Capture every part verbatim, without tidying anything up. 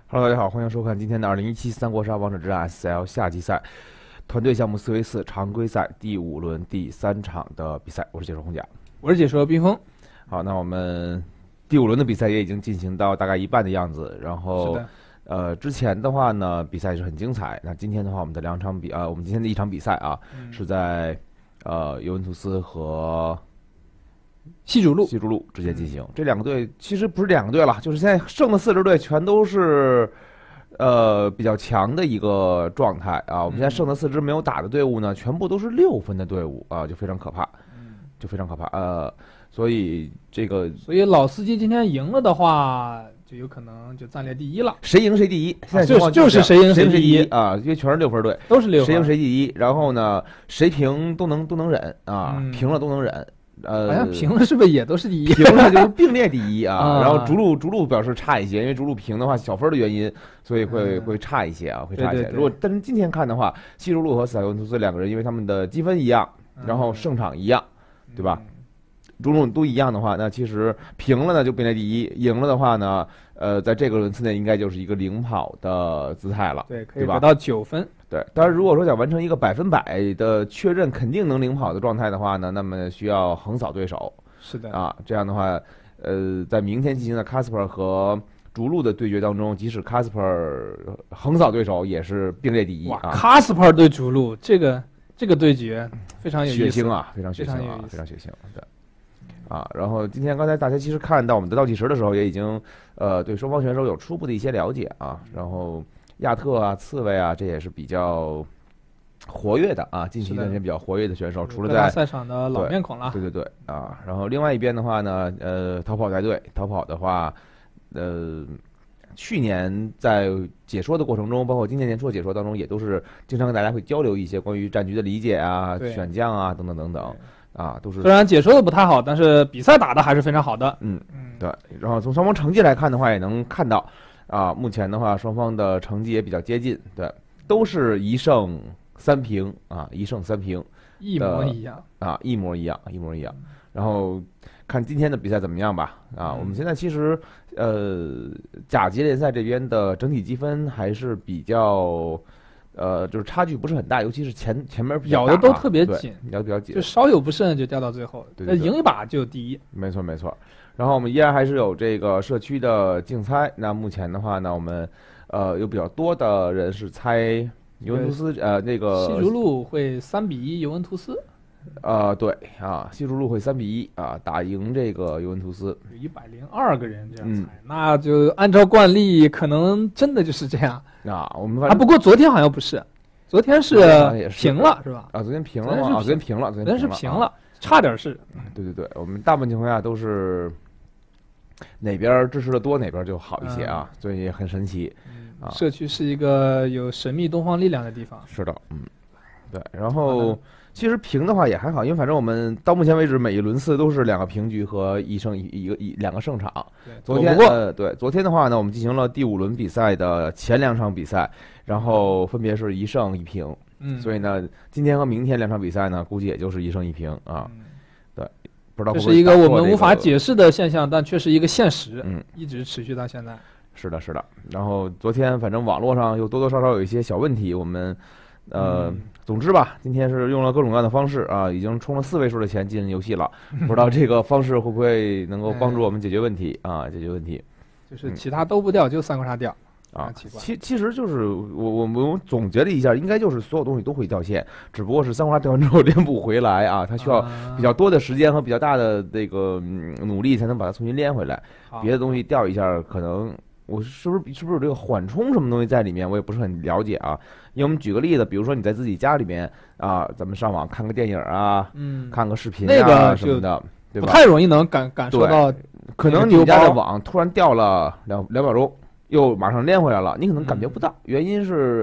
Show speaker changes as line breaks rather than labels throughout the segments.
Hello，大家好，欢迎收看今天的二零一七三国杀王者之战 S L 夏季赛团队项目四 v 四常规赛第五轮第三场的比赛。我是解说红甲，
我是解说冰封。
好，那我们第五轮的比赛也已经进行到大概一半的样子，然后呃之前的话呢，比赛是很精彩。那今天的话，我们的两场比啊、呃，我们今天的一场比赛啊，嗯、是在呃尤文图斯和
西主路
西主路之间进行。这两个队其实不是两个队了，就是现在剩的四支队全都是呃比较强的一个状态啊。我们现在剩的四支没有打的队伍呢，全部都是六分的队伍啊，就非常可怕，就非常可怕。呃，所以这个，
所以老司机今天赢了的话，就有可能就暂列第一了。
谁赢谁第一，现在
就是就是谁赢
谁
第一
啊，因为全是六分队，
都是六分，
谁赢谁第一。然后呢，谁平都能都能忍啊，
嗯、
平了都能忍。呃，
好像平了是不是也都是第一？
平了就是并列第一啊。
啊
然后逐鹿逐鹿表示差一些，因为逐鹿平的话小分的原因，所以会、
嗯、
会差一些啊，会差一些。
对对对，
如果但是今天看的话，西逐鹿和斯塔尤文图斯两个人，因为他们的积分一样，然后胜场一样，
嗯、
对吧？逐鹿都一样的话，那其实平了呢就并列第一，赢了的话呢，呃，在这个轮次内应该就是一个领跑的姿态了，
对，可以得到九分。
对，当然如果说想完成一个百分百的确认，肯定能领跑的状态的话呢，那么需要横扫对手。
是的
啊，这样的话，呃，在明天进行的 Casper 和逐鹿的对决当中，即使 Casper 横扫对手，也是并列第一啊。
Casper 对逐鹿，这个这个对决非常有意思，
血腥啊，非常血腥啊，非常血腥。对，啊，然后今天刚才大家其实看到我们的倒计时的时候，也已经呃对双方选手有初步的一些了解啊，然后亚特啊、刺猬啊，这也是比较活跃的啊，近期一段时间比较活跃的选手，除了在
赛场的老面孔了。
对对对啊，然后另外一边的话呢，呃，逃跑带队，逃跑的话，呃，去年在解说的过程中，包括今年年初的解说当中，也都是经常跟大家会交流一些关于战局的理解啊、选将啊等等等等啊，都是
虽然解说的不太好，但是比赛打的还是非常好的。
嗯嗯，对。然后从双方成绩来看的话，也能看到啊，目前的话双方的成绩也比较接近，对，都是一胜三平啊，一胜三平，
一模一样
啊，一模一样，一模一样。然后看今天的比赛怎么样吧。啊，我们现在其实呃甲级联赛这边的整体积分还是比较呃，就是差距不是很大，尤其是前前面比较
咬的都特别紧，
咬的比较紧，
就稍有不慎就掉到最后。
对，
赢一把就第一。
没错没错。然后我们依然还是有这个社区的竞猜。那目前的话呢，我们呃有比较多的人是猜尤文图斯，呃，那个
西逐鹿会三比一尤文图斯，
呃，对啊，西逐鹿会三比一啊打赢这个尤文图斯，
有一百零二个人这样猜，嗯、那就按照惯例，可能真的就是这样
啊。我们
啊，不过昨天好像不是，昨天是平了是吧？
啊，昨天平了吗？啊，昨天平了，昨
天是平了，差点是。
对对对，我们大部分情况下都是哪边支持的多，哪边就好一些啊，所以也很神奇。啊，
社区是一个有神秘东方力量的地方。
是的，嗯，对。然后其实平的话也还好，因为反正我们到目前为止每一轮次都是两个平局和一胜一一个一两个胜场。昨天呃对，昨天的话呢，我们进行了第五轮比赛的前两场比赛，然后分别是一胜一平。
嗯，
所以呢，今天和明天两场比赛呢，估计也就是一胜一平啊。
嗯、
对，不知道会不会、
这是一个我们无法解释的现象，但却是一个现实。
嗯，
一直持续到现在。
是的，是的。然后昨天反正网络上又多多少少有一些小问题，我们呃，
嗯、
总之吧，今天是用了各种各样的方式啊，已经充了四位数的钱进游戏了，不知道这个方式会不会能够帮助我们解决问题、嗯、啊？解决问题，
就是其他都不掉，嗯、就三国杀掉
啊。其其实就是我我们总结了一下，应该就是所有东西都会掉线，只不过是三国杀掉完之后连不回来啊，它需要比较多的时间和比较大的这个、嗯、努力才能把它重新连回来，别的东西掉一下可能。我是不是是不是有这个缓冲什么东西在里面？我也不是很了解啊。因为我们举个例子，比如说你在自己家里面啊，咱们上网看个电影啊，
嗯，
看个视频啊、
那个
什么的，对吧？
不太容易能感感受到。
可能你家的网突然掉了两两秒钟，又马上连回来了，你可能感觉不到。嗯、原因是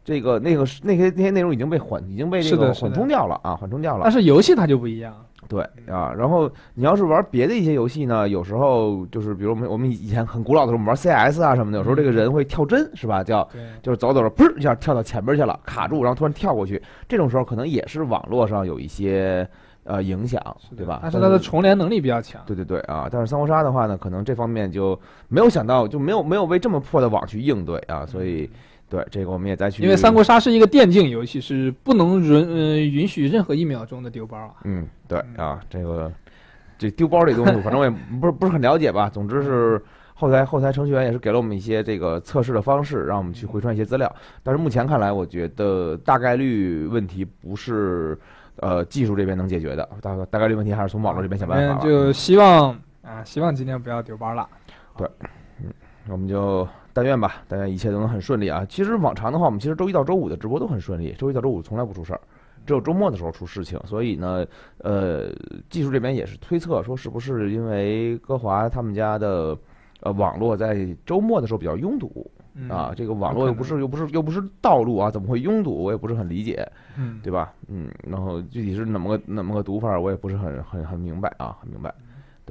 这个那个那些那些内容已经被缓已经被这个缓冲掉了啊，缓冲掉了。
但是游戏它就不一样。
对啊，然后你要是玩别的一些游戏呢，有时候就是比如我们我们以前很古老的时候，我们玩 C S 啊什么的，有时候这个人会跳帧是吧？叫就是走走着砰一下跳到前边去了，卡住，然后突然跳过去，这种时候可能也是网络上有一些呃影响，对吧？
但是它的重连能力比较强。
对对对啊，但是三国杀的话呢，可能这方面就没有想到，就没有没有为这么破的网去应对啊，所以。对，这个我们也再去，
因为三国杀是一个电竞游戏，是不能允呃允许任何一秒钟的丢包啊。
嗯，对啊，这个这丢包这东西，反正我也不是不是很了解吧。总之是后台后台程序员也是给了我们一些这个测试的方式，让我们去回传一些资料。但是目前看来，我觉得大概率问题不是呃技术这边能解决的，大大概率问题还是从网络这边想办法。
就希望啊，希望今天不要丢包了。
对，嗯，我们就。但愿吧，但愿一切都能很顺利啊！其实往常的话，我们其实周一到周五的直播都很顺利，周一到周五从来不出事儿，只有周末的时候出事情。所以呢，呃，技术这边也是推测说，是不是因为歌华他们家的呃网络在周末的时候比较拥堵、嗯、啊？这个网络又不是又不是又不是道路啊，怎么会拥堵？我也不是很理解，
嗯，
对吧？嗯，然后具体是怎么个怎么个读法，我也不是很很很明白啊，很明白。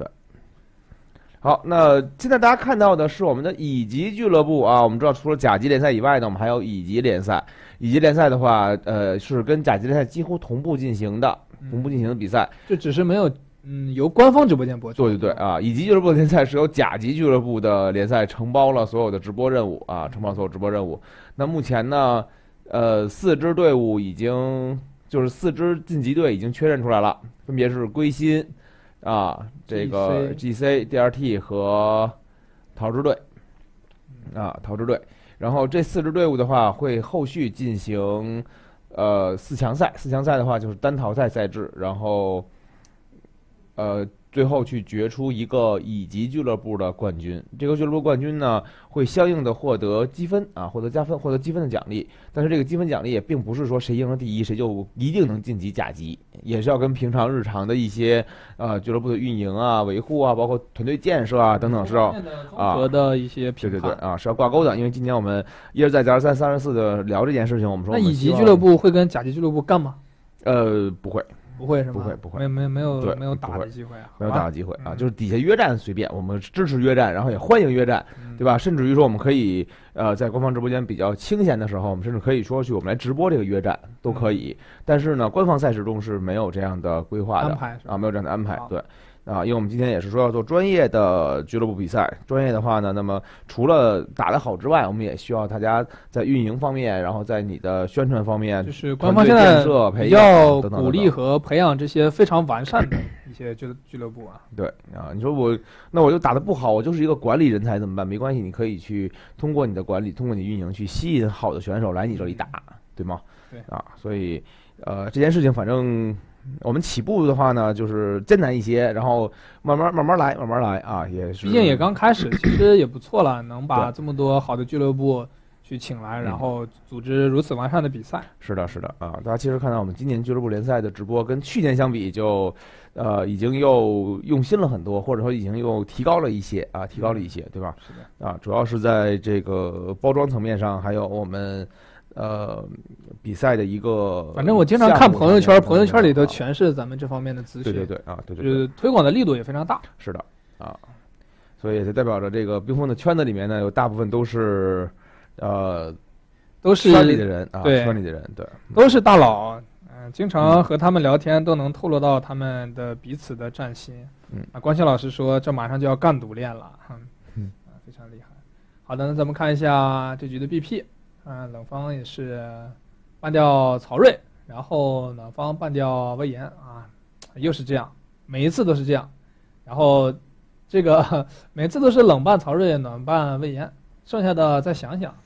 好，那现在大家看到的是我们的乙级俱乐部啊。我们知道，除了甲级联赛以外呢，我们还有乙级联赛。乙级联赛的话，呃，是跟甲级联赛几乎同步进行的，同步进行的比赛。
就只是没有，嗯，由官方直播间播出。
对对对啊，乙级俱乐部联赛是由甲级俱乐部的联赛承包了所有的直播任务啊，承包所有直播任务。那目前呢，呃，四支队伍已经就是四支晋级队已经确认出来了，分别是归心。啊，这个 G C、D R T 和桃支队，啊，桃支队。然后这四支队伍的话，会后续进行呃四强赛。四强赛的话就是单淘汰赛制，然后呃最后去决出一个乙级俱乐部的冠军。这个俱乐部冠军呢，会相应的获得积分啊，获得加分，获得积分的奖励。但是这个积分奖励也并不是说谁赢了第一，谁就一定能晋级甲级，也是要跟平常日常的一些呃俱乐部的运营啊、维护啊，包括团队建设啊等等是要
啊和的一些评
判，对对对啊是要挂钩的。因为今天我们一而再再而三三十四的聊这件事情，我们说
那乙级俱乐部会跟甲级俱乐部干吗？
呃，不会。
不会是吗？
不会不会，
没没没有
对
没有打的机会啊，
没有打的机会啊，就是底下约战随便，我们支持约战，然后也欢迎约战，对吧？甚至于说我们可以呃在官方直播间比较清闲的时候，我们甚至可以说去我们来直播这个约战都可以。但是呢，官方赛事中是没有这样的规划的啊，没有这样的安排，对。啊，因为我们今天也是说要做专业的俱乐部比赛，专业的话呢，那么除了打得好之外，我们也需要大家在运营方面，然后在你的宣传方面，
就是官方现在要鼓励和培养这些非常完善的一些俱俱乐部啊。
对啊，你说我那我就打得不好，我就是一个管理人才怎么办？没关系，你可以去通过你的管理，通过你运营去吸引好的选手来你这里打，对吗？
对
啊，所以呃这件事情反正。我们起步的话呢，就是艰难一些，然后慢慢慢慢来，慢慢来啊，也是。
毕竟也刚开始，其实也不错了，能把这么多好的俱乐部去请来，然后组织如此完善的比赛。
是的，是的啊，大家其实看到我们今年俱乐部联赛的直播跟去年相比就，呃，已经又用心了很多，或者说已经又提高了一些啊，提高了一些，对吧？
是的
啊，主要是在这个包装层面上，还有我们。呃，比赛的一个，
反正我经常看朋友圈，朋友圈里头全是咱们这方面的资讯。
对对对啊，对对，
就是推广的力度也非常大。
是的啊，所以也就代表着这个冰封的圈子里面呢，有大部分都是呃，
都是
圈里的人啊，
对，
圈里的人，对，
都是大佬。嗯、呃，经常和他们聊天，都能透露到他们的彼此的战心。
嗯，
啊，关心老师说，这马上就要干赌练了，嗯，
嗯
啊，非常厉害。好的，那咱们看一下这局的 B P。嗯，冷方也是办掉曹睿，然后暖方办掉魏延啊，又是这样，每一次都是这样。然后这个每次都是冷办曹睿，暖办魏延，剩下的再想想。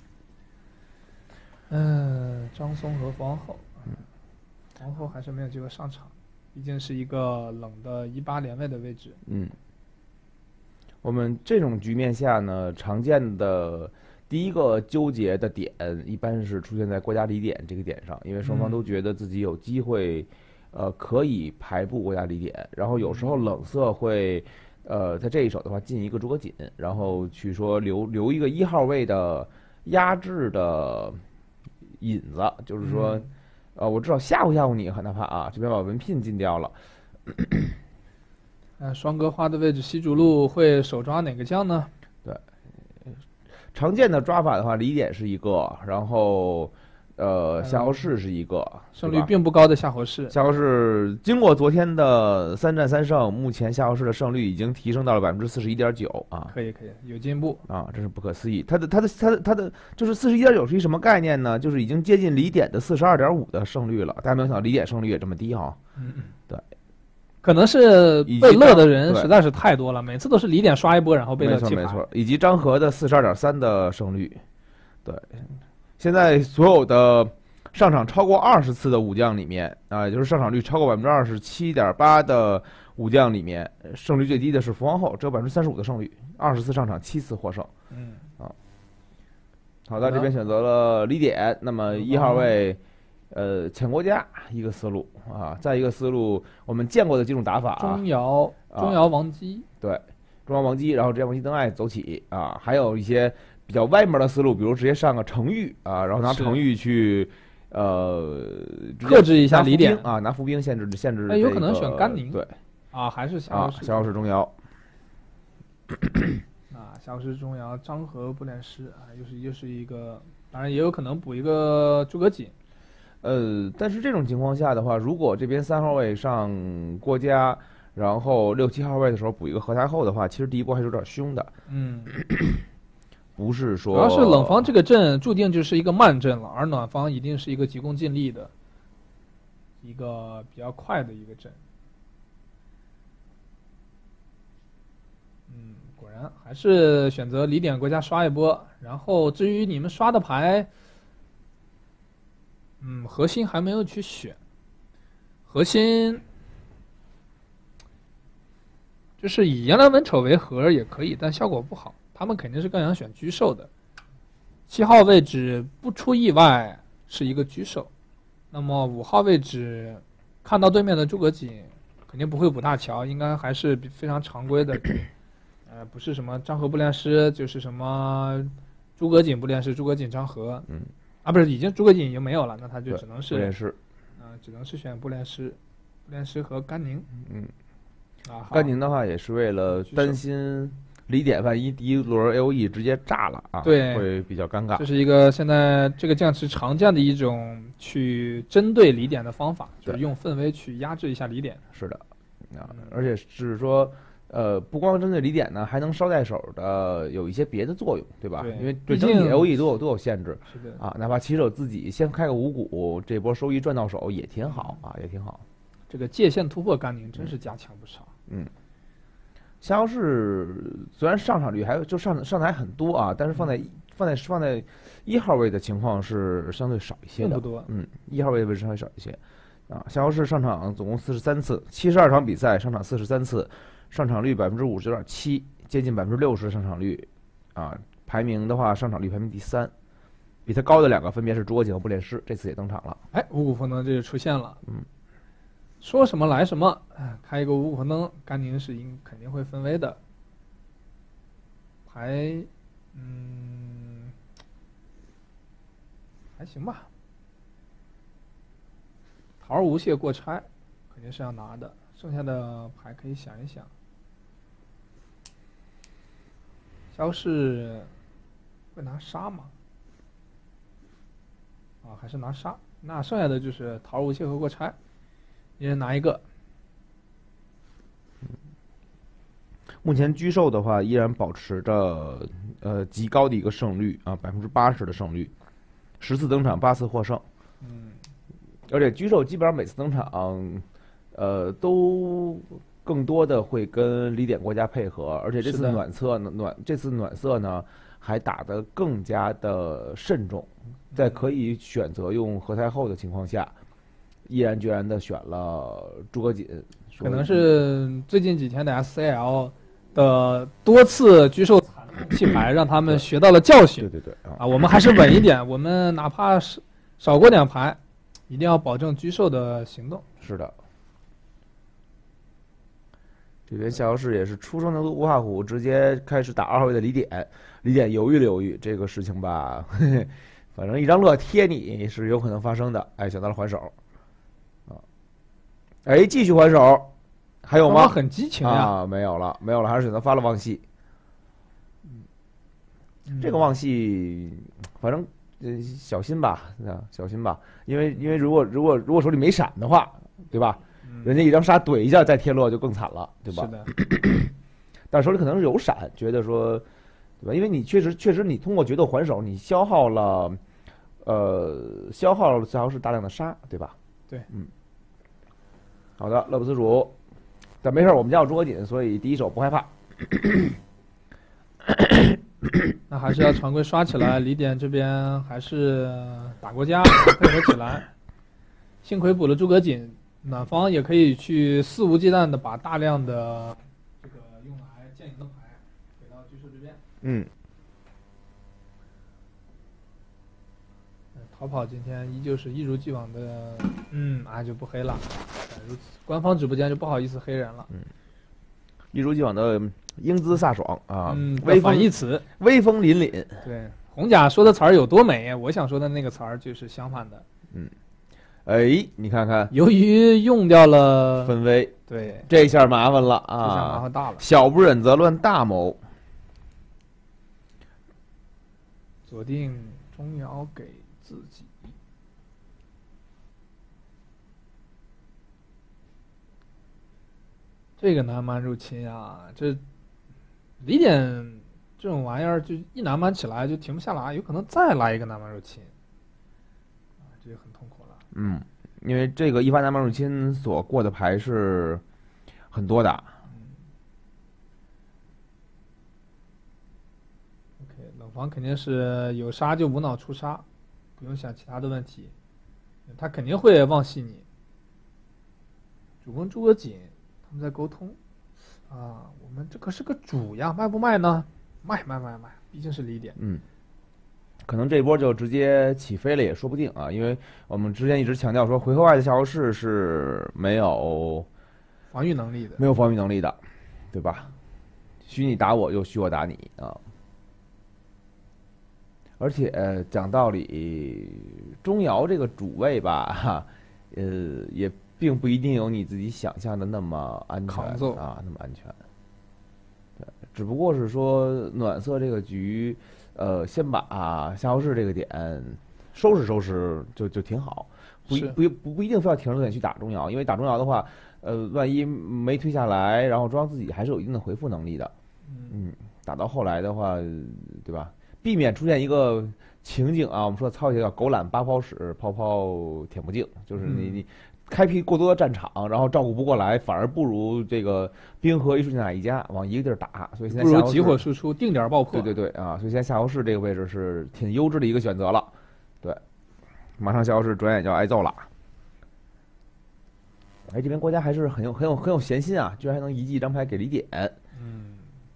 嗯，张松和皇后，皇后还是没有机会上场，毕竟是一个冷的一八连位的位置。
嗯，我们这种局面下呢，常见的。第一个纠结的点一般是出现在国家离点这个点上，因为双方都觉得自己有机会，呃，可以排布国家离点，然后有时候冷色会，呃，在这一手的话进一个诸葛瑾，然后去说留留一个一号位的压制的引子，就是说，
嗯
呃，我至少吓唬吓唬你，哪怕啊，这边把文聘禁掉了。
呃，双格花的位置，西主路会首抓哪个将呢？
常见的抓法的话，李典是一个，然后呃夏侯氏是一个，
胜率并不高的夏侯氏。
夏侯氏经过昨天的三战三胜，目前夏侯氏的胜率已经提升到了百分之四十一点九啊，
可以可以，有进步
啊，真是不可思议。他的他的他的他的就是四十一点九是一什么概念呢？就是已经接近李典的四十二点五的胜率了。大家没有想到李典胜率也这么低哈。
嗯嗯，
对。
可能是被乐的人
对
实在是太多了，每次都是李典刷一波，然后被乐弃牌。
没错没错，以及张合的四十二点三的胜率，对，现在所有的上场超过二十次的武将里面啊，也就是上场率超过百分之二十七点八的武将里面，胜率最低的是伏皇后，只有百分之三十五的胜率，二十次上场七次获胜。
嗯
啊，好的，这边选择了李典，那么一号位。呃，浅国家一个思路啊，再一个思路，我们见过的几种打法、啊，
钟繇、钟繇王姬、
啊，对，钟繇王姬，然后直接王姬登爱走起啊，还有一些比较歪门的思路，比如直接上个程昱啊，然后拿程昱去呃
克制一下李典
啊，拿伏兵限制限制、这个，
哎，有可能选甘宁，
对，
啊，还是夏
啊
侯氏，
夏侯氏钟繇。
啊，夏侯氏钟繇，张合不练师啊，又是又是一个，当然也有可能补一个诸葛瑾。
呃，但是这种情况下的话，如果这边三号位上郭嘉，然后六七号位的时候补一个何太后的话，其实第一波还是有点凶的。
嗯，
不是说
主要是冷方这个阵注定就是一个慢阵了，而暖方一定是一个急功近利的一个比较快的一个阵。嗯，果然还是选择李典国家刷一波，然后至于你们刷的牌。嗯，核心还没有去选，核心就是以颜良文丑为核也可以，但效果不好。他们肯定是更想选居兽的。七号位置不出意外是一个居兽，那么五号位置看到对面的诸葛瑾，肯定不会补大乔，应该还是非常常规的，呃，不是什么张合不练师，就是什么诸葛瑾不练师，诸葛瑾张合，
嗯。
啊，不是，已经诸葛瑾已经没有了，那他就只能是
不练师，
啊、呃，只能是选不练师，不练师和甘宁。
嗯，
啊，
甘宁的话也是为了担心李典万一第一轮 A O E 直接炸了啊，
对，
会比较尴尬。
这是一个现在这个将士常见的一种去针对李典的方法，就是用氛围去压制一下李典。
是的，啊，而且是说。呃，不光针对李典呢，还能捎带手的有一些别的作用，对吧？
对，
因为对整体 A O E 都有都有限制，
是的
啊，哪怕棋手自己先开个五谷，这波收益赚到手也挺好啊，也挺好。
这个界限突破甘宁真是加强不少。
嗯，夏侯氏虽然上场率还就上上台很多啊，但是放在、嗯、放在放在一号位的情况是相对少一些的，
并不多。
嗯，一号位的位置稍微少一些。啊，夏侯氏上场总共四十三次，七十二场比赛上场四十三次。上场率百分之五十点七，接近百分之六十的上场率，啊，排名的话上场率排名第三，比他高的两个分别是诸葛瑾和不练师，这次也登场了。
哎，五谷丰登这就出现了，
嗯，
说什么来什么，开一个五谷丰登，甘宁是应肯定会分威的。牌，嗯，还行吧。桃儿无懈过拆，肯定是要拿的，剩下的牌可以想一想。萧氏会拿杀吗？啊，还是拿杀？那剩下的就是桃儿无懈和过拆，一人拿一个。
目前居兽的话，依然保持着呃极高的一个胜率啊，百分之八十的胜率，十次登场八次获胜。
嗯，
而且居兽基本上每次登场，呃都。更多的会跟李典国家配合，而且这次暖色呢，暖这次暖色呢还打得更加的慎重，在可以选择用何太后的情况下，毅然决然的选了诸葛瑾。
可能是最近几天的 S C L 的多次居兽惨弃牌，让他们学到了教训。
对对对啊，
啊，我们还是稳一点，我们哪怕是少过两牌，一定要保证居兽的行动。
是的。这边夏侯氏也是初生牛犊不怕虎，直接开始打二号位的李典。李典犹豫了犹豫，这个事情吧，呵呵反正一张乐贴你是有可能发生的。哎，选择了还手，啊，哎，继续还手，还有吗？
很激情呀、
啊，没有了，没有了，还是选择发了忘戏。
嗯、
这个忘戏，反正呃小心吧，啊，小心吧，因为因为如果如果如果手里没闪的话，对吧？
嗯、
人家一张杀怼一下再贴落就更惨了，对吧？
是的。
但手里可能是有闪，觉得说，对吧？因为你确实确实你通过决斗还手，你消耗了，呃，消耗了最好是大量的杀，对吧？
对，
嗯。好的，乐不思蜀，但没事，我们家有诸葛瑾，所以第一手不害怕。
那还是要常规刷起来，李典这边还是打国家配合起来。幸亏补了诸葛瑾，暖方也可以去肆无忌惮的把大量的这个用来建营的牌给到居士这边。
嗯。
逃跑今天依旧是一如既往的，嗯啊就不黑了，如此官方直播间就不好意思黑人了。
嗯，一如既往的英姿飒爽啊，
嗯，
威风
反义词，
威风凛凛。
对，红甲说的词儿有多美，我想说的那个词儿就是相反的。
嗯，哎，你看看，
由于用掉了
分威，
对，
这下麻烦了啊，
这下麻烦大了。
小不忍则乱大谋，
锁定钟繇给自己。这个南蛮入侵啊，这李典这种玩意儿，就一南蛮起来就停不下来，有可能再来一个南蛮入侵，啊，这就很痛苦了。
嗯，因为这个一发南蛮入侵所过的牌是很多的。
嗯 OK， 冷房肯定是有杀就无脑出杀，不用想其他的问题，他肯定会忘戏你。主公诸葛瑾。他们在沟通，啊，我们这可是个主呀，卖不卖呢？卖卖卖卖，毕竟是李典。
嗯，可能这一波就直接起飞了也说不定啊，因为我们之前一直强调说，回合外的夏侯氏是没有
防御能力的，
没有防御能力的，对吧？许你打我，又许我打你啊！而且、呃、讲道理，钟繇这个主位吧，哈，呃，也。并不一定有你自己想象的那么安全啊，那么安全。对，只不过是说暖色这个局，呃，先把夏侯氏这个点收拾收拾就就挺好，不不不不一定非要挺着点去打钟繇，因为打钟繇的话，呃，万一没推下来，然后中央自己还是有一定的回复能力的。嗯，打到后来的话，对吧？避免出现一个情景啊，我们说操一叫狗懒八泡屎，泡泡舔不净，就是你你。开辟过多的战场，然后照顾不过来，反而不如这个兵和一顺哪一家往一个地儿打，所以现在
不如集火输出，定点爆破。
对对对啊，所以现在夏侯氏这个位置是挺优质的一个选择了。对，马上夏侯氏转眼就要挨揍了。哎，这边国家还是很有很有很有闲心啊，居然还能遗迹一张牌给李典。
嗯。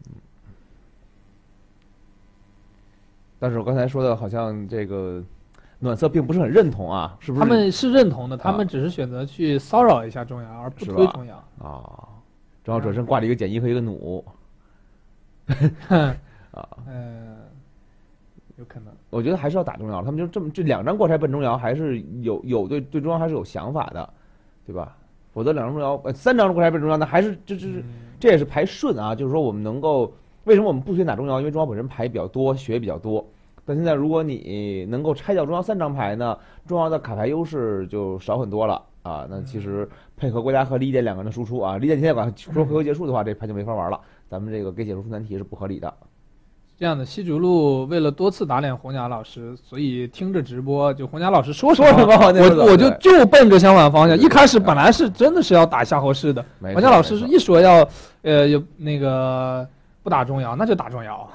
但是我刚才说的好像这个。暖色并不是很认同啊，是不是？
他们是认同的，他们只是选择去骚扰一下钟繇，而不推钟繇
啊。正好转身挂了一个简一和一个弩，
啊，嗯，有可能。
我觉得还是要打钟繇，他们就这么这两张过拆奔钟繇，还是有有对对钟繇还是有想法的，对吧？否则两张钟繇，呃，三张过拆奔钟繇，那还是这这是这也是牌顺啊，就是说我们能够为什么我们不选打钟繇？因为钟繇本身牌比较多，血比较多。但现在如果你能够拆掉钟繇三张牌呢，钟繇的卡牌优势就少很多了啊。那其实配合国家和李典两个人的输出啊，李典现在管说回合结束的话，这牌就没法玩了。咱们这个给解说出难题是不合理的。
这样的，西竹路为了多次打脸红甲老师，所以听着直播就红甲老师说什么，我我就就奔着相反方向。一开始本来是真的是要打夏侯氏的，红甲老师是一说要呃有那个不打钟繇，那就打钟繇。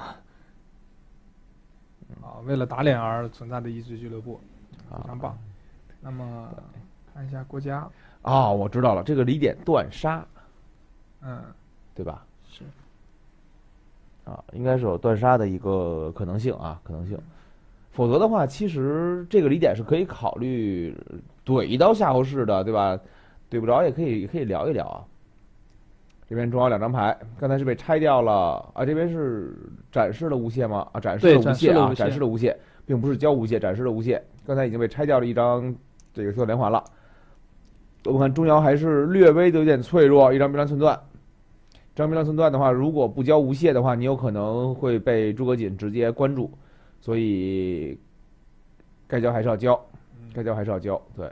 为了打脸而存在的一支俱乐部，非常棒。那么看一下国家
啊、哦，我知道了，这个李典断杀，
嗯，
对吧？
是
啊，应该是有断杀的一个可能性啊，可能性。否则的话，其实这个李典是可以考虑怼一刀夏侯氏的，对吧？怼不着也可以也可以聊一聊啊。这边中央两张牌，刚才是被拆掉了啊，这边是展示了无懈吗？啊，展示了无懈啊，展示了无懈。 并不是交无懈，展示了无懈。刚才已经被拆掉了一张这个七色连环了。我们看钟繇还是略微的有点脆弱，一张冰蓝寸断。这张冰蓝寸断的话，如果不交无懈的话，你有可能会被诸葛瑾直接关注，所以该交还是要交，该交还是要交，对。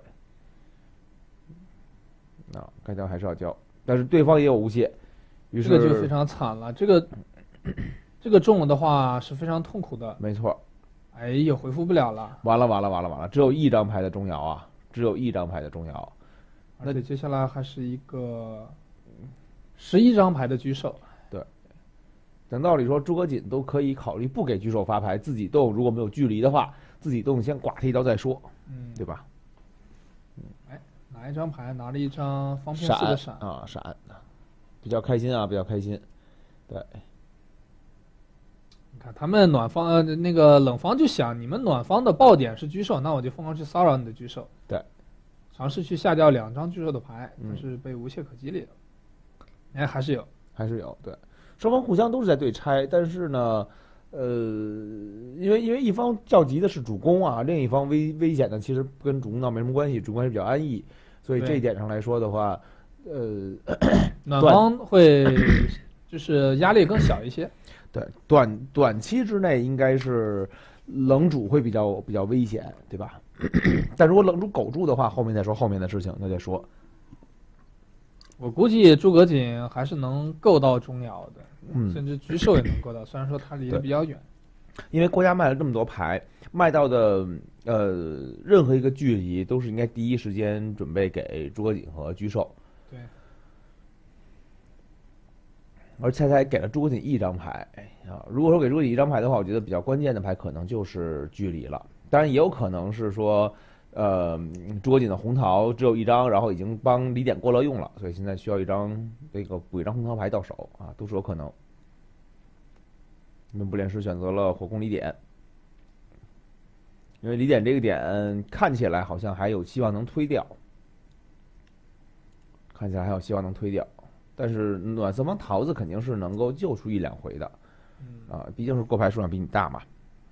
啊，该交还是要交，但是对方也有无懈，于是
这个就非常惨了。这个这个中了的话是非常痛苦的，
没错。
哎，也回复不了了。
完了完了完了完了，只有一张牌的钟繇啊，只有一张牌的钟繇。
而且接下来还是一个十一张牌的狙手。
对，讲道理说，诸葛瑾都可以考虑不给狙手发牌，自己动如果没有距离的话，自己动先剐他一刀再说，
嗯，
对吧？
哎，拿一张牌，拿了一张方片四的闪
啊，闪，比较开心啊，比较开心。对，
你看他们暖方呃那个冷方就想，你们暖方的爆点是狙手，那我就疯狂去骚扰你的狙手。
对，
尝试去下掉两张狙手的牌，
嗯
但是被无懈可击了。哎，还是有，
还是有。对，双方互相都是在对拆，但是呢，呃，因为因为一方较急的是主攻啊，另一方危危险的其实跟主攻倒没什么关系，主攻还是比较安逸，所以这一点上来说的话，呃，
暖方会就是压力更小一些。
对，短短期之内应该是冷主会比较比较危险，对吧？但如果冷主苟住的话，后面再说后面的事情，那再说。
我估计诸葛瑾还是能够到钟繇的，
嗯，
甚至狙手也能够到，虽然说他离得比较远。
因为国家卖了这么多牌，卖到的呃任何一个距离都是应该第一时间准备给诸葛瑾和狙手。
对。
而恰恰也给了诸葛瑾一张牌啊。如果说给诸葛瑾一张牌的话，我觉得比较关键的牌可能就是距离了。当然也有可能是说，呃，诸葛瑾的红桃只有一张，然后已经帮李典过了用了，所以现在需要一张这个补一张红桃牌到手啊，都是有可能。那么布列师选择了火攻李典，因为李典这个点看起来好像还有希望能推掉，看起来还有希望能推掉。但是暖色方桃子肯定是能够救出一两回的，啊，毕竟是过牌数量比你大嘛。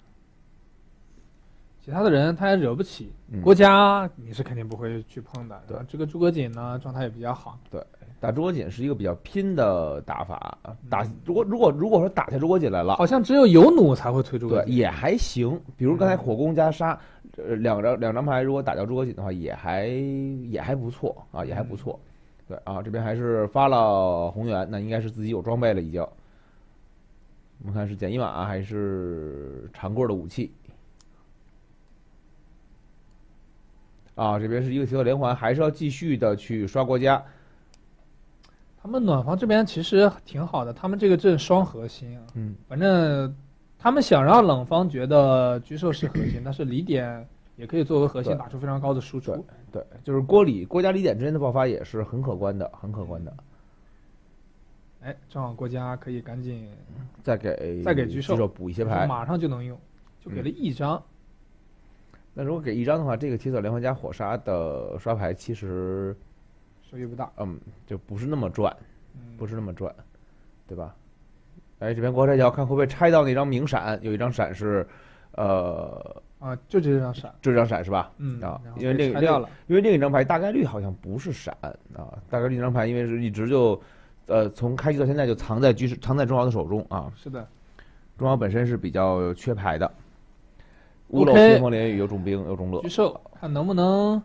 其他的人他也惹不起，
嗯、
国家你是肯定不会去碰的。
对，
这个诸葛瑾呢状态也比较好。
对，打诸葛瑾是一个比较拼的打法，打如果如果如果说打下诸葛瑾来了，
好像只有有弩才会推诸葛瑾，
对，也还行。比如刚才火攻加杀，呃，两张两张牌如果打掉诸葛瑾的话，也还也还不错啊，也还不错。对啊，这边还是发了红源，那应该是自己有装备了已经。我们看是简一马还是长棍的武器。啊，这边是一个协作连环，还是要继续的去刷国家。
他们暖房这边其实挺好的，他们这个阵双核心啊，
嗯，
反正他们想让冷方觉得狙手是核心，但是李典也可以作为核心打出非常高的输出。
对，对，就是郭李郭家李典之间的爆发也是很可观的，很可观的。
哎，正好国家可以赶紧
再给
再给狙手
狙手补一些牌，
马上就能用，就给了一张。嗯，
那如果给一张的话，这个铁索连环加火杀的刷牌其实
收益不大，
嗯，就不是那么赚，
嗯、
不是那么赚，对吧？哎，这边国拆桥看会不会拆到那张明闪？有一张闪是，呃，
啊，就这张闪，
这张闪是吧？
嗯
啊，因为这个
掉了，
因为另一张牌大概率好像不是闪啊，大概率这张牌因为是一直就，呃，从开局到现在就藏在居藏在钟繇的手中啊。
是的，
钟繇本身是比较缺牌的。屋漏
OK，
偏锋连雨有种兵有种乐，
狙手看能不能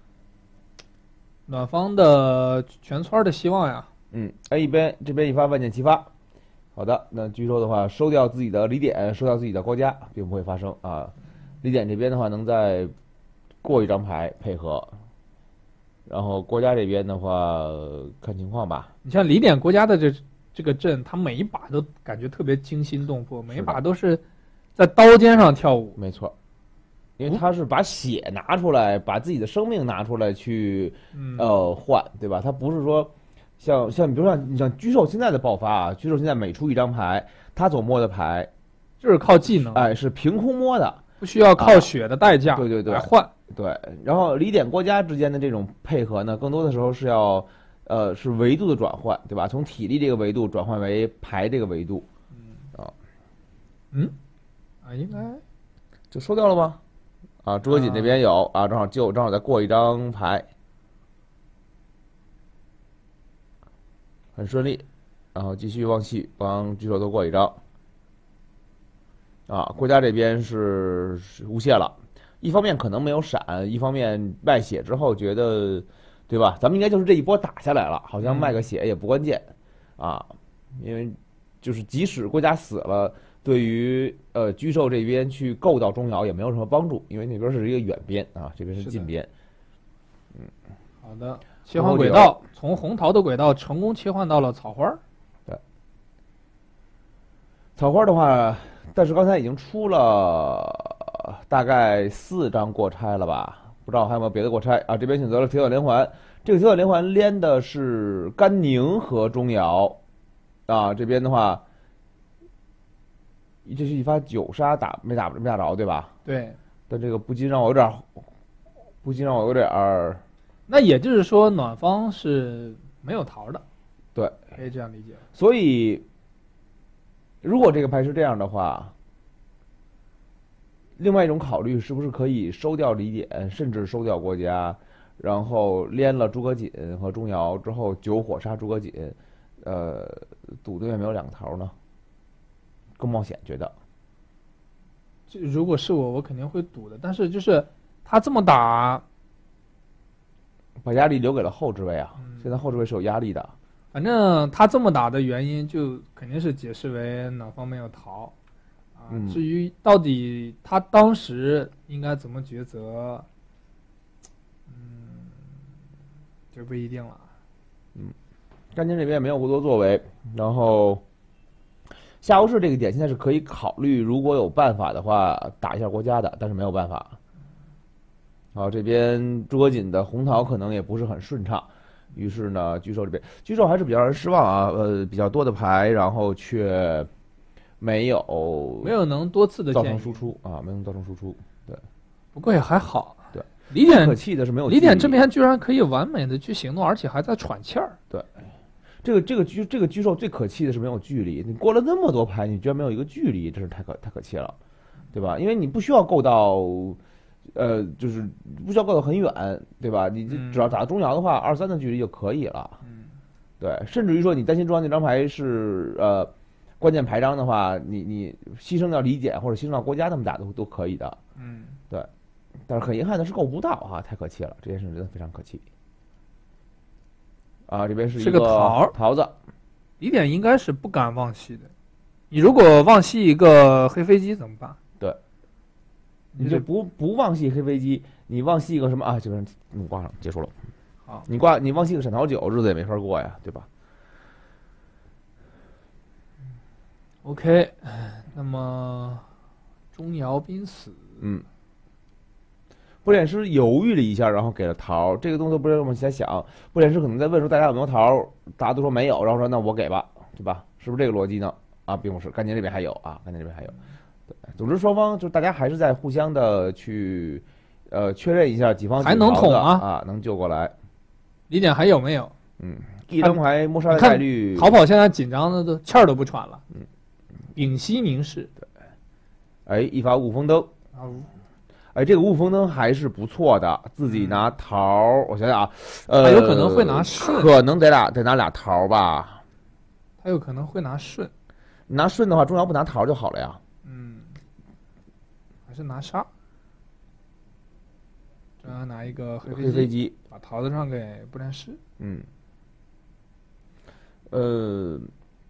暖方的全村的希望呀。
嗯，哎，一边这边一发万箭齐发，好的，那据说的话收掉自己的李典，收掉自己的国家，并不会发生啊。李典这边的话能再过一张牌配合，然后国家这边的话看情况吧。
你像李典国家的这这个阵，他每一把都感觉特别惊心动魄，每一把都是在刀尖上跳舞。
没错，因为他是把血拿出来，把自己的生命拿出来去，
嗯、
呃换，对吧？他不是说像像你比如说你像狙手现在的爆发啊，狙手现在每出一张牌，他所摸的牌
就是靠技能，
哎，是凭空摸的，
不需要靠血的代价、
啊、对对对
来换。
对，然后李典国家之间的这种配合呢，更多的时候是要呃是维度的转换，对吧？从体力这个维度转换为牌这个维度。
嗯啊嗯啊，应该
就收掉了吗？啊，诸葛瑾这边有啊，正好就正好再过一张牌，很顺利。然后继续望戏，帮狙手多过一张。啊，郭嘉这边是无懈了，一方面可能没有闪，一方面卖血之后觉得，对吧？咱们应该就是这一波打下来了，好像卖个血也不关键，啊，因为就是即使郭嘉死了，对于呃居兽这边去够到钟繇也没有什么帮助，因为那边是一个远边啊，这边是近边。
嗯，好的，切换轨道，从红桃的轨道成功切换到了草花。
对，草花的话。但是刚才已经出了大概四张过拆了吧？不知道还有没有别的过拆啊？这边选择了铁血连环，这个铁血连环连的是甘宁和钟繇啊。这边的话，这是一发九杀打没打没打着对吧？
对。
但这个不禁让我有点，不禁让我有点儿。
那也就是说，暖方是没有桃的。
对，
可以这样理解。
所以。如果这个牌是这样的话，另外一种考虑是不是可以收掉李典，甚至收掉郭嘉，然后连了诸葛瑾和钟繇之后九火杀诸葛瑾，呃，赌对面没有两个桃呢，更冒险，觉得。
就如果是我，我肯定会赌的，但是就是他这么打，
把压力留给了后置位啊，嗯、现在后置位是有压力的。
反正他这么打的原因，就肯定是解释为哪方没有逃，啊，
嗯、
至于到底他当时应该怎么抉择，嗯，就不一定了。
嗯，甘宁这边没有过多作为，然后夏侯氏这个点现在是可以考虑，如果有办法的话打一下郭嘉的，但是没有办法。好，这边诸葛瑾的红桃可能也不是很顺畅。于是呢，居兽这边居兽还是比较让人失望啊，呃，比较多的牌，然后却没有
没有能多次的
造成输出啊，没能造成输出。对，
不过也还好。
对，
李典
可气的是没有
李典这边居然可以完美的去行动，而且还在喘气儿。
对，这个这个居这个居兽最可气的是没有距离，你过了那么多牌，你居然没有一个距离，真是太可太可气了，对吧？因为你不需要够到。呃，就是不需要够得很远，对吧？你只要打到钟繇的话，二三的距离就可以了。
嗯，
对，甚至于说你担心钟繇那张牌是呃关键牌张的话，你你牺牲掉李典或者牺牲掉郭嘉那么打都都可以的。
嗯，
对。但是很遗憾的是够不到啊，太可气了，这件事真的非常可气。啊，这边是一
个桃
桃子，
李典应该是不敢忘戏的。你如果忘戏一个黑飞机怎么办？
对。你就不不忘戏黑飞机，你忘戏一个什么啊？这边怒挂上结束了。
好，
你挂你忘戏个闪桃九，日子也没法过呀，对吧
？OK， 那么钟繇濒死，
嗯，布脸师犹豫了一下，然后给了桃。这个动作不知道我们在想，布脸师可能在问说大家有没有桃，大家都说没有，然后说那我给吧，对吧？是不是这个逻辑呢？啊，并不是，甘宁这边还有啊，甘宁这边还有。对，总之双方就大家还是在互相的去，呃，确认一下己方
还能捅啊
啊，能救过来。
李典还有没有？
嗯，一张牌摸杀的概率，
逃跑现在紧张的都气儿都不喘了。
嗯，
屏息凝视。
对，哎，一发雾风灯。
啊，
哎，这个雾风灯还是不错的，自己拿桃，嗯、我想想啊，呃，
他有可能会拿顺，
可能得俩得拿俩桃吧。
他有可能会拿顺，
拿顺的话，钟繇不拿桃就好了呀。
嗯，还是拿杀。钟繇拿一个黑
黑飞机，
把桃子让给布连师。
嗯，呃，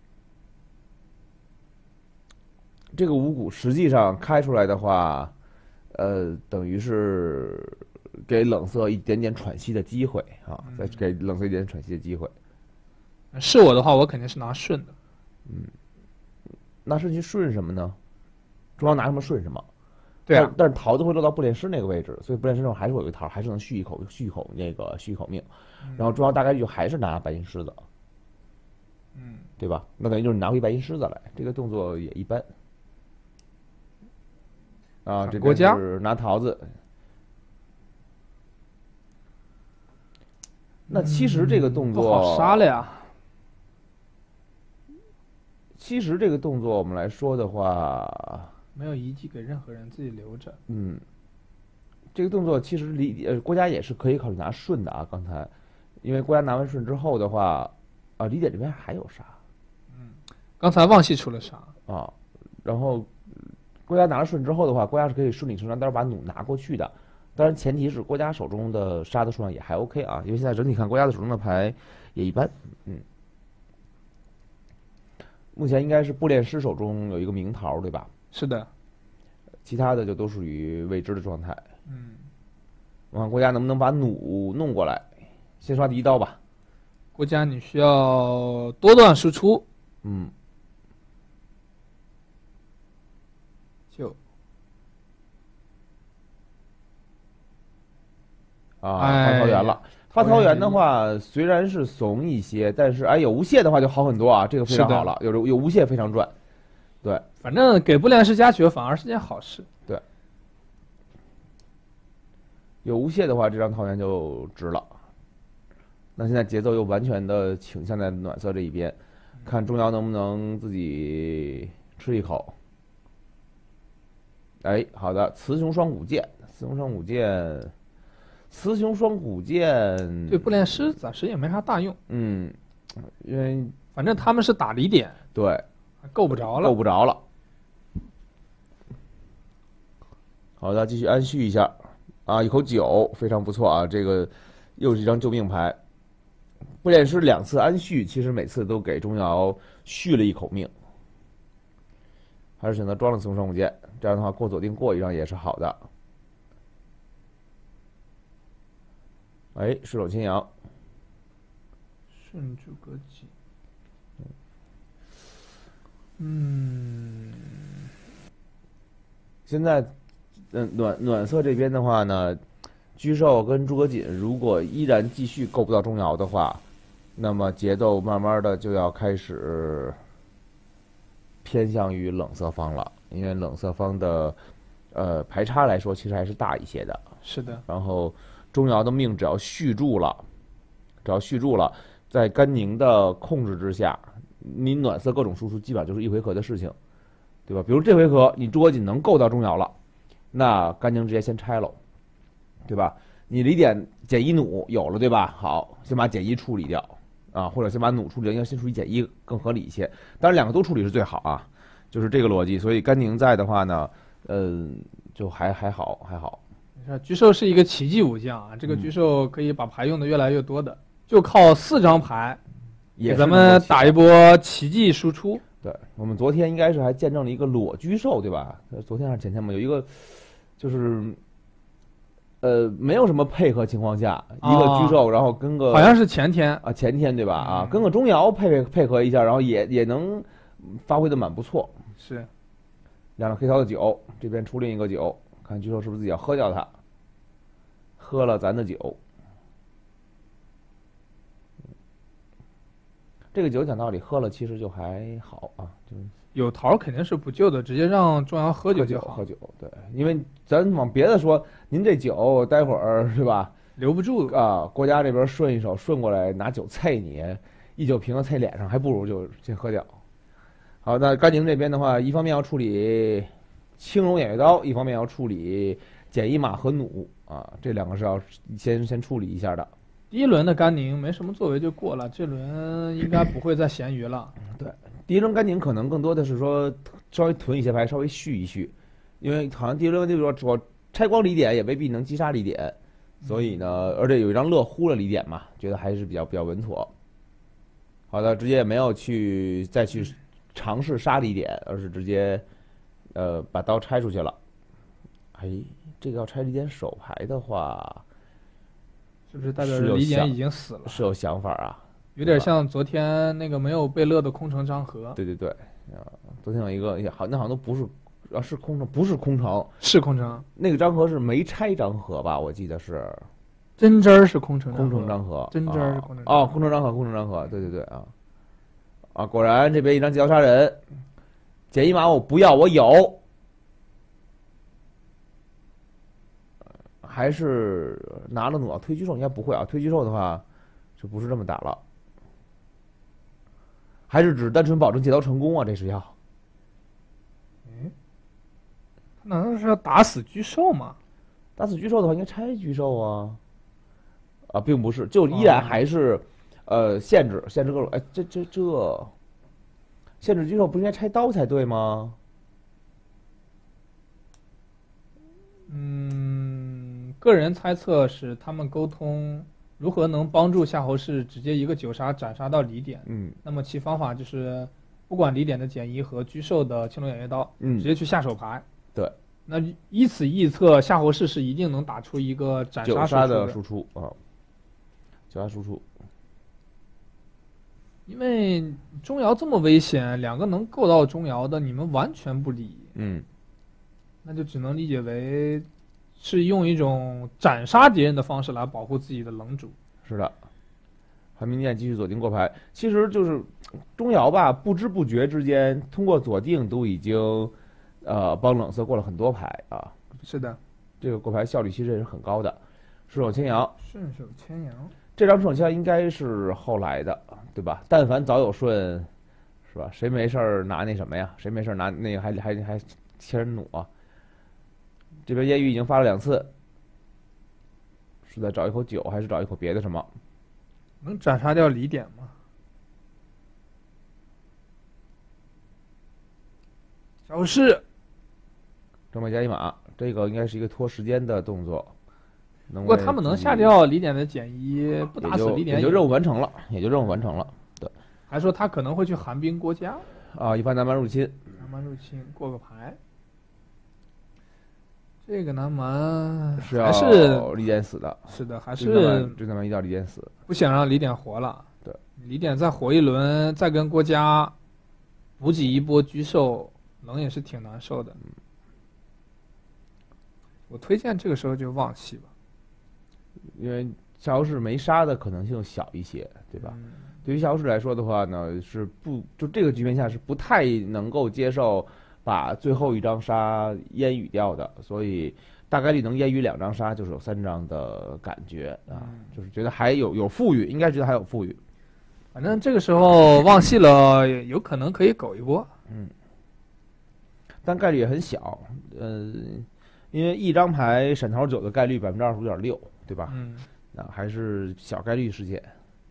这个五谷实际上开出来的话，呃，等于是给冷色一点点喘息的机会啊，再给冷色一点点喘息的机会。
是我的话，我肯定是拿顺的。
嗯，那是去顺什么呢？中央拿什么顺什么？
对啊，
但是桃子会落到布列师那个位置，所以布列师上还是有一个桃，还是能续一口续一口那个续一口命。然后中央大概率还是拿白银狮子，
嗯，
对吧？那等于就是拿回白银狮子来，这个动作也一般。啊，这边是拿桃子。那其实这个动作、
嗯、不好杀了呀。
其实这个动作我们来说的话，
没有遗迹给任何人，自己留着。
嗯，这个动作其实李呃郭嘉也是可以考虑拿顺的啊。刚才，因为郭嘉拿完顺之后的话，啊李典这边还有杀
刚才望系出了杀，
啊，然后郭嘉拿了顺之后的话，郭嘉是可以顺理成章待会儿把弩拿过去的。当然前提是郭嘉手中的杀的数量也还 OK 啊，因为现在整体看郭嘉的手中的牌也一般，嗯。目前应该是步练师手中有一个明桃，对吧？
是的，
其他的就都属于未知的状态。
嗯，
我看郭嘉能不能把弩弄过来，先刷第一刀吧。
郭嘉你需要多段输出，
嗯，
就
啊，
哎
发桃园了。发桃园的话，虽然是怂一些，但是哎，有无懈的话就好很多啊，这个非常好了。有有无懈非常赚，对，
反正给不良师加血反而是件好事。
对，有无懈的话，这张桃园就值了。那现在节奏又完全的倾向在暖色这一边，看钟繇能不能自己吃一口。哎，好的，雌雄双股剑，雌雄双股剑。雌雄双股剑
对不练师暂时也没啥大用，
嗯，因为
反正他们是打离点，
对
够不着了，
够不着了。好的，继续安续一下啊，一口酒非常不错啊，这个又是一张救命牌。不练师两次安续，其实每次都给钟繇续了一口命，还是选择装了雌雄双股剑，这样的话过左定过一张也是好的。哎，失手牵羊，
顺主格戟。嗯，
现在，嗯，暖暖色这边的话呢，居寿跟诸葛瑾如果依然继续够不到钟繇的话，那么节奏慢慢的就要开始偏向于冷色方了，因为冷色方的呃排差来说，其实还是大一些的。
是的。
然后钟繇的命只要续住了，只要续住了，在甘宁的控制之下，你暖色各种输出基本上就是一回合的事情，对吧？比如这回合你诸葛瑾能够到钟繇了，那甘宁直接先拆喽，对吧？你离点减一弩有了，对吧？好，先把减一处理掉啊，或者先把弩处理掉，应该先处理减一更合理一些。当然两个都处理是最好啊，就是这个逻辑。所以甘宁在的话呢，嗯、呃，就还还好还好。
居寿是一个奇迹武将啊，这个居寿可以把牌用的越来越多的，嗯、就靠四张牌，给咱们打一波奇迹输出。
对，我们昨天应该是还见证了一个裸居寿，对吧？昨天还是前天嘛，有一个就是呃没有什么配合情况下，一个居寿，然后跟个
好像是前天
啊前天对吧？啊，
嗯、
跟个钟繇配配合一下，然后也也能发挥的蛮不错。
是，
两个黑桃的酒，这边出另一个酒，看居寿是不是自己要喝掉它。喝了咱的酒，这个酒讲道理喝了其实就还好啊，就
有桃肯定是不救的，直接让钟繇喝酒就好。
喝酒，对，因为咱往别的说，您这酒待会儿是吧，
留不住
啊，国家这边顺一手顺过来拿酒啐你，一酒瓶子啐脸上，还不如就先喝掉。好，那甘宁这边的话，一方面要处理青龙偃月刀，一方面要处理减一马和弩。啊，这两个是要先先处理一下的。
第一轮的甘宁没什么作为就过了，这轮应该不会再咸鱼了。
对，第一轮甘宁可能更多的是说稍微囤一些牌，稍微续一续，因为好像第一轮就是说我拆光离点也未必能击杀离点，所以呢，而且有一张乐呼了离点嘛，觉得还是比较比较稳妥。好的，直接也没有去再去尝试杀离点，而是直接呃把刀拆出去了。哎。这个要拆离点手牌的话，
是不是代表离点已经死了？
是有想法啊，
有点像昨天那个没有被乐的空城张合。
对对对，啊，昨天有一个好，那好像都不是，啊是空城，不是空城，
是空城。
那个张合是没拆张合吧？我记得是。
真真儿是空城。
空城张合。
真真儿是空城。
哦，空城张合，空城张合，对对对啊，啊，果然这边一张截刀杀人，减一马我不要，我有。还是拿了弩啊？推居寿应该不会啊，推居寿的话就不是这么打了，还是只单纯保证截刀成功啊？这是要，
嗯， 难道是要打死居兽吗？
打死居兽的话，应该拆居兽啊。啊，并不是，就依然还是，呃，限制限制各种。哎，这这这，限制居兽不应该拆刀才对吗？
嗯，个人猜测是他们沟通如何能帮助夏侯氏直接一个九杀斩杀到离点。
嗯
那么其方法就是不管离点的减一和居兽的青龙偃月刀，
嗯
直，接去下手牌。
对。
那依此臆测，夏侯氏是一定能打出一个斩
九
杀
杀的
输
输出啊，九杀输出。
因为钟繇这么危险，两个能够到钟繇的，你们完全不理，
嗯，
那就只能理解为是用一种斩杀敌人的方式来保护自己的盟主。
是的。韩明剑继续锁定过牌，其实就是钟繇吧，不知不觉之间通过锁定都已经，呃，帮冷色过了很多牌啊。
是的，
这个过牌效率其实也是很高的。顺手牵羊，
顺手牵羊，
这张顺手牵羊应该是后来的，对吧？但凡早有顺，是吧？谁没事儿拿那什么呀？谁没事儿拿那个还还还切人弩啊？这边烟雨已经发了两次，是在找一口酒，还是找一口别的什么？
能斩杀掉离点吗？小士，
正面加一码，这个应该是一个拖时间的动作。不
不过他们能下掉离点的减一，不打死离点
也就任务完成了，也就任务完成了。对，
还说他可能会去寒冰郭嘉
啊，一发南蛮入侵，
南蛮入侵过个牌。这个南蛮
是
还是
要离点死的，
是的，还
这
是
这南蛮一定要离点死，
不想让离点活了。
对，
离点再活一轮，再跟郭嘉补给一波居兽，冷也是挺难受的。我推荐这个时候就忘弃吧，
因为夏侯氏没杀的可能性小一些，对吧？
嗯、
对于夏侯氏来说的话呢，是不就这个局面下是不太能够接受把最后一张杀烟雨掉的，所以大概率能烟雨两张杀，就是有三张的感觉啊，
嗯、
就是觉得还有有富裕，应该觉得还有富裕。
反正这个时候忘戏了，有可能可以苟一波。
嗯，但概率也很小，呃，因为一张牌闪桃九的概率百分之二十五点六，对吧？
嗯，
啊，还是小概率事件。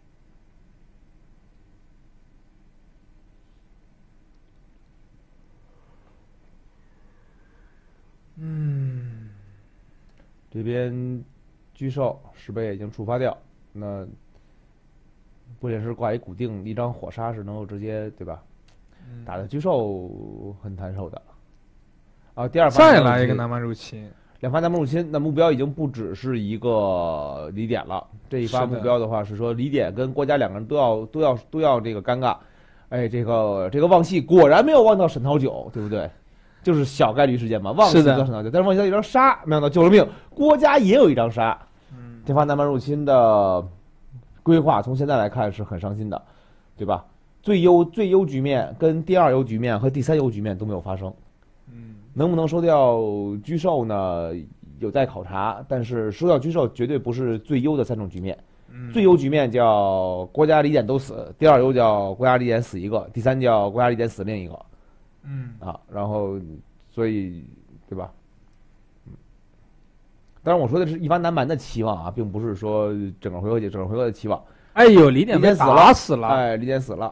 嗯，
这边居兽十倍已经触发掉，那不仅是挂一固定一张火杀是能够直接对吧？
嗯
打的居兽很难受的。啊，第二发
再来一个南蛮入侵，
两发南蛮入侵，那目标已经不只是一个离点了。这一发目标的话是说离点跟郭嘉两个人都要都要都要这个尴尬。哎，这个这个望戏果然没有望到沈涛九，对不对？就是小概率事件嘛，望戏到沈涛九，但是望戏有一张杀，没想到救了命。郭嘉也有一张杀，
嗯，
这发南蛮入侵的规划从现在来看是很伤心的，对吧？最优最优局面跟第二优局面和第三优局面都没有发生。
嗯，
能不能收掉居兽呢？有待考察，但是收掉居兽绝对不是最优的三种局面。
嗯、
最优局面叫国家离点都死，第二优叫国家离点死一个，第三叫国家离点死另一个。
嗯
啊，然后所以对吧？嗯，当然我说的是一般南蛮的期望啊，并不是说整个回合整个回合的期望。
哎呦，离点被打死了，
哎，离点死了。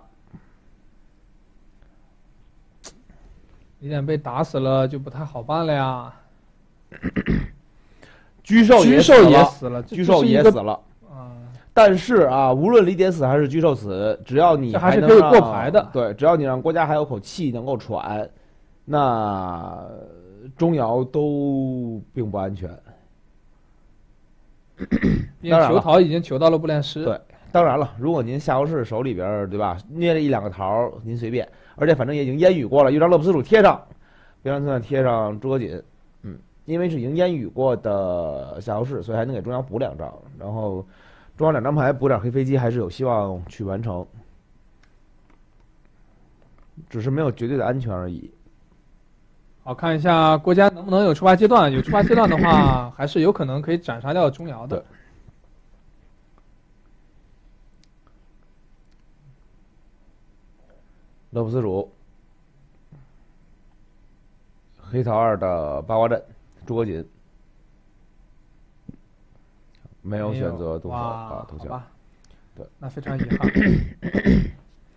离点被打死了就不太好办了呀。
居兽
居兽也死了，
居兽也死了。
啊，
但是啊，无论离点死还是居兽死，只要你
还是可以过牌的。
对，只要你让国家还有口气能够喘，那钟繇都并不安全。
因为求桃已经求到了不恋师。
对，当然了，如果您夏侯氏手里边对吧，捏了一两个桃，您随便，而且反正也已经烟雨过了，又让乐不思蜀贴上，别让他贴上诸葛瑾，嗯，因为是已经烟雨过的夏侯氏，所以还能给钟繇补两张，然后钟繇两张牌补点黑飞机还是有希望去完成，只是没有绝对的安全而已。
好，看一下郭嘉能不能有触发阶段，有触发阶段的话，还是有可能可以斩杀掉钟繇的。乐不思蜀，黑
黑桃二的八卦阵，诸葛瑾没有选择动手啊投降。对，
那非常遗憾。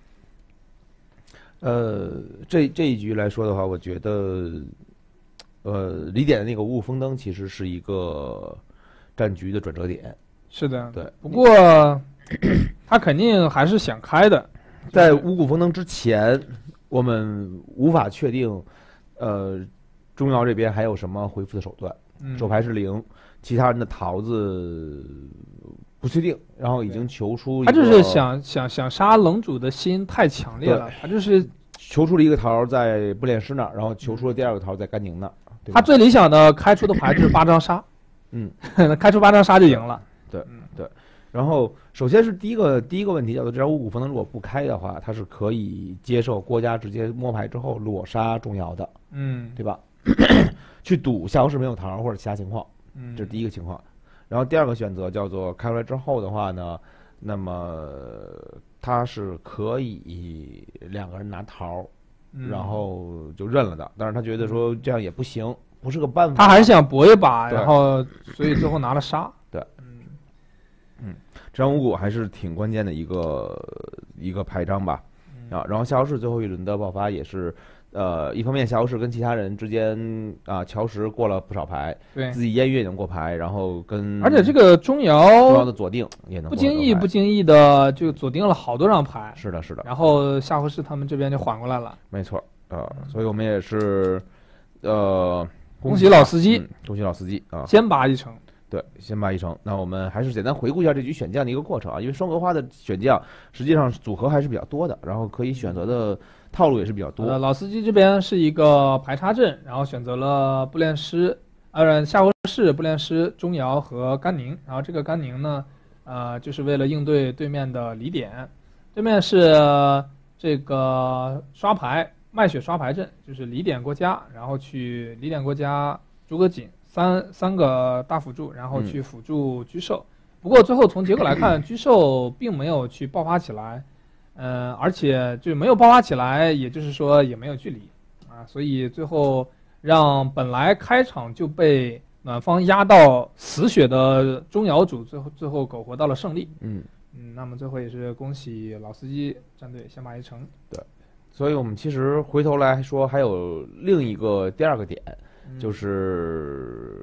呃，这这一局来说的话，我觉得，呃，李典的那个五谷丰登其实是一个战局的转折点。
是的，
对。
不过他肯定还是想开的。
在五谷丰登之前，我们无法确定，呃，钟繇这边还有什么回复的手段。
嗯、
手牌是零，其他人的桃子不确定，然后已经求出一个，
他就是想想想杀冷主的心太强烈了，他就是
求出了一个桃在不练师那儿，然后求出了第二个桃在甘宁那儿。
他最理想的开出的牌就是八张杀，
嗯，
开出八张杀就赢了。
对对，然后首先是第一个第一个问题叫做这张五谷丰登如果不开的话，他是可以接受郭嘉直接摸牌之后裸杀钟繇的，
嗯，
对吧？去赌夏侯氏没有桃或者其他情况，
嗯，
这是第一个情况。然后第二个选择叫做开出来之后的话呢，那么他是可以两个人拿桃，
嗯、
然后就认了的。但是他觉得说这样也不行，不是个办法。
他还是想搏一把，然后所以最后拿了杀。
对，嗯嗯，这张五谷还是挺关键的一个一个牌张吧。啊，然后夏侯氏最后一轮的爆发也是。呃，一方面夏侯氏跟其他人之间啊，乔石过了不少牌，
对，
自己烟雨也能过牌，然后跟
而且这个钟繇
钟繇的左定也能
不经意不经意的就左定了好多张牌，
是的，是的。
然后夏侯氏他们这边就缓过来了，
没错啊、呃，所以我们也是呃
恭喜老司机、
嗯，恭喜老司机啊，
先拔一成。
对，先拔一成。那我们还是简单回顾一下这局选将的一个过程啊，因为双格花的选将实际上组合还是比较多的，然后可以选择的套路也是比较多。
呃，老司机这边是一个排插阵，然后选择了不练师，呃，夏侯氏、不练师、钟繇和甘宁。然后这个甘宁呢，呃，就是为了应对对面的李典。对面是这个刷牌卖血刷牌阵，就是李典郭嘉，然后去李典郭嘉诸葛瑾。三三个大辅助，然后去辅助居寿。嗯、不过最后从结果来看，居寿并没有去爆发起来，呃，而且就没有爆发起来，也就是说也没有距离啊，所以最后让本来开场就被暖方压到死血的钟繇主，最后最后苟活到了胜利。
嗯
嗯，那么最后也是恭喜老司机战队先拔一成。
对，所以我们其实回头来说还有另一个第二个点。就是，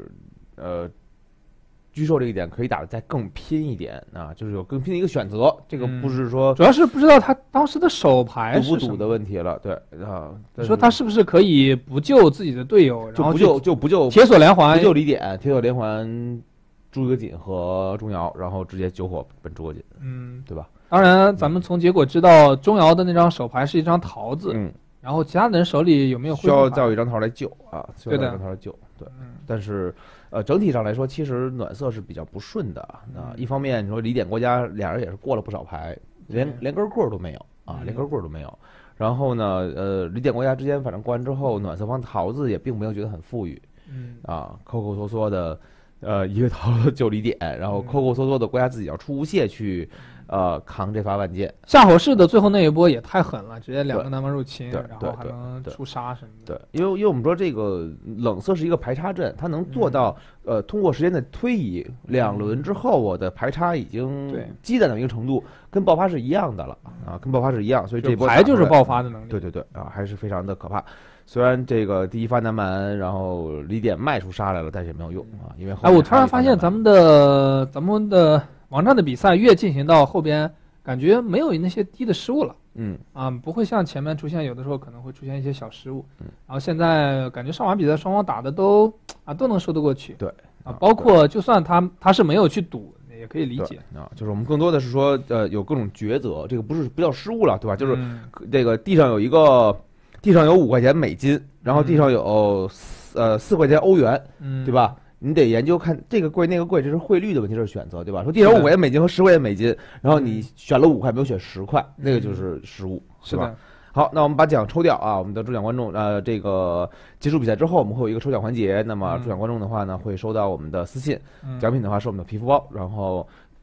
呃，居寿这一点可以打得再更拼一点啊，就是有更拼的一个选择。这个不是说、
嗯、主要是不知道他当时的手牌
赌不赌的问题了，对啊。
你说他是不是可以不救自己的队友，然后
就不救就不救
铁锁连环，
不救李典，铁锁连环诸葛瑾和钟繇，然后直接救火本诸葛瑾，
嗯，
对吧？
当然，咱们从结果知道钟繇的那张手牌是一张桃子，
嗯。
然后其他人手里有没有
需要再有一张桃来救啊？需要一张桃来救，对。
嗯、
但是，呃，整体上来说，其实暖色是比较不顺的啊。
嗯、
一方面，你说李典郭嘉俩人也是过了不少牌，连连根棍都没有啊，连根棍都没有。然后呢，呃，李典郭嘉之间反正过完之后，暖色方桃子也并没有觉得很富裕，
嗯
啊，抠抠缩缩的，呃，一个桃子救李典，然后抠抠缩缩的郭嘉自己要出无懈去。呃，扛这发万箭，
夏侯氏的最后那一波也太狠了，直接两个南蛮入侵，然后还能出杀什么
的。对，因为因为我们说这个冷色是一个排插阵，它能做到、嗯、呃，通过时间的推移，两轮之后我的排插已经积攒到一个程度，跟爆发是一样的了啊，跟爆发是一样，所以这波
牌就是爆发的能力。
对对对啊，还是非常的可怕。虽然这个第一发南蛮，然后李典卖出杀来了，但是也没有用啊，因为后
哎，我突然发现咱们的咱们的。网站的比赛越进行到后边，感觉没有那些低的失误了。
嗯
啊，不会像前面出现，有的时候可能会出现一些小失误。嗯，然后现在感觉上把比赛双方打的都啊都能说得过去。
对
啊，包括就算他他是没有去赌，也可以理解
啊。就是我们更多的是说，呃，有各种抉择，这个不是不叫失误了，对吧？就是
嗯、
这个地上有一个地上有五块钱美金，然后地上有、嗯、呃四块钱欧元，
嗯，
对吧？你得研究看这个贵那个贵，这是汇率的问题，这是选择，对吧？说地上五块钱美金和十块钱美金，然后你选了五块，没有选十块，那个就是失误，是吧？好，那我们把奖抽掉啊，我们的中奖观众，呃，这个结束比赛之后，我们会有一个抽奖环节。那么中奖观众的话呢，会收到我们的私信，奖品的话是我们的皮肤包，然后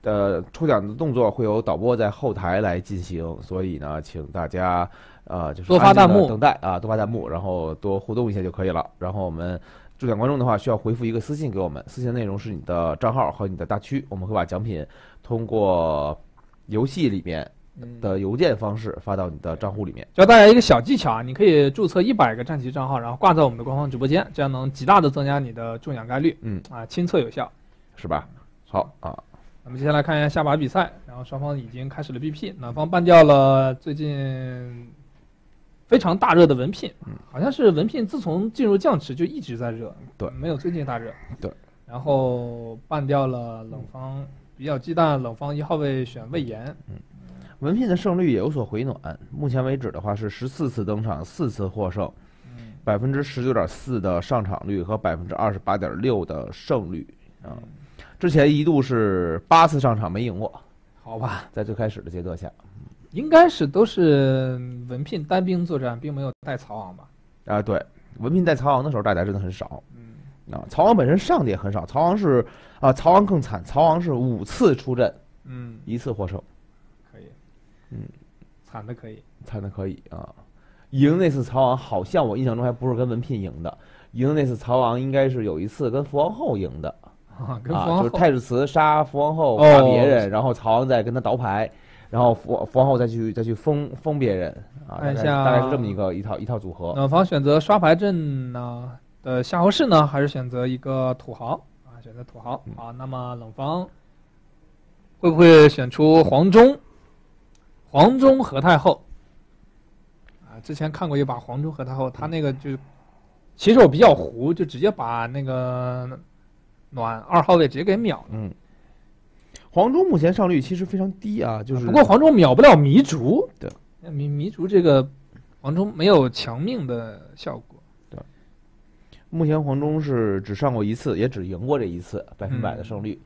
呃，抽奖的动作会由导播在后台来进行，所以呢，请大家呃就是
多发弹幕
安静地等待啊，多发弹幕，然后多互动一下就可以了。然后我们中奖观众的话，需要回复一个私信给我们，私信内容是你的账号和你的大区，我们会把奖品通过游戏里面的邮件方式发到你的账户里面。
教大家一个小技巧啊，你可以注册一百个战旗账号，然后挂在我们的官方直播间，这样能极大的增加你的中奖概率。
嗯
啊，亲测有效，
是吧？好啊。
那么接下来看一下下把比赛，然后双方已经开始了 B P， 暖方办掉了最近非常大热的文聘，
嗯，
好像是文聘自从进入降池就一直在热，
对，
没有最近大热，
对。
然后办掉了冷方，比较忌惮冷方一号位选魏延，
嗯，文聘的胜率也有所回暖，目前为止的话是十四次登场，四次获胜，百分之十九点四的上场率和百分之二十八点六的胜率啊。
嗯
之前一度是八次上场没赢过，
好吧，
在最开始的阶段下，
应该是都是文聘单兵作战，并没有带曹昂吧？
啊，对，文聘带曹昂的时候大家真的很少，
嗯，
啊，曹昂本身上的也很少，曹昂是啊，曹昂更惨，曹昂是五次出阵，
嗯，
一次获胜，
可以，
嗯，
惨的可以，
惨的可以啊，赢那次曹昂好像我印象中还不是跟文聘赢的，赢那次曹昂应该是有一次跟福王后赢的。
啊，跟
啊，
福王后
就是太子慈杀福王后
哦
杀别人，然后曹昂再跟他倒牌，然后福福王后再去再去封封别人啊，大概
看一下
大概是这么一个一套一套组合。
暖方选择刷牌阵呢的夏侯氏呢，还是选择一个土豪啊？选择土豪。
嗯
好，那么冷方会不会选出黄忠？黄忠何太后啊？之前看过一把黄忠何太后，他那个就起手比较糊，就直接把那个暖二号位直接给秒了。
嗯，黄忠目前胜率其实非常低啊，就是
不过黄忠秒不了糜竺，
对，
糜糜竺这个黄忠没有强命的效果。
目前黄忠是只上过一次，也只赢过这一次，百分百的胜率。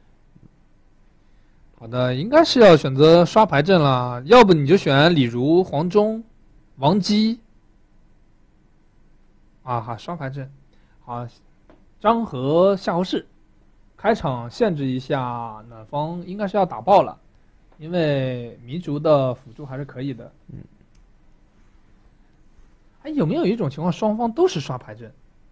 好的，应该是要选择刷牌阵了，要不你就选李儒、黄忠、王姬。啊哈，刷牌阵，好，张和夏侯氏，开场限制一下，暖方应该是要打爆了，因为糜竺的辅助还是可以的。
嗯，
哎，有没有一种情况，双方都是刷牌阵，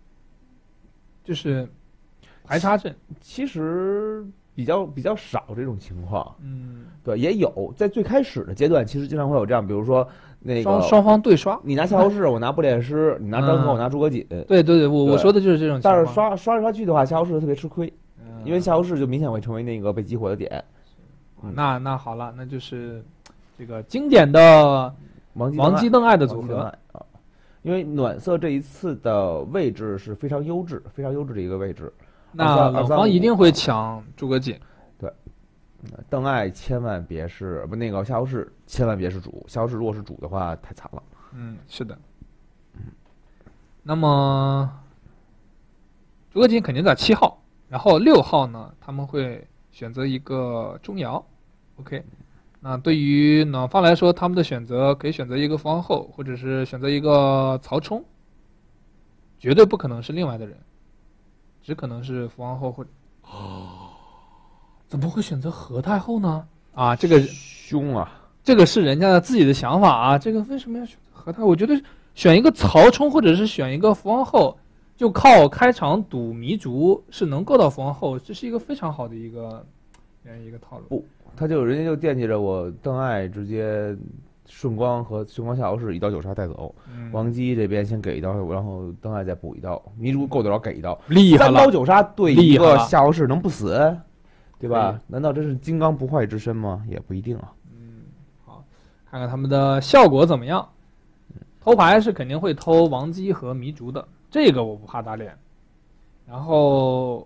就是排插阵？
其实比较比较少这种情况，
嗯，
对，也有在最开始的阶段，其实经常会有这样，比如说那个
双双方对刷，
你拿夏侯氏，我拿布列师，你拿张合，
嗯
我拿诸葛瑾。
对对对，我
对
我说的就是这种情况。
但是刷刷来刷去的话，夏侯氏特别吃亏，
嗯
因为夏侯氏就明显会成为那个被激活的点。嗯
那那好了，那就是这个经典的
王姬
王姬邓艾的组
王姬邓
合。
艾啊，因为暖色这一次的位置是非常优质、非常优质的一个位置。
那冷方一定会抢诸葛瑾。
邓艾千万别是不那个夏侯氏，千万别是主。夏侯氏如果是主的话，太惨了。
嗯，是的。那么诸葛瑾肯定在七号，然后六号呢，他们会选择一个钟繇。OK，那对于暖方来说，他们的选择可以选择一个福王后，或者是选择一个曹冲，绝对不可能是另外的人，只可能是福王后或者。怎么会选择何太后呢？啊，这个
凶啊！
这个是人家的自己的想法啊。这个为什么要选择何太后？我觉得选一个曹冲或者是选一个福王后，就靠开场赌糜竺是能够到福王后，这是一个非常好的一个一个套路。
不，他就人家就惦记着我邓艾直接顺光和顺光夏侯氏一刀九杀带走，
嗯、
王姬这边先给一刀，然后邓艾再补一刀，糜竺够得着给一刀，
厉害了，
三刀九杀对一个
厉害了
夏侯氏能不死？对吧？
对
难道这是金刚不坏之身吗？也不一定啊。
嗯，好，看看他们的效果怎么样。偷牌是肯定会偷王姬和糜竺的，这个我不怕打脸。然后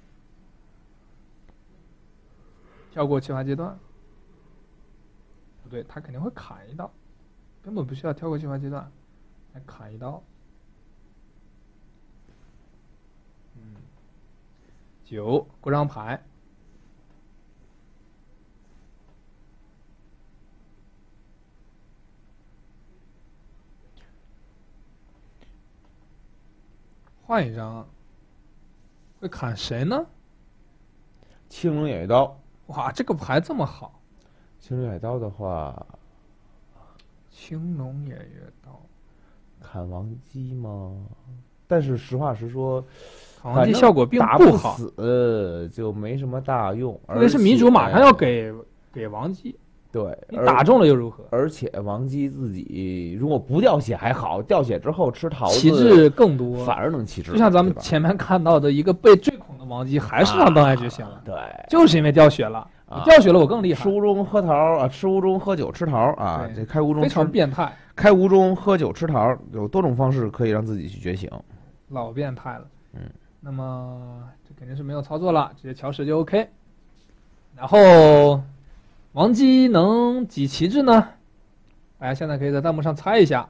跳过气化阶段，不对，他肯定会砍一刀，根本不需要跳过气化阶段，来砍一刀。嗯，九过张牌。换一张，会砍谁呢？
青龙偃月刀，
哇，这个牌这么好，
青龙偃月刀的话，
青龙偃月刀，
砍王姬吗？但是实话实说，
砍王姬效果并不好，
死就没什么大用。
因为是民主马上要给给王姬，
对，
你打中了又如何？
而且王姬自己如果不掉血还好，掉血之后吃桃子，
旗帜更多，
反而能旗帜。
就像咱们前面看到的一个被坠孔的王姬，还是让邓艾执行了，
啊，对，
就是因为掉血了。你掉血了，我更厉害。
吃无中喝桃啊，吃无中喝酒吃桃啊，这开无中
非常变态。
开无中喝酒吃桃，有多种方式可以让自己去觉醒。
老变态了。
嗯，
那么这肯定是没有操作了，直接乔石就 OK。然后王姬能几旗帜呢？大家现在可以在弹幕上猜一下。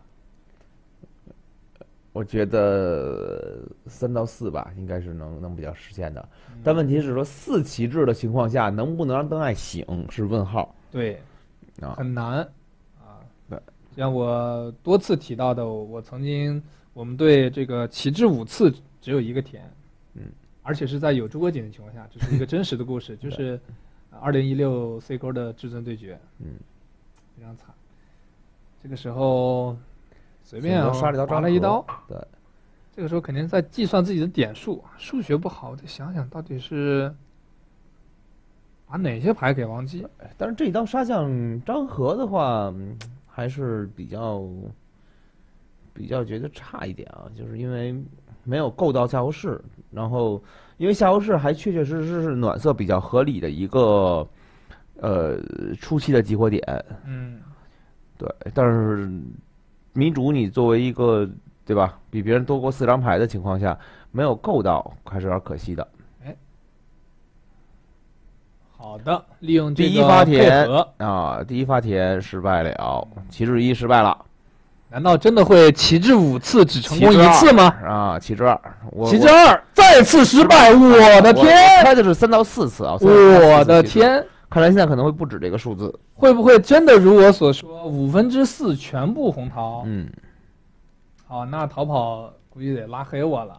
我觉得三到四吧，应该是能能比较实现的。但问题是说四旗帜的情况下，能不能让邓艾醒是问号。
对，
啊，
很难啊。
对，
像我多次提到的，我曾经我们队这个旗帜五次只有一个田，
嗯，
而且是在有诸葛瑾的情况下，这是一个真实的故事，就是二零一六 C 勾的至尊对决，
嗯，
非常惨。这个时候随便
杀了一刀，
划了一刀，
对，
这个时候肯定在计算自己的点数，数学不好，我得想想到底是把哪些牌给王姬。
但是这一刀杀向张合的话，嗯还是比较比较觉得差一点啊，就是因为没有够到夏侯氏，然后因为夏侯氏还确确实实是暖色比较合理的一个呃初期的激活点，
嗯，
对，但是民主你作为一个对吧，比别人多过四张牌的情况下，没有够到，还是有点可惜的。
哎，好的，利用这个
第一发田
配合
啊，第一发田失败了，旗帜一失败了。
难道真的会旗帜五次只成功一次吗？
啊，旗帜二，
旗帜二再次失败，我的天！
猜的是三到四次啊，
我的天！
看来现在可能会不止这个数字。
会不会真的如我所说，五分之四全部红桃？
嗯，
好，那逃跑估计得拉黑我了。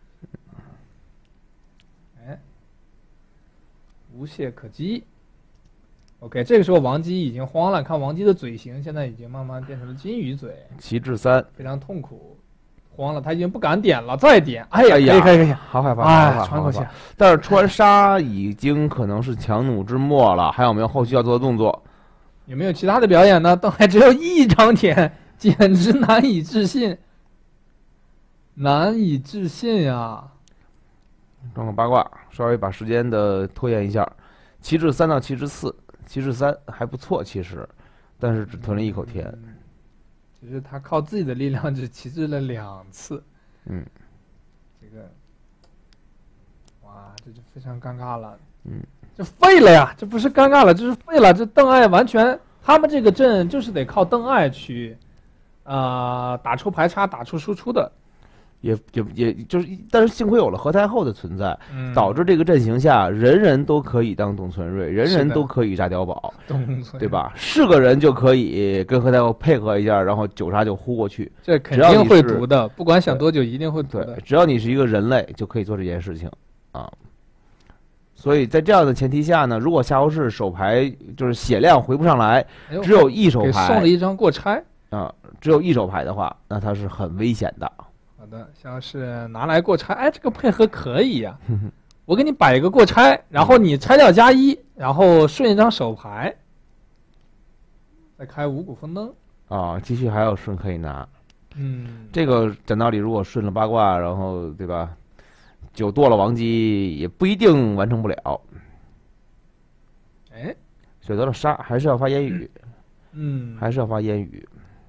哎，无懈可击。OK， 这个时候王姬已经慌了，看王姬的嘴型现在已经慢慢变成了金鱼嘴，
旗帜三，
非常痛苦，慌了，他已经不敢点了，再点，哎呀，
哎呀
可以可以可以，
好害怕，
哎，喘口气。
但是穿杀已经可能是强弩之末了，还有没有后续要做的动作？
有没有其他的表演呢？邓艾只有一张田，简直难以置信，难以置信呀！
装个八卦，稍微把时间的拖延一下，旗帜三到旗帜四。旗帜三还不错，其实，但是只吞了一口田。
嗯、只是他靠自己的力量只旗帜了两次。
嗯，
这个，哇，这就非常尴尬了。
嗯，
这废了呀！这不是尴尬了，这是废了。这邓艾完全，他们这个阵就是得靠邓艾去，啊、呃，打出排插，打出输出的。
也也也就是，但是幸亏有了何太后的存在，
嗯、
导致这个阵型下人人都可以当董存瑞，人人都可以炸碉堡，对吧？是个人就可以跟何太后配合一下，然后九杀就呼过去。
这肯定会毒的，不管想多久一定会毒的。
对，只要你是一个人类，就可以做这件事情啊。所以在这样的前提下呢，如果夏侯氏手牌就是血量回不上来，
哎、
只有一手牌，
送了一张过差
啊，只有一手牌的话，那它是很危险的。
好的，像是拿来过拆，哎，这个配合可以呀、啊。我给你摆一个过拆，然后你拆掉加一，然后顺一张手牌，再开五谷丰登
啊，继续还有顺可以拿。
嗯，
这个讲道理，如果顺了八卦，然后对吧，九剁了王姬，也不一定完成不了。
哎，
选择了杀，还是要发烟雨。
嗯，
还是要发烟雨。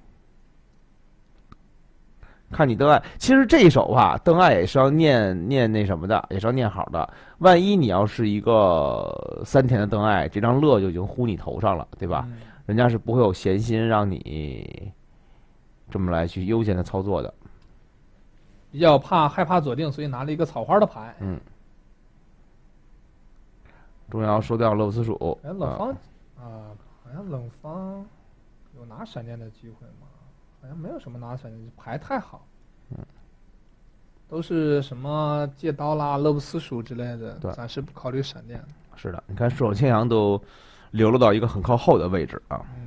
看你邓艾，其实这一手啊，邓艾也是要念念那什么的，也是要念好的。万一你要是一个三田的邓艾，这张乐就已经呼你头上了，对吧？
嗯、
人家是不会有闲心让你这么来去悠闲的操作的。
比较怕害怕左定，所以拿了一个草花的牌。
嗯。钟繇收掉乐不思蜀。
哎，冷方啊，好像冷方有拿闪电的机会吗？好像没有什么拿闪电，牌太好，
嗯，
都是什么借刀啦、乐不思蜀之类的，
对，
暂时不考虑闪电。
是的，你看射手千阳都流落到一个很靠后的位置啊。
嗯。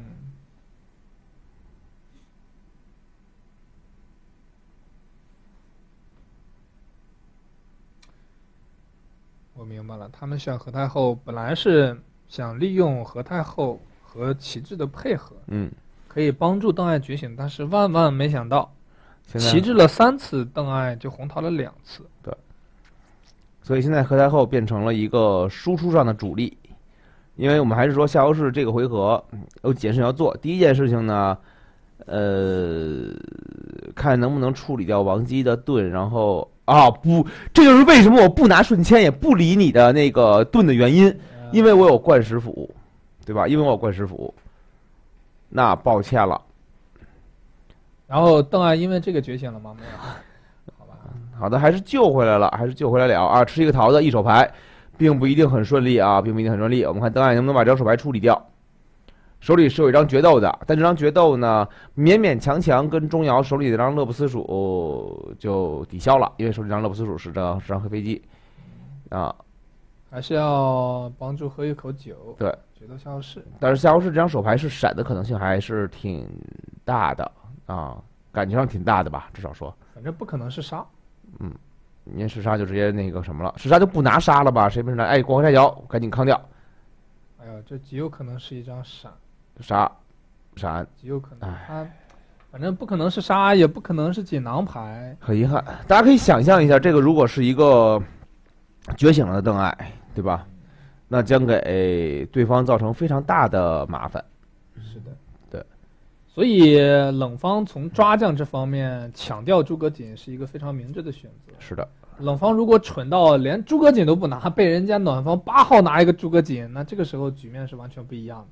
我明白了，他们选何太后本来是想利用何太后和旗帜的配合，
嗯，
可以帮助邓艾觉醒，但是万万没想到，
现在
旗帜了三次，邓艾就红桃了两次。
对，所以现在何太后变成了一个输出上的主力，因为我们还是说夏侯氏这个回合有几件事要做。第一件事情呢，呃，看能不能处理掉王姬的盾，然后啊不，这就是为什么我不拿瞬迁也不理你的那个盾的原因，因为我有冠石斧，对吧？因为我有冠石斧，那抱歉了。
然后邓艾因为这个觉醒了吗？没有，好吧。
好的，还是救回来了，还是救回来了啊！吃一个桃子，一手牌，并不一定很顺利啊，并不一定很顺利。我们看邓艾能不能把这张手牌处理掉。手里是有一张决斗的，但这张决斗呢，勉勉强强跟钟繇手里这张乐不思蜀就抵消了，因为手里这张乐不思蜀是张是张黑飞机，啊，
还是要帮助喝一口酒。
对，
决斗夏侯氏。
但是夏侯氏这张手牌是闪的可能性还是挺大的啊，感觉上挺大的吧，至少说，
反正不可能是杀。
嗯，您是杀就直接那个什么了，是杀就不拿杀了吧？谁不是拿？哎，光环拆桥，赶紧扛掉。
哎呦，这极有可能是一张闪。
杀，闪，
极有可能，他反正不可能是杀，也不可能是锦囊牌。
很遗憾，大家可以想象一下，这个如果是一个觉醒了的邓艾，对吧？那将给对方造成非常大的麻烦。
是的，
对。
所以冷方从抓将这方面抢掉诸葛瑾是一个非常明智的选择。
是的。
冷方如果蠢到连诸葛瑾都不拿，被人家暖方八号拿一个诸葛瑾，那这个时候局面是完全不一样的。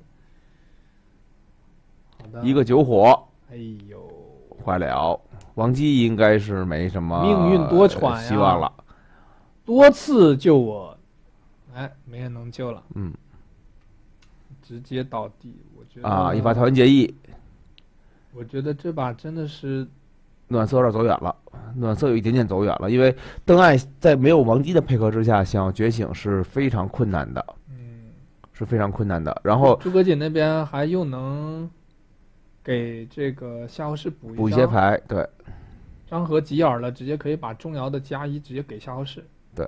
一个九火，
哎呦，
坏了！王姬应该是没什么
命运多舛呀，
希望了。
多次救我，哎，没人能救了。
嗯，
直接倒地，我觉得
啊，一发桃园结义。
我觉得这把真的是
暖色有点走远了，暖色有一点点走远了，因为邓艾在没有王姬的配合之下，想要觉醒是非常困难的。
嗯，
是非常困难的。然后
诸葛瑾那边还又能给这个夏侯氏补一
补一些牌，对，
张合急眼了，直接可以把钟繇的加一直接给夏侯氏。
对，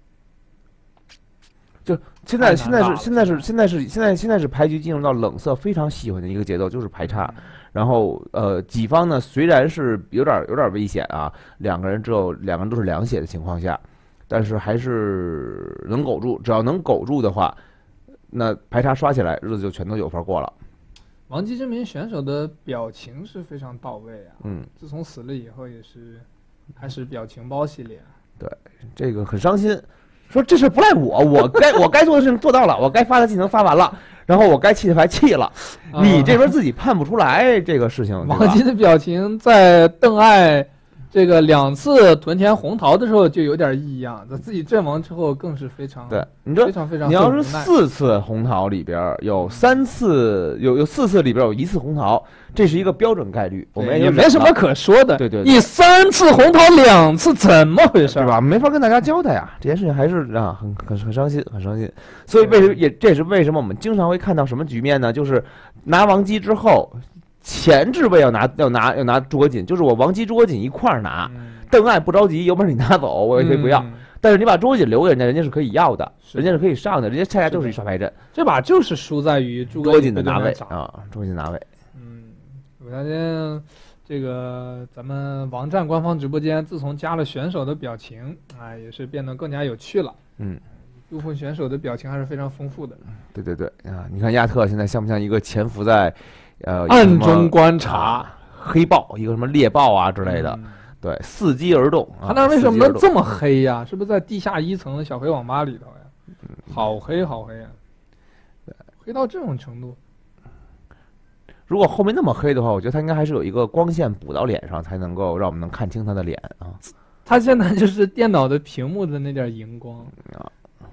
就现在现在是现在是现在是现在现在是牌局进入到冷色非常喜欢的一个节奏，就是排差。嗯、然后呃，己方呢虽然是有点有点危险啊，两个人只有两个人都是两血的情况下，但是还是能苟住。只要能苟住的话，那排差刷起来，日子就全都有法过了。
王姬这名选手的表情是非常到位啊，
嗯，
自从死了以后也是开始表情包系列。
对，这个很伤心，说这事不赖我，我该我该做的事情做到了，我该发的技能发完了，然后我该弃的牌弃了，
啊、
你这边自己判不出来这个事情。
王姬的表情在邓艾这个两次屯田红桃的时候就有点异样，在自己阵亡之后更是非常
对，你说
非常非常
你要是四次红桃里边有三次有有四次里边有一次红桃，这是一个标准概率，我们
也没什么可说的。
对对，
你三次红桃两次怎么回事？
对吧？没法跟大家交代呀，这件事情还是啊很很很伤心，很伤心。所以为什么也这也是为什么我们经常会看到什么局面呢？就是拿王姬之后。前置位要拿要拿要拿诸葛瑾，就是我王姬诸葛瑾一块儿拿，嗯、邓艾不着急，有本事你拿走，我也可以不要。嗯、但是你把诸葛瑾留给人家，人家是可以要的，人家是可以上的，人家恰恰就是一刷牌阵。
这把就是输在于诸
葛瑾
的
拿位啊，诸葛瑾拿位。
嗯，我相信这个咱们王战官方直播间自从加了选手的表情啊，也是变得更加有趣了。
嗯，
部分选手的表情还是非常丰富的。
对对对啊，你看亚特现在像不像一个潜伏在？呃，
暗中观察
黑豹，一个什么猎豹啊之类的，嗯、对，伺机而动。
他那为什么能这么黑呀、啊？是不是在地下一层的小黑网吧里头呀？嗯、好黑好黑啊！黑到这种程度。
如果后面那么黑的话，我觉得他应该还是有一个光线补到脸上，才能够让我们能看清他的脸啊。
他现在就是电脑的屏幕的那点荧光啊。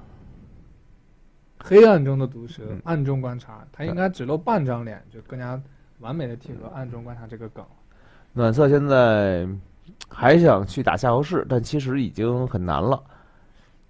黑暗中的毒蛇，嗯、暗中观察，他应该只露半张脸，就更加完美的贴合暗中观察这个梗。
暖色现在还想去打夏侯氏，但其实已经很难了。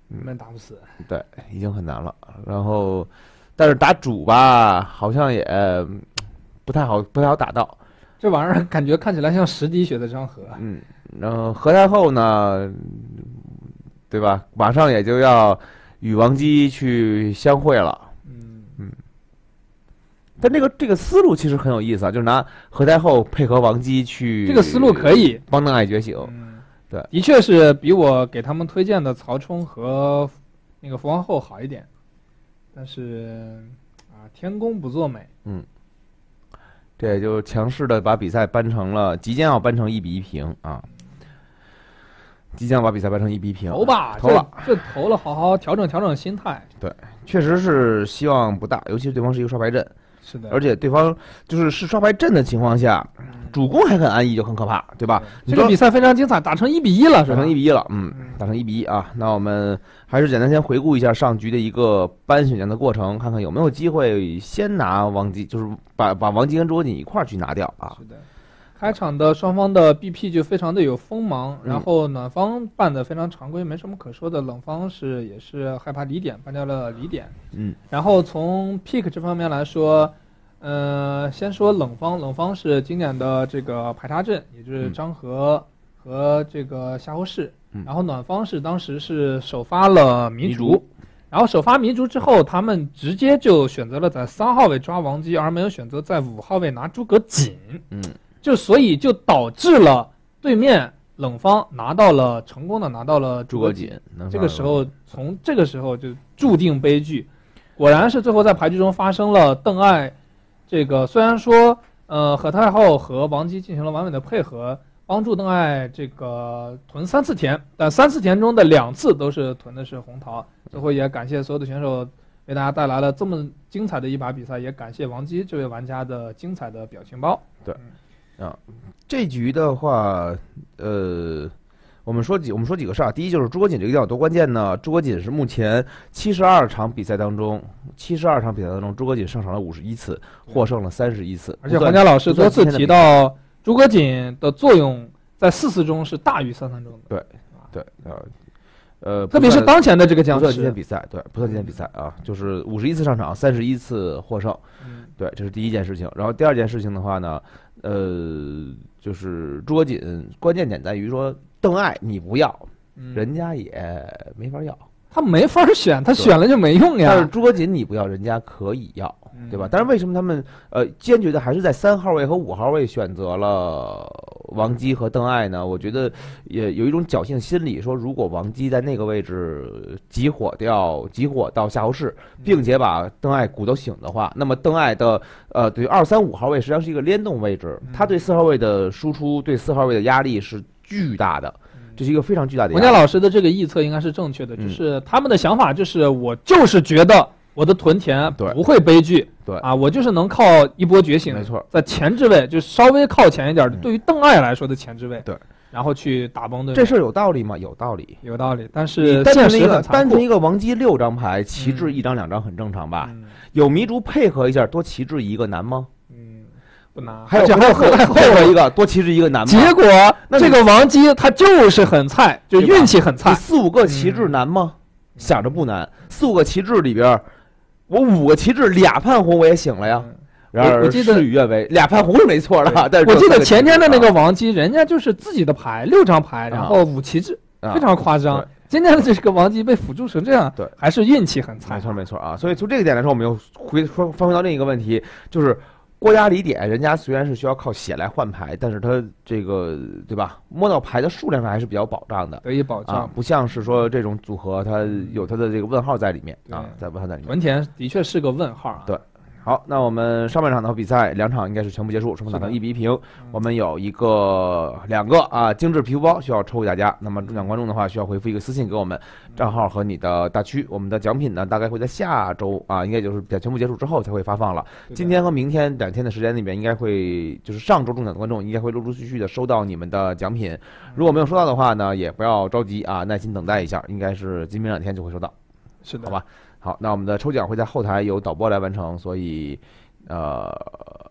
根本打不死。
对，已经很难了。然后，但是打主吧，好像也不太好，不太好打到。
这玩意儿感觉看起来像十滴血的张合。
嗯，然后何太后呢，对吧？马上也就要与王姬去相会了。
嗯
嗯。但这个这个思路其实很有意思啊，就是拿何太后配合王姬去，
这个思路可以
帮邓艾觉醒。
嗯，
对，
的确是比我给他们推荐的曹冲和那个福王后好一点，但是啊，天公不作美。
嗯。这也就强势的把比赛扳成了，即将要扳成一比一平啊！即将把比赛扳成一比一平。
投吧，
投了，
这这投了，好好调整调整心态。
对，确实是希望不大，尤其是对方是一个刷牌阵。
是的，
而且对方就是是刷牌阵的情况下，主攻还很安逸，就很可怕，对吧？
这个比赛非常精彩，打成一比一了，是吧？
打成一比一了，嗯，打成一比一啊！那我们还是简单先回顾一下上局的一个搬选将的过程，看看有没有机会先拿王姬，就是把把王姬跟卓锦一块儿去拿掉啊！
是的。开场的双方的 B P 就非常的有锋芒，
嗯、
然后暖方办的非常常规，没什么可说的。冷方是也是害怕离点，办掉了离点。
嗯，
然后从 pick 这方面来说，呃，先说冷方，冷方是经典的这个排他阵，也就是张合和这个夏侯氏。
嗯、
然后暖方是当时是首发了糜竺，然后首发糜竺之后，他们直接就选择了在三号位抓王姬，而没有选择在五号位拿诸葛瑾。
嗯。
就所以就导致了对面冷方拿到了成功的拿到了诸葛瑾，这个时候从这个时候就注定悲剧，果然是最后在牌局中发生了邓艾，这个虽然说呃何太后和王姬进行了完美的配合，帮助邓艾这个屯三次田，但三次田中的两次都是屯的是红桃，最后也感谢所有的选手为大家带来了这么精彩的一把比赛，也感谢王姬这位玩家的精彩的表情包。
对。啊，这局的话，呃，我们说几我们说几个事儿。第一就是诸葛瑾这个地方有多关键呢？诸葛瑾是目前七十二场比赛当中，七十二场比赛当中，诸葛瑾上场了五十一次，获胜了三十一次。
而且黄家老师多次提到，诸葛瑾的作用在四次中是大于三三中的。
对，对，呃。呃，
特别是当前的这个僵尸，
不算今天比赛，对，不算今天比赛啊，就是五十一次上场，三十一次获胜，
嗯，
对，这是第一件事情。然后第二件事情的话呢，呃，就是诸葛瑾，关键点在于说邓艾你不要，
嗯、
人家也没法要，
他没法选，他选了就没用呀。
但是诸葛瑾你不要，人家可以要，对吧？但是为什么他们呃坚决的还是在三号位和五号位选择了王姬和邓艾呢？我觉得也有一种侥幸心理，说如果王姬在那个位置集火掉集火到夏侯氏，并且把邓艾鼓捣醒的话，那么邓艾的呃对二三五号位实际上是一个联动位置，他对四号位的输出对四号位的压力是巨大的。这是一个非常巨大的。
王家老师的这个预测应该是正确的，就是他们的想法就是我就是觉得我的屯田不会悲剧，
对
啊，我就是能靠一波觉醒，
没错，
在前置位就稍微靠前一点，对于邓艾来说的前置位，
对，
然后去打崩对。
这事儿有道理吗？有道理，
有道理。但是
单纯一个
单
纯一个王姬六张牌，旗帜一张两张很正常吧？有糜竺配合一下，多旗帜一个难吗？
不难，
还有还有配合一个多旗帜一个难吗？
结果这个王姬他就是很菜，就运气很菜。
四五个旗帜难吗？想着不难，四五个旗帜里边，我五个旗帜俩判红我也醒了呀。然而事与愿违，俩判红是没错的。但是
我记得前天的那个王姬，人家就是自己的牌六张牌，然后五旗帜，非常夸张。今天的这个王姬被辅助成这样，
对，
还是运气很菜。
没错没错啊。所以从这个点来说，我们又回说翻回到另一个问题，就是。郭家离点，人家虽然是需要靠血来换牌，但是他这个对吧，摸到牌的数量上还是比较保障的，
得以保障，
啊，不像是说这种组合，它有它的这个问号在里面啊，在问号在里面。
屯田的确是个问号啊。
对。好，那我们上半场的比赛两场应该是全部结束，双方打成一比一平。我们有一个两个啊精致皮肤包需要抽给大家，那么中奖观众的话需要回复一个私信给我们，账号和你的大区。我们的奖品呢大概会在下周啊，应该就是在全部结束之后才会发放了。今天和明天两天的时间里面，应该会就是上周中奖的观众应该会陆陆续续的收到你们的奖品。如果没有收到的话呢，也不要着急啊，耐心等待一下，应该是今明两天就会收到。
是的，
好吧。好，那我们的抽奖会在后台由导播来完成，所以，呃，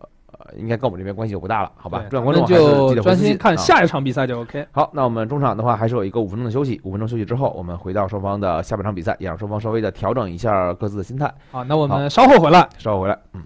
应该跟我们这边关系就不大了，好吧？
对
重点观众还是
就
记得回私信
专心看
啊
下一场比赛就 OK。
好，那我们中场的话还是有一个五分钟的休息，五分钟休息之后，我们回到双方的下半场比赛，也让双方稍微的调整一下各自的心态。
好，那我们稍后回来。
稍后回来，嗯。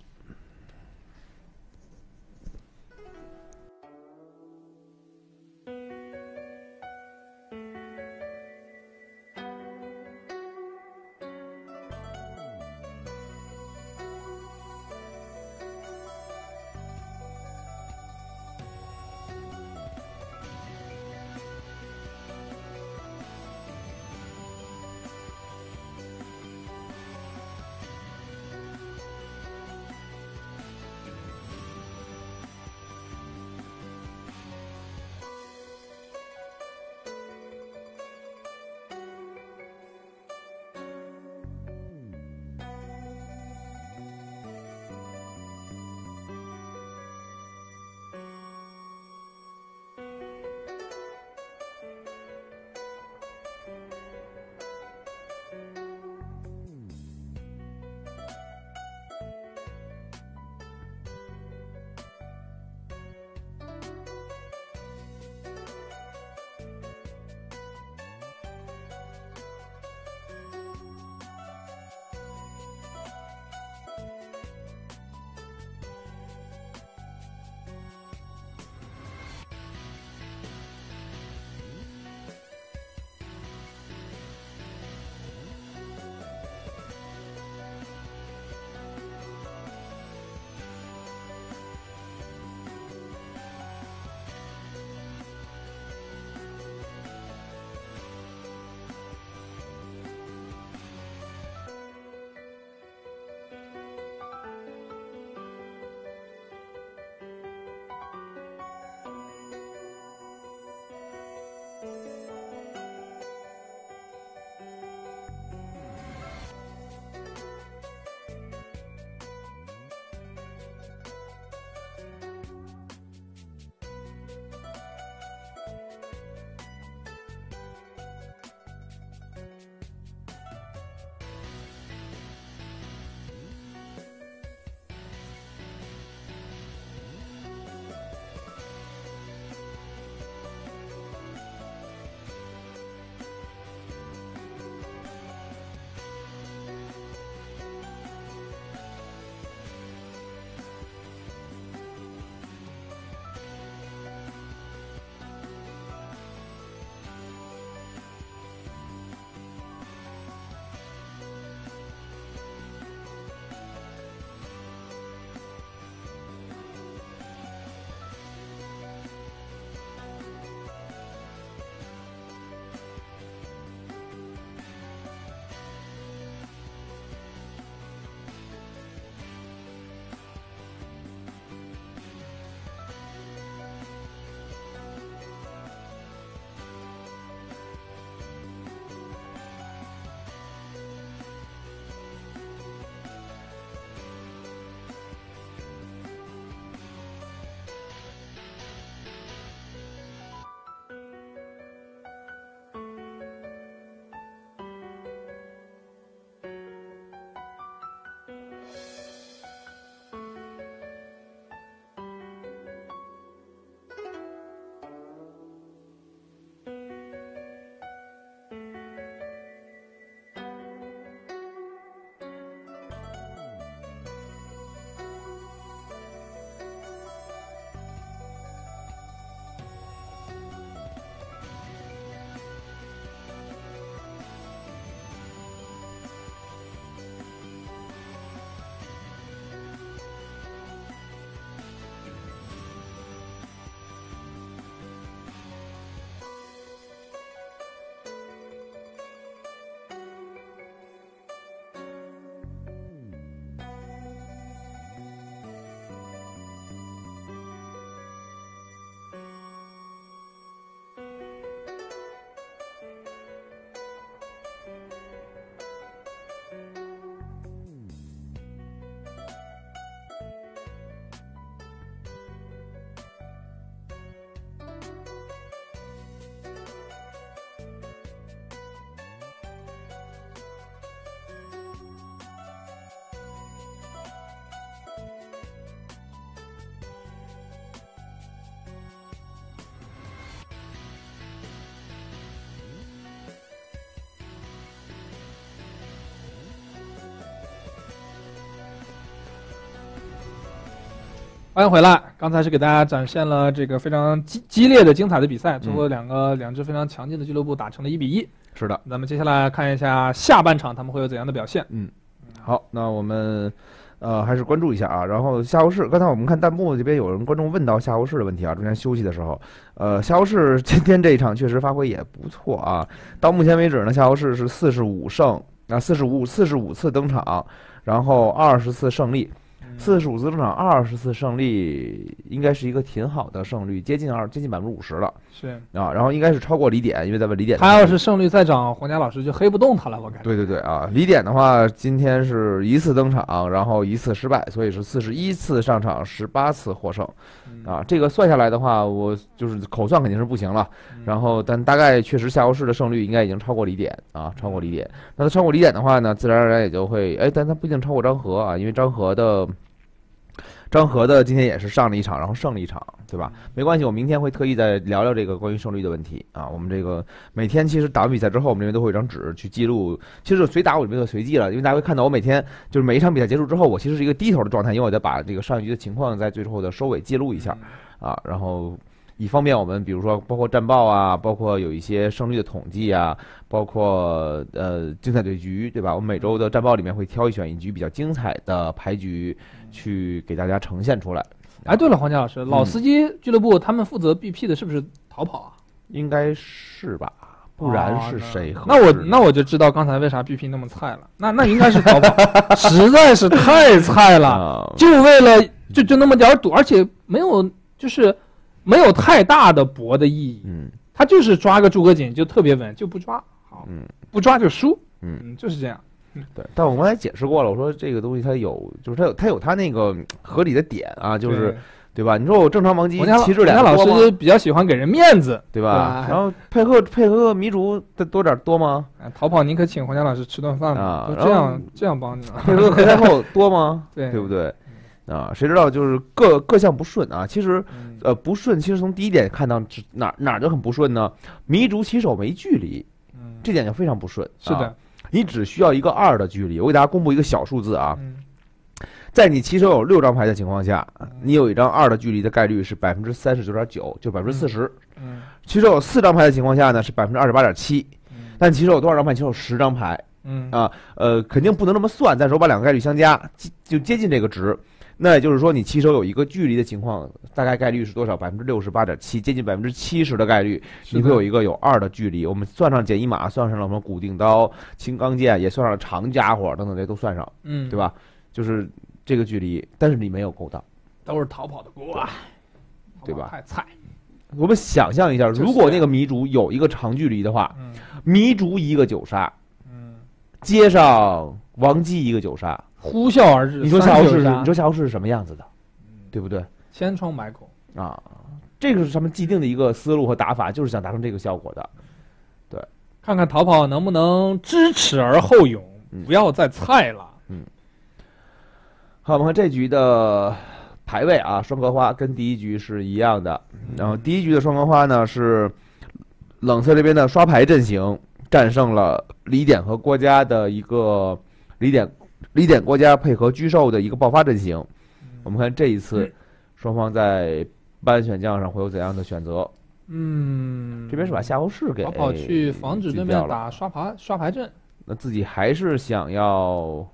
欢迎回来。刚才是给大家展现了这个非常激激烈的、精彩的比赛，最后两个、嗯、两支非常强劲的俱乐部打成了一比一。
是的，
咱们接下来看一下下半场他们会有怎样的表现。
嗯，好，那我们呃还是关注一下啊。然后夏侯氏，刚才我们看弹幕这边有人观众问到夏侯氏的问题啊，中间休息的时候，呃，夏侯氏今天这一场确实发挥也不错啊。到目前为止呢，夏侯氏是四十五胜啊，四十五四十五次登场，然后二十次胜利。四十五次登场，二十次胜利，应该是一个挺好的胜率，接近二，接近百分之五十了。
是
啊，然后应该是超过李典，因为在问李典。
他要是胜率再涨，黄家老师就黑不动他了，我感觉。
对对对啊，李典的话，今天是一次登场，然后一次失败，所以是四十一次上场，十八次获胜。啊，这个算下来的话，我就是口算肯定是不行了。然后，但大概确实夏侯氏的胜率应该已经超过李典啊，超过李典。那他超过李典的话呢，自然而然也就会，哎，但他不一定超过张合啊，因为张合的。张合的今天也是上了一场，然后胜了一场，对吧？没关系，我明天会特意再聊聊这个关于胜率的问题啊。我们这个每天其实打完比赛之后，我们这边都会有一张纸去记录，其实随打我这边就随记了，因为大家会看到我每天就是每一场比赛结束之后，我其实是一个低头的状态，因为我在把这个上一局的情况在最后的收尾记录一下啊，然后以方便我们比如说包括战报啊，包括有一些胜率的统计啊，包括呃精彩对局，对吧？我们每周的战报里面会挑选一局比较精彩的牌局去给大家呈现出来。
哎，对了，黄家老师，老司机俱乐部他们负责 B P 的是不是逃跑啊？
应该是吧，不然是谁、哦？
那我那我就知道刚才为啥 B P 那么菜了。那那应该是逃跑，实在是太菜了，就为了就就那么点赌，而且没有就是没有太大的博的意义。
嗯，
他就是抓个诸葛瑾就特别稳，就不抓好，
嗯，
不抓就输，
嗯，
嗯就是这样。
对，但我刚才解释过了，我说这个东西它有，就是它有它有它那个合理的点啊，就是 对, 对吧？你说我正常王姬旗帜两
个多吗？老师比较喜欢给人面子，
对吧？然后配合配合糜竺再多点多吗？
啊，逃跑您可请黄家老师吃顿饭
啊，
这样这样帮你了。
配合黑太后多吗？
对，
对不对？啊，谁知道就是各各项不顺啊。其实，呃，不顺其实从第一点看到哪哪就很不顺呢？糜竺起手没距离，
嗯，
这点就非常不顺。
是的。
啊你只需要一个二的距离，我给大家公布一个小数字啊，
嗯、
在你起手有六张牌的情况下，你有一张二的距离的概率是百分之三十九点九，就百分之四十。
嗯，
起手有四张牌的情况下呢是百分之二十八点七，但起手有多少张牌？起手有十张牌，
嗯
啊，呃，肯定不能这么算，但是我把两个概率相加，就接近这个值。那也就是说，你起手有一个距离的情况，大概概率是多少？百分之六十八点七，接近百分之七十的概率，你会有一个有二的距离。我们算上简易马，算上了什么古锭刀、青钢剑，也算上了长家伙等等，这都算上，
嗯，
对吧？就是这个距离，但是你没有够到，
都是逃跑的锅，
对吧？
太菜。
我们想象一下，如果那个糜竺有一个长距离的话，
嗯，
糜竺一个九杀，
嗯，
接上王姬一个九杀。
呼啸而至，
你说夏侯氏，你说夏侯氏是什么样子的，对不对？
千疮百孔
啊，这个是他们既定的一个思路和打法，就是想达成这个效果的。对，
看看逃跑能不能知耻而后勇，
嗯、
不要再菜了。
嗯，好，我们看这局的排位啊，双格花跟第一局是一样的。然后第一局的双格花呢是冷色这边的刷牌阵型战胜了李典和郭嘉的一个李典。李典郭嘉配合居寿的一个爆发阵型，我们看这一次双方在班选将上会有怎样的选择？
嗯，
这边是把夏侯氏给
跑跑去防止对面打刷牌刷牌阵，
那自己还是想要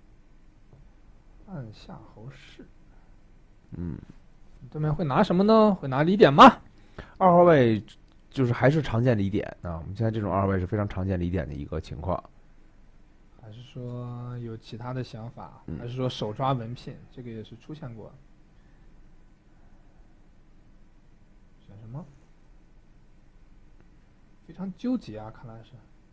按夏侯氏。
嗯，
对面会拿什么呢？会拿李典吗？
二号位就是还是常见李典啊，我们现在这种二号位是非常常见李典的一个情况。
还是说有其他的想法？
嗯、
还是说手抓文聘？这个也是出现过。选什么？非常纠结啊，看来是。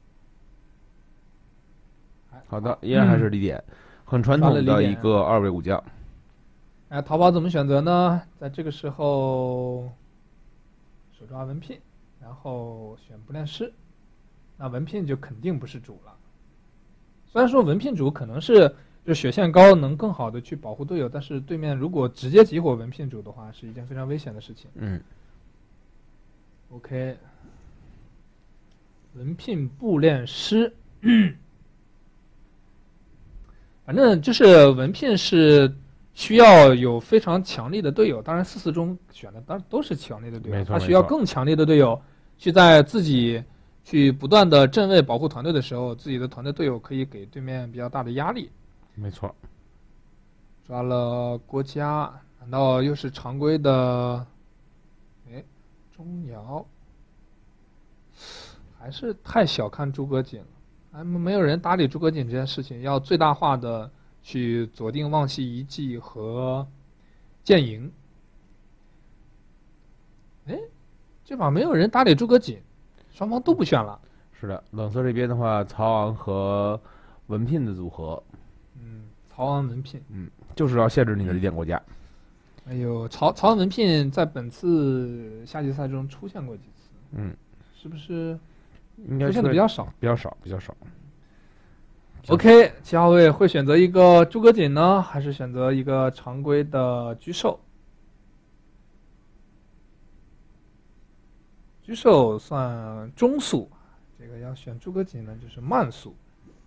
好的，依然还是李典，嗯、很传统的一个二位武将。
哎，逃跑怎么选择呢？在这个时候，手抓文聘，然后选不练师，那文聘就肯定不是主了。虽然说文聘主可能是就血线高，能更好的去保护队友，但是对面如果直接集火文聘主的话，是一件非常危险的事情。
嗯。
OK， 文聘不练师，反正就是文聘是需要有非常强力的队友。当然，四四中选的当然都是强力的队友，他需要更强力的队友，去在自己去不断的站位保护团队的时候，自己的团队队友可以给对面比较大的压力。
没错。
抓了郭嘉，难道又是常规的？哎，钟瑶，还是太小看诸葛瑾了。还没有人搭理诸葛瑾这件事情，要最大化的去锁定望西一骑和剑营。哎，这把没有人搭理诸葛瑾，双方都不选了。
是的，冷色这边的话，曹昂和文聘的组合。
嗯，曹昂文聘，
嗯，就是要限制你的离点国家。
哎呦，曹曹昂文聘在本次夏季赛中出现过几次？
嗯，
是不是？
应该
出现的比较少，
比较少，比较少。
OK， 七号位会选择一个诸葛瑾呢，还是选择一个常规的居兽？居兽算中速，这个要选诸葛瑾呢，就是慢速。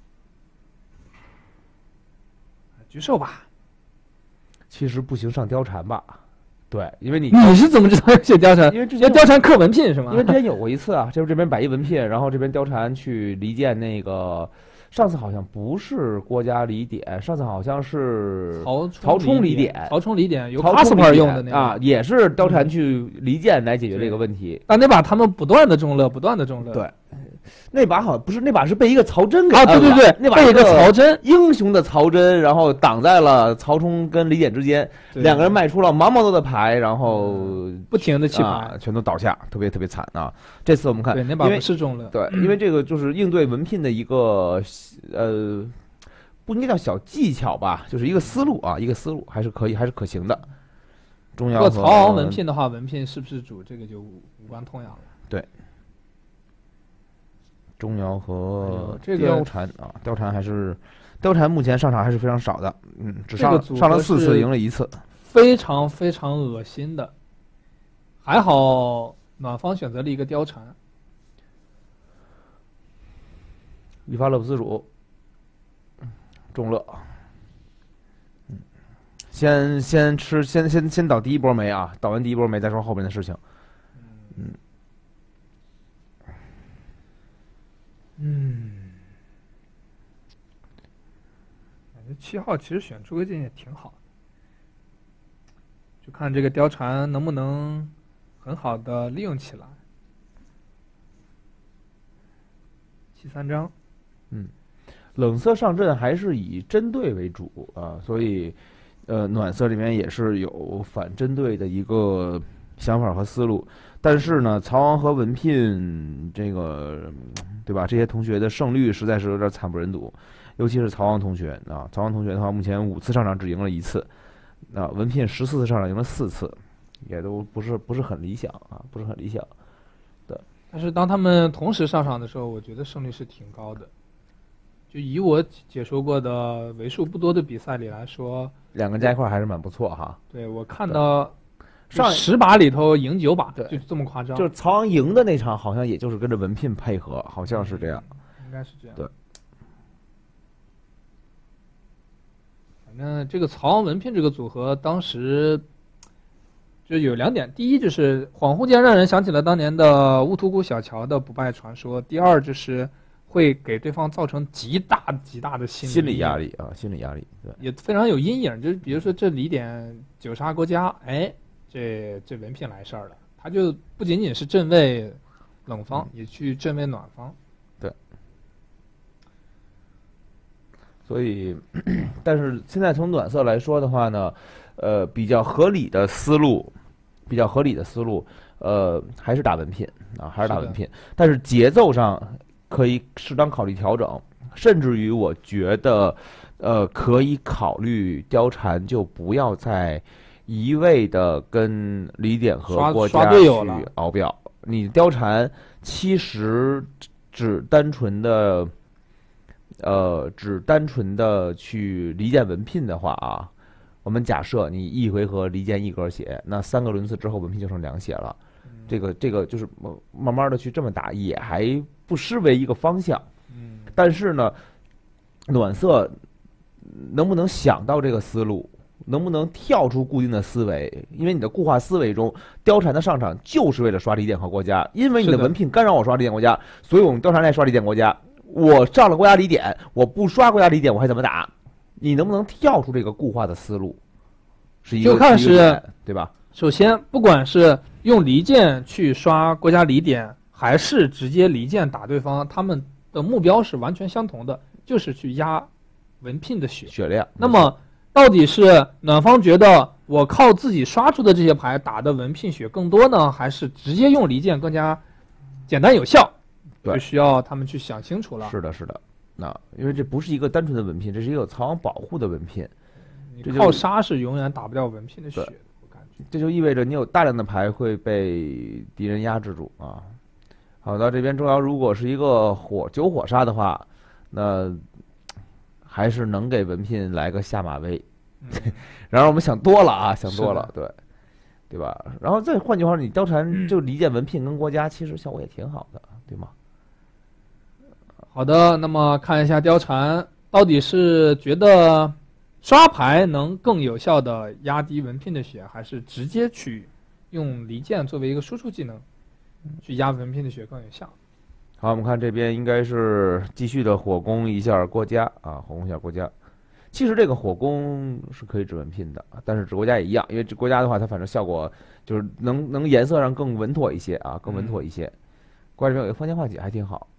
居兽吧。
其实不行，上貂蝉吧。对，因为你
你是怎么知道要选貂蝉？
因为之前
貂蝉克文聘是吗？
因为之前有过一次啊，就是这边摆一文聘，然后这边貂蝉去离间那个，上次好像不是郭嘉离点，上次好像是
曹
曹冲离点，
曹冲离点有
曹冲
Casper 用的那个
啊，也是貂蝉去离间来解决这个问题。
但那把他们不断的中乐，不断的中乐。
对。那把好像不是，那把是被一个曹真给
啊，对对对，
那把
被一个曹真
英雄的曹真，然后挡在了曹冲跟李典之间，两个人迈出了茫茫多的牌，然后、
嗯、不停的弃牌、
啊，全都倒下，特别特别惨啊！这次我们看，
对那把不是中了，
对，因为这个就是应对文聘的一个呃，不应该叫小技巧吧，就是一个思路啊，一个思路还是可以，还是可行的。钟瑶
和曹昂文聘的话，文聘是不是主这个就无关痛痒了？
对。钟瑶和
这个
貂蝉啊，貂蝉还是貂蝉目前上场还是非常少的，嗯，只上、这个、上了四次，赢了一次，
非常非常恶心的。还好暖方选择了一个貂蝉，
利发勒普斯主，中乐，嗯，先先吃先先先倒第一波梅啊，倒完第一波梅再说后边的事情，嗯。
嗯，感觉七号其实选诸葛瑾也挺好的，就看这个貂蝉能不能很好的利用起来。七三张，
嗯，冷色上阵还是以针对为主啊，所以呃暖色这边也是有反针对的一个想法和思路，但是呢，曹昂和文聘这个。对吧？这些同学的胜率实在是有点惨不忍睹，尤其是曹昂同学啊。曹昂同学的话，目前五次上场只赢了一次，啊，文聘十四次上场赢了四次，也都不是不是很理想啊，不是很理想。对。
但是当他们同时上场的时候，我觉得胜率是挺高的。就以我解说过的为数不多的比赛里来说，
两个加一块还是蛮不错哈。
对，我看到。上十把里头赢九把，就这么夸张。
就是曹昂赢的那场，好像也就是跟着文聘配合，好像是这样。
应该是这样。
对。
反正这个曹昂文聘这个组合，当时就有两点：第一，就是恍惚间让人想起了当年的乌图古小乔的不败传说；第二，就是会给对方造成极大极大的心理
心理压力啊，心理压力，对，
也非常有阴影。就是比如说这李典九杀郭嘉，哎。这这文聘来事儿了，他就不仅仅是正位冷方，嗯、也去正位暖方。
对。所以，但是现在从暖色来说的话呢，呃，比较合理的思路，比较合理的思路，呃，还是打文聘啊，还是打文聘。但是节奏上可以适当考虑调整，甚至于我觉得，呃，可以考虑貂蝉就不要再。一味的跟李典和郭嘉去鏖表，你貂蝉其实只单纯的，呃，只单纯的去离间文聘的话啊，我们假设你一回合离间一格血，那三个轮次之后文聘就剩两血了，嗯、这个这个就是慢慢的去这么打，也还不失为一个方向。
嗯，
但是呢，暖色能不能想到这个思路？ 能不能跳出固定的思维？因为你的固化思维中，貂蝉的上场就是为了刷离点和国家，因为你的文聘干扰我刷离点国家，所以我们貂蝉来刷离点国家。我上了国家离点，我不刷国家离点，我还怎么打？你能不能跳出这个固化的思路？是一个
就看是
对吧？
首先，不管是用离间去刷国家离点，还是直接离间打对方，他们的目标是完全相同的，就是去压文聘的血
血量。
那么，到底是暖方觉得我靠自己刷出的这些牌打的文聘血更多呢，还是直接用离间更加简单有效？
对，
就需要他们去想清楚了。
是的，是的。那因为这不是一个单纯的文聘，这是一个有曹王保护的文聘。
你靠杀是永远打不掉文聘的血的，我感觉。
这就意味着你有大量的牌会被敌人压制住啊。好的，这边钟繇如果是一个火九火杀的话，那还是能给文聘来个下马威。
嗯、
然后我们想多了啊，想多了，对，对吧？然后再换句话说，你貂蝉就离间文聘跟国家，其实效果也挺好的，对吗？
好的，那么看一下貂蝉到底是觉得刷牌能更有效的压低文聘的血，还是直接去用离间作为一个输出技能去压文聘的血更有效？
好，我们看这边应该是继续的火攻一下国家啊，火攻一下国家。其实这个火攻是可以指文聘的，但是指国家也一样，因为指国家的话，它反正效果就是能能颜色上更稳妥一些啊，更稳妥一些。嗯、国家这边有个方天画戟还挺好。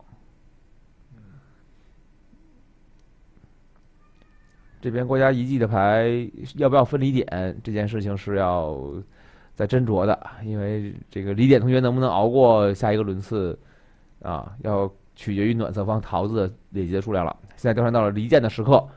这边国家遗迹的牌要不要分离点这件事情是要再斟酌的，因为这个离点同学能不能熬过下一个轮次啊，要取决于暖色方桃子的累积的数量了。现在貂蝉到了离间的时刻，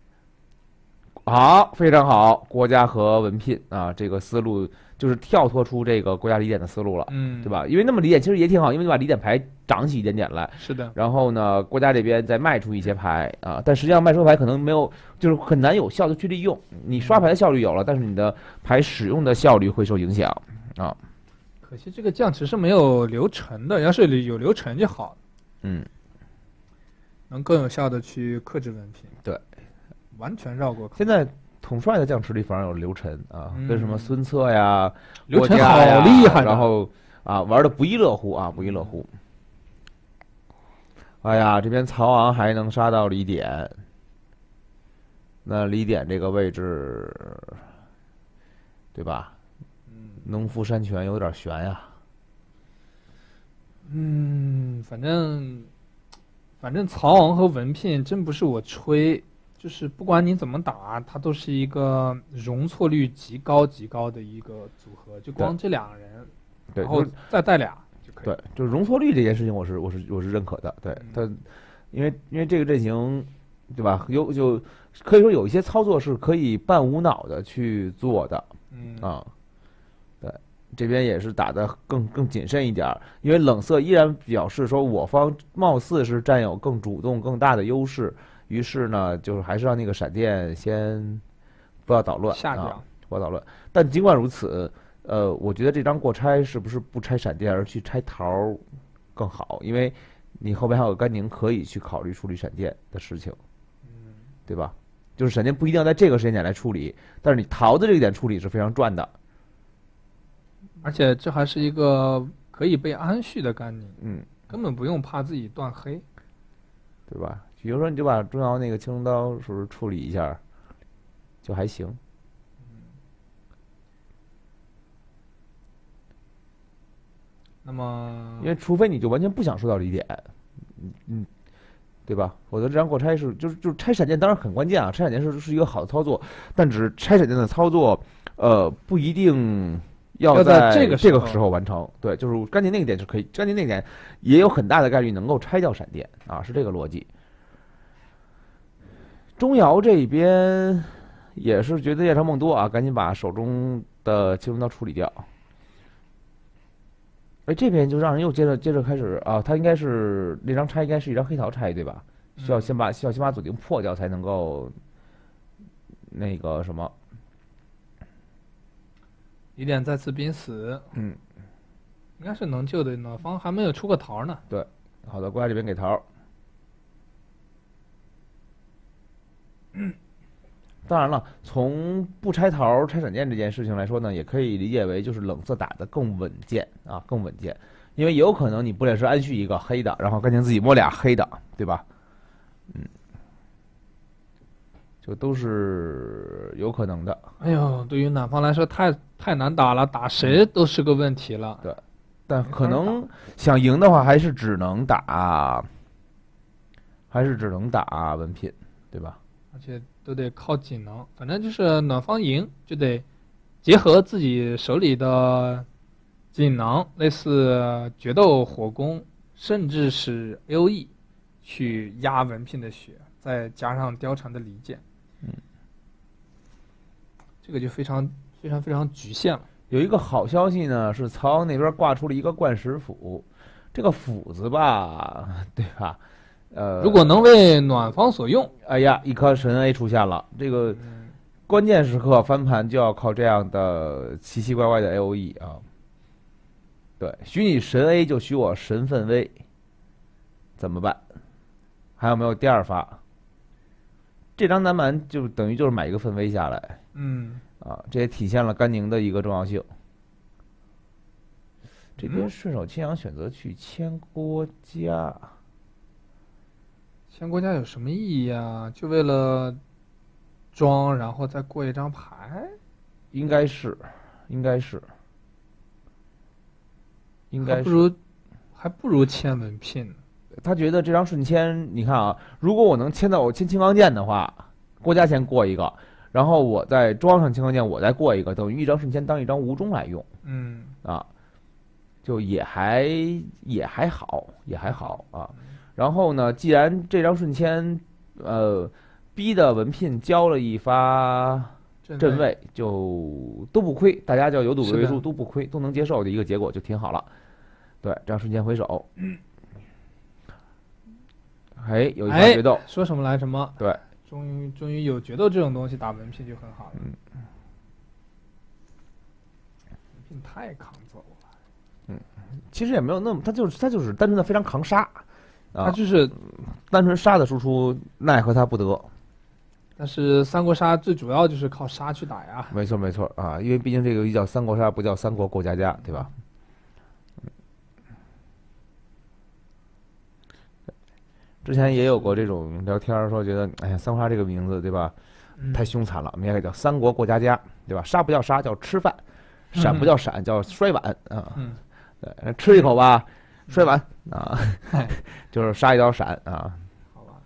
好，非常好，国家和文聘啊，这个思路就是跳脱出这个国家离点的思路了，
嗯，
对吧？因为那么离点其实也挺好，因为你把离点牌涨起一点点来，
是的。
然后呢，国家这边再卖出一些牌啊，但实际上卖出牌可能没有，就是很难有效的去利用。你刷牌的效率有了，但是你的牌使用的效率会受影响啊。
可惜这个将其实没有流程的，要是有流程就好了。
嗯，
能更有效的去克制文聘。
对，
完全绕过。
现在统帅的将池里反而有流程啊，
嗯、
跟什么孙策呀、
流程好厉害，
然后啊玩的不亦乐乎啊，不亦乐乎。哎呀，这边曹昂还能杀到离点，那离点这个位置，对吧？
嗯，
农夫山泉有点悬呀。
嗯，反正反正曹昂和文聘真不是我吹，就是不管你怎么打，它都是一个容错率极高极高的一个组合，就光这两个人，
对，
然后再带俩。
对，就是容错率这件事情，我是我是我是认可的。对他，因为因为这个阵型，对吧？有就可以说有一些操作是可以半无脑的去做的。
嗯
啊，对，这边也是打的更更谨慎一点，因为冷色依然表示说我方貌似是占有更主动更大的优势，于是呢，就是还是让那个闪电先不要捣乱，
下掉，
啊，不要捣乱。但尽管如此。呃，我觉得这张过拆是不是不拆闪电而去拆桃更好？因为你后边还有甘宁可以去考虑处理闪电的事情，
嗯，
对吧？就是闪电不一定要在这个时间点来处理，但是你桃子这一点处理是非常赚的。
而且这还是一个可以被安续的甘宁，
嗯，
根本不用怕自己断黑，
对吧？比如说你就把钟繇那个青龙刀是不是处理一下，就还行。
那么，
因为除非你就完全不想收到离点，嗯嗯，对吧？否则这张过拆是就是就是拆闪电当然很关键啊，拆闪电是是一个好的操作，但只拆闪电的操作，呃，不一定要
在
这
个这
个时候完成。对，就是甘宁那个点是可以，甘宁那个点也有很大的概率能够拆掉闪电啊，是这个逻辑。钟繇这边也是觉得夜长梦多啊，赶紧把手中的青龙刀处理掉。哎，这边就让人又接着接着开始啊，他应该是那张拆应该是一张黑桃拆对吧？需要先把需要先把左丁破掉才能够那个什么。
离点再次濒死，
嗯，
应该是能救的，暖方还没有出过桃呢。
对，好的，国家这边给桃。 当然了，从不拆桃拆闪电这件事情来说呢，也可以理解为就是冷色打得更稳健啊，更稳健。因为也有可能你不列师安续一个黑的，然后甘宁自己摸俩黑的，对吧？嗯，这都是有可能的。
哎呦，对于南方来说太太难打了，打谁都是个问题了。
对，但可能想赢的话，还是只能打，还是只能打文聘，对吧？
而且都得靠技能，反正就是暖方赢就得结合自己手里的技能，类似决斗、火攻，甚至是 A O E， 去压文聘的血，再加上貂蝉的离间，
嗯，
这个就非常非常非常局限了。
有一个好消息呢，是曹昂那边挂出了一个冠石斧，这个斧子吧，对吧？呃，
如果能为暖方所用，
哎呀，一颗神 A 出现了，这个关键时刻翻盘就要靠这样的奇奇怪怪的 A O E 啊。对，许你神 A 就许我神奋威，怎么办？还有没有第二发？这张南蛮就等于就是买一个奋威下来，
嗯，
啊，这也体现了甘宁的一个重要性。这边顺手牵羊选择去签郭嘉，
签郭嘉有什么意义啊？就为了装，然后再过一张牌？
应该是，应该是。应该
还不如还不如签文聘。
他觉得这张顺签，你看啊，如果我能签到我签青钢剑的话，郭嘉先过一个，然后我再装上青钢剑，我再过一个，等于一张顺签当一张无中来用。
嗯
啊，就也还也还好，也还好啊。然后呢，既然这张顺签，呃，逼的文聘交了一发阵位，就都不亏，大家叫有赌为输，都不亏，都能接受的一个结果，就挺好了。对，这样瞬间回首，
嗯，
哎，有一场决斗，
哎，说什么来什么，
对，
终于终于有决斗这种东西打文聘就很好了。
嗯，
文聘太抗揍了。
嗯，其实也没有那么，他就是他就是单纯的非常抗杀，啊，
他就是
单纯杀的输出，奈何他不得。
但是三国杀最主要就是靠杀去打呀。
没错没错啊，因为毕竟这个游戏叫三国杀，不叫三国过家家，对吧？之前也有过这种聊天说，觉得哎呀，三国杀这个名字对吧，
嗯、
太凶残了，我们应该叫三国过家家，对吧？杀不叫杀，叫吃饭；闪不叫闪，叫摔碗啊。
嗯，
对，吃一口吧，摔碗啊，就是杀一刀闪啊。
好吧。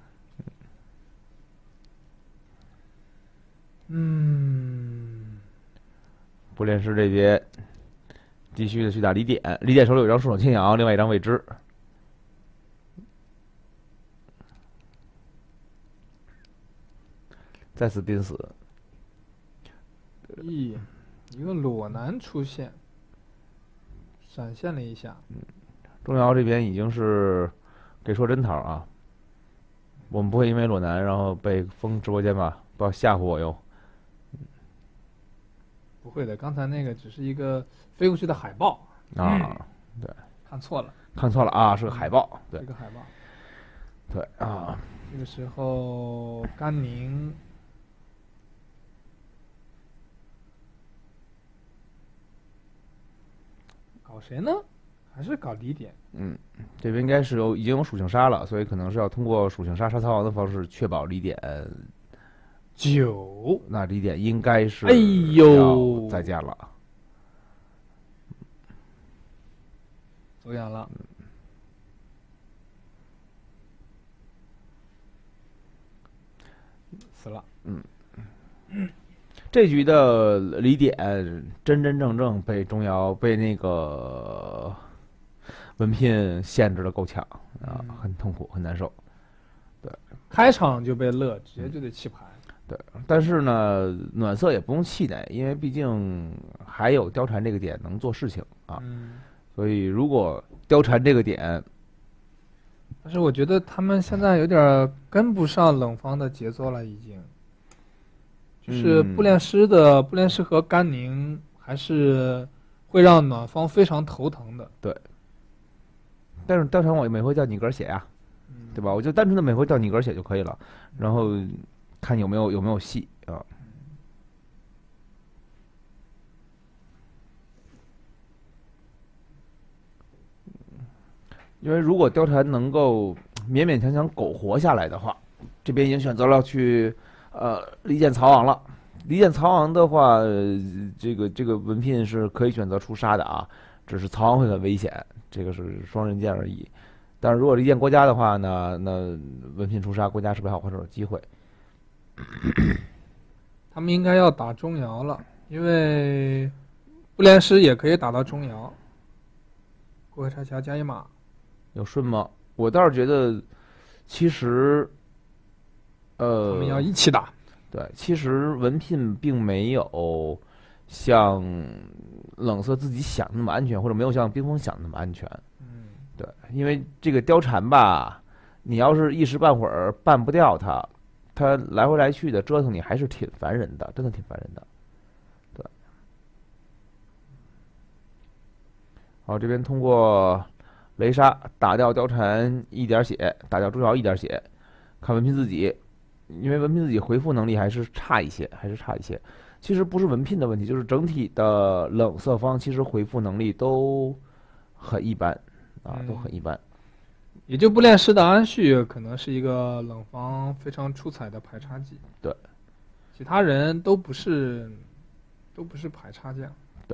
嗯，
不列师这边继续的去打李典，李典手里有一张顺手牵羊，另外一张未知。再次濒死。
咦，一个裸男出现，闪现了一下。
嗯，钟瑶这边已经是给说真桃啊，我们不会因为裸男然后被封直播间吧？不要吓唬我哟。
不会的，刚才那个只是一个飞过去的海报
啊，对，
看错了，
看错了啊，是个海报，对，
是个海报，
对啊。
这个时候甘宁搞谁呢？还是搞李典？
嗯，这边应该是有已经有属性杀了，所以可能是要通过属性杀杀曹王的方式确保李典。
九，
那李典应该是
哎呦
再见了，
走远了。死了。
嗯，这局的李典真真正正被钟瑶被那个文聘限制的够呛啊，很痛苦，很难受。对，
开场就被乐，直接就得弃牌。
对，但是呢，暖色也不用气馁，因为毕竟还有貂蝉这个点能做事情啊。
嗯，
所以如果貂蝉这个点，
但是我觉得他们现在有点跟不上冷方的节奏了，已经。就是布列师的布列师和甘宁还是会让暖方非常头疼的。
对。但是貂蝉我每回叫你格血呀、啊，
嗯、
对吧？我就单纯的每回叫你格血就可以了。然后看有没有有没有戏啊。因为如果貂蝉能够勉勉强强苟活下来的话，这边已经选择了去呃离间曹昂了。离间曹昂的话，呃这个这个文聘是可以选择出杀的啊，只是曹昂会很危险，这个是双刃剑而已。但是如果离间郭嘉的话呢，那文聘出杀，郭嘉是不是还有还手的机会？
他们应该要打钟繇了，因为不连师也可以打到钟繇。过河拆桥加一马，
有顺吗？我倒是觉得，其实，呃，
他们要一起打。
对，其实文聘并没有像冷色自己想的那么安全，或者没有像冰封想的那么安全。
嗯，
对，因为这个貂蝉吧，你要是一时半会儿办不掉它，它来回来去的折腾你，还是挺烦人的，真的挺烦人的。对，好，这边通过雷杀打掉貂蝉一点血，打掉钟繇一点血，看文聘自己。因为文聘自己回复能力还是差一些，还是差一些。其实不是文聘的问题，就是整体的冷色方其实回复能力都很一般啊，都很一般。
也就不练师的安旭可能是一个冷方非常出彩的排插技。
对，
其他人都不是，都不是排插将。
对，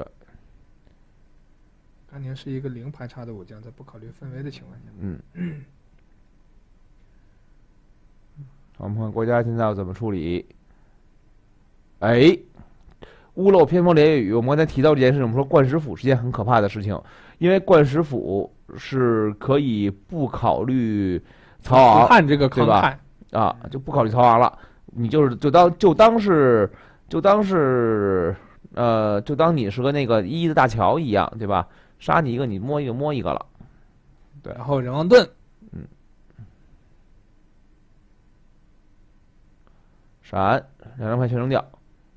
甘宁是一个零排插的武将，在不考虑氛围的情况下。
嗯。我们看国家现在要怎么处理？哎，屋漏偏逢连夜雨。我们刚才提到这件事情，我们说冠石府是件很可怕的事情，因为冠石府是可以不考虑曹昂，
看这个
对吧？啊，就不考虑曹昂了，你就是就当就当是就当是呃就当你是个那个一一的大乔一样，对吧？杀你一个，你摸一个摸一个了。对，
然后人王盾。
闪，两张牌全扔掉，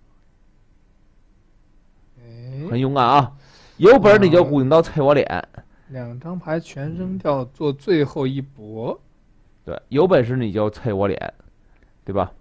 哎，
很勇敢啊！有本事你就鼓影刀啐我脸。
两张牌全扔掉，做最后一搏。
对，有本事你就啐我脸，对吧？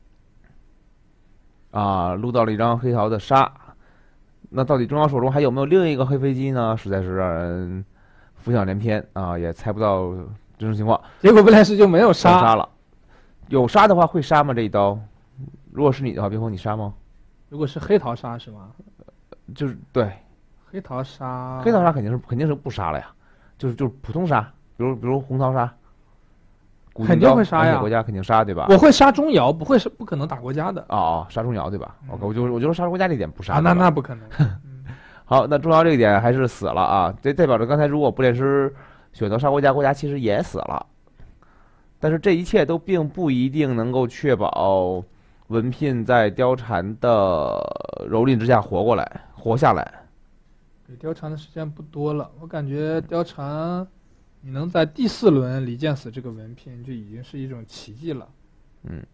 啊，撸到了一张黑桃的杀，那到底中央手中还有没有另一个黑飞机呢？实在是让人浮想联翩啊，也猜不到真实情况。
结果不连师就没有杀，
杀了。有杀的话会杀吗？这一刀？如果是你的话，冰峰你杀吗？
如果是黑桃杀是吗？
就是对，
黑桃杀，
黑桃杀肯定是肯定是不杀了呀，就是就是普通杀，比如比如红桃杀，
肯定会杀呀，
国家肯定杀对吧？
我会杀钟繇，不会是不可能打国家的。
哦哦，杀钟繇对吧？我、嗯、我就我就说杀国家这点不杀、
啊，那那不可能。
好，那钟繇这个点还是死了啊，这代表着刚才如果布列师选择杀国家，国家其实也死了，但是这一切都并不一定能够确保文聘在貂蝉的蹂躏之下活过来，活下来。
给貂蝉的时间不多了，我感觉貂蝉，你能在第四轮离间死这个文聘，就已经是一种奇迹了。
嗯。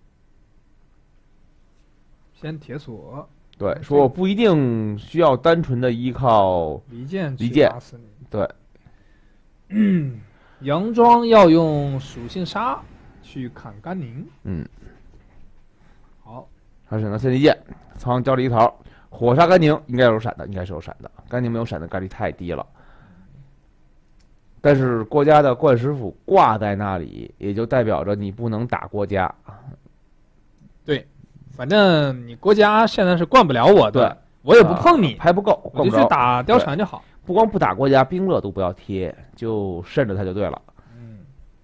先铁锁。
对，说我不一定需要单纯的依靠
离间
离间
打死你。
对。
嗯，佯装要用属性杀去砍甘宁。
嗯。
好，
他选择先离间，曹昂交了一桃，火杀甘宁应该有闪的，应该是有闪的。甘宁没有闪的概率太低了。但是郭嘉的冠石府挂在那里，也就代表着你不能打郭嘉。
对，反正你郭嘉现在是灌不了我的，我也不碰你，
牌不够，
我就去打貂蝉就好。
不光不打郭嘉，兵勒都不要贴，就慎着他就对了。
嗯。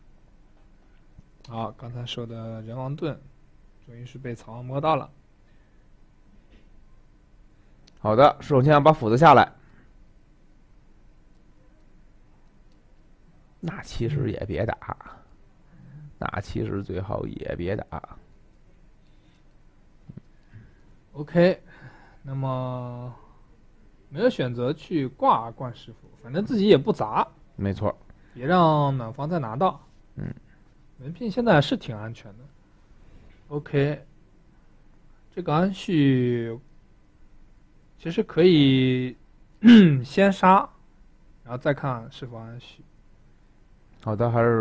好，刚才说的人王盾。终于是被曹昂摸到了。
好的，手先要把斧子下来。那其实也别打，嗯、那其实最好也别打。
OK， 那么没有选择去挂冠师傅，反正自己也不砸。
没错，
别让暖房再拿到。
嗯，
文聘现在是挺安全的。OK， 这个安旭其实可以先杀，然后再看是否安旭。
好的，还是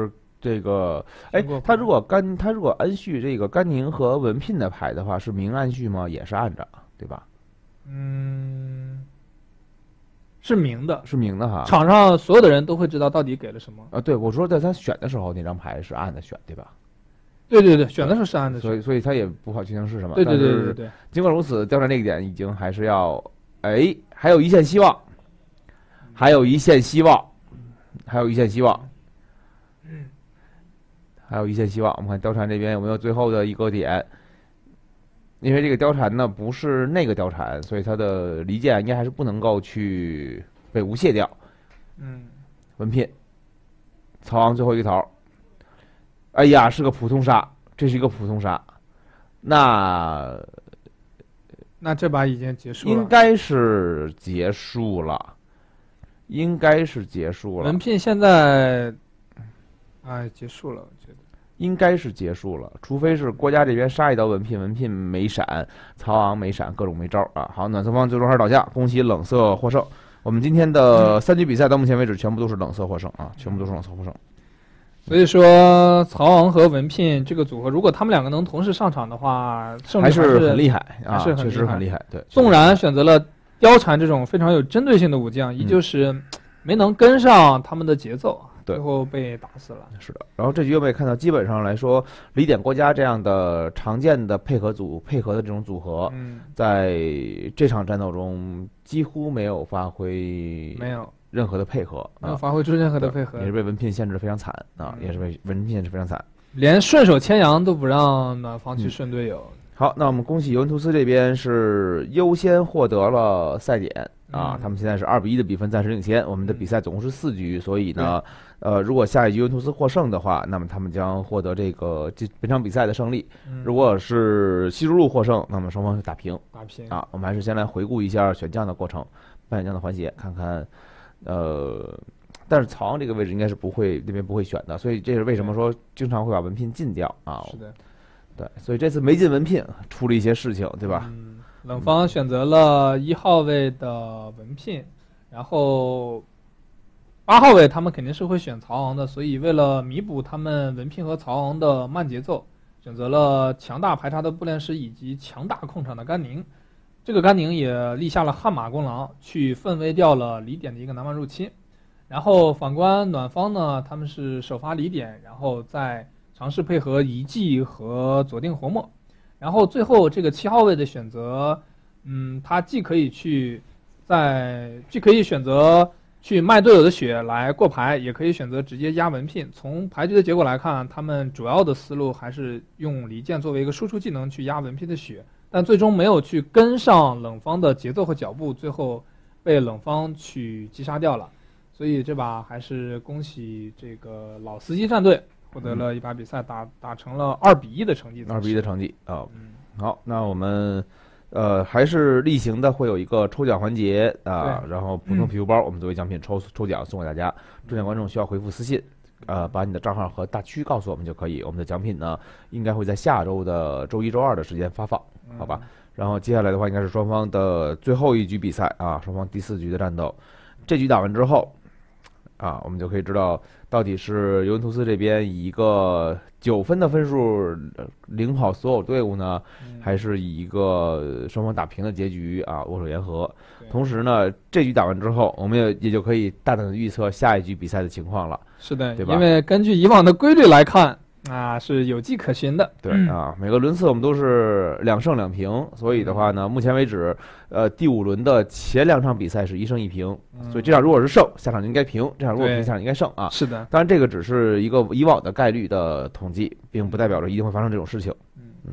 这个，哎，他如果甘他如果安续这个甘宁和文聘的牌的话，是明暗序吗？也是暗着，对吧？
嗯，是明的，
是明的哈。
场上所有的人都会知道到底给了什么
啊。对，我说在他选的时候，那张牌是暗的选，对吧？
对对对，选的时候是暗的选，
所以所以他也不好确定是什么。
对对对对对。
尽管如此，调查这个点已经还是要，哎，还有一线希望，还有一线希望，还有一线希望，
嗯，
还有一线希望。我们看貂蝉这边有没有最后的一个点？因为这个貂蝉呢不是那个貂蝉，所以它的离间应该还是不能够去被无懈掉。
嗯，
文聘，曹昂最后一条。哎呀，是个普通杀，这是一个普通杀，那
那这把已经结束了，
应该是结束了，应该是结束了。
文聘现在，哎，结束了，我觉得
应该是结束了，除非是国家这边杀一刀文聘，文聘没闪，曹昂没闪，各种没招啊。好，暖色方最终还是倒下，恭喜冷色获胜。我们今天的三局比赛到目前为止全部都是冷色获胜啊，全部都是冷色获胜。
所以说，曹昂和文聘这个组合，如果他们两个能同时上场的话，胜率
还
是
很厉害啊，
确
实很厉害。对，
纵然选择了貂蝉这种非常有针对性的武将，依旧是没能跟上他们的节奏，最后被打死了。
是的。然后这局我们也看到，基本上来说，李典郭嘉这样的常见的配合组配合的这种组合，
嗯，
在这场战斗中几乎没有发挥，
没有。
任何的配合，
没有发挥出任何的配合，
也是被文聘限制非常惨啊，也是被文聘限制非常惨，
连顺手牵羊都不让暖方去顺队友。
嗯、好，那我们恭喜尤文图斯这边是优先获得了赛点啊，
嗯、
他们现在是二比一的比分暂时领先。我们的比赛总共是四局，所以呢，呃，如果下一局尤文图斯获胜的话，那么他们将获得这个这本场比赛的胜利。
嗯、
如果是西珠路获胜，那么双方是打平。
打平
啊，我们还是先来回顾一下选将的过程，扮演将的环节，看看。呃，但是曹昂这个位置应该是不会那边不会选的，所以这是为什么说经常会把文聘禁掉啊？
是的，
对，所以这次没进文聘，出了一些事情，对吧？
嗯，冷方选择了一号位的文聘，然后八号位他们肯定是会选曹昂的，所以为了弥补他们文聘和曹昂的慢节奏，选择了强大排查的布列师以及强大控场的甘宁。这个甘宁也立下了汗马功劳，去奋威掉了李典的一个南蛮入侵。然后反观暖方呢，他们是首发李典，然后再尝试配合遗迹和左定活墨。然后最后这个七号位的选择，嗯，他既可以去在既可以选择去卖队友的血来过牌，也可以选择直接压文聘。从牌局的结果来看，他们主要的思路还是用离间作为一个输出技能去压文聘的血。但最终没有去跟上冷方的节奏和脚步，最后被冷方去击杀掉了。所以这把还是恭喜这个老司机战队获得了一把比赛，打打成了二比一的成绩。
二比一的成绩啊、哦
嗯，
好，那我们呃还是例行的会有一个抽奖环节啊，然后普通皮肤包我们作为奖品抽抽奖送给大家，中奖观众需要回复私信。呃，把你的账号和大区告诉我们就可以。我们的奖品呢，应该会在下周的周一、周二的时间发放，好吧？然后接下来的话，应该是双方的最后一局比赛啊，双方第四局的战斗。这局打完之后，啊，我们就可以知道到底是尤文图斯这边以一个九分的分数领跑所有队伍呢，还是以一个双方打平的结局啊握手言和。同时呢，这局打完之后，我们也也就可以大胆的预测下一局比赛的情况了。
是的，
对吧？
因为根据以往的规律来看，啊是有迹可循的。
对啊，每个轮次我们都是两胜两平，所以的话呢，目前为止，呃，第五轮的前两场比赛是一胜一平，
嗯、
所以这场如果是胜，下场就应该平；这场如果平，下场应该胜啊。
是的，
当然这个只是一个以往的概率的统计，并不代表着一定会发生这种事情。
嗯
嗯。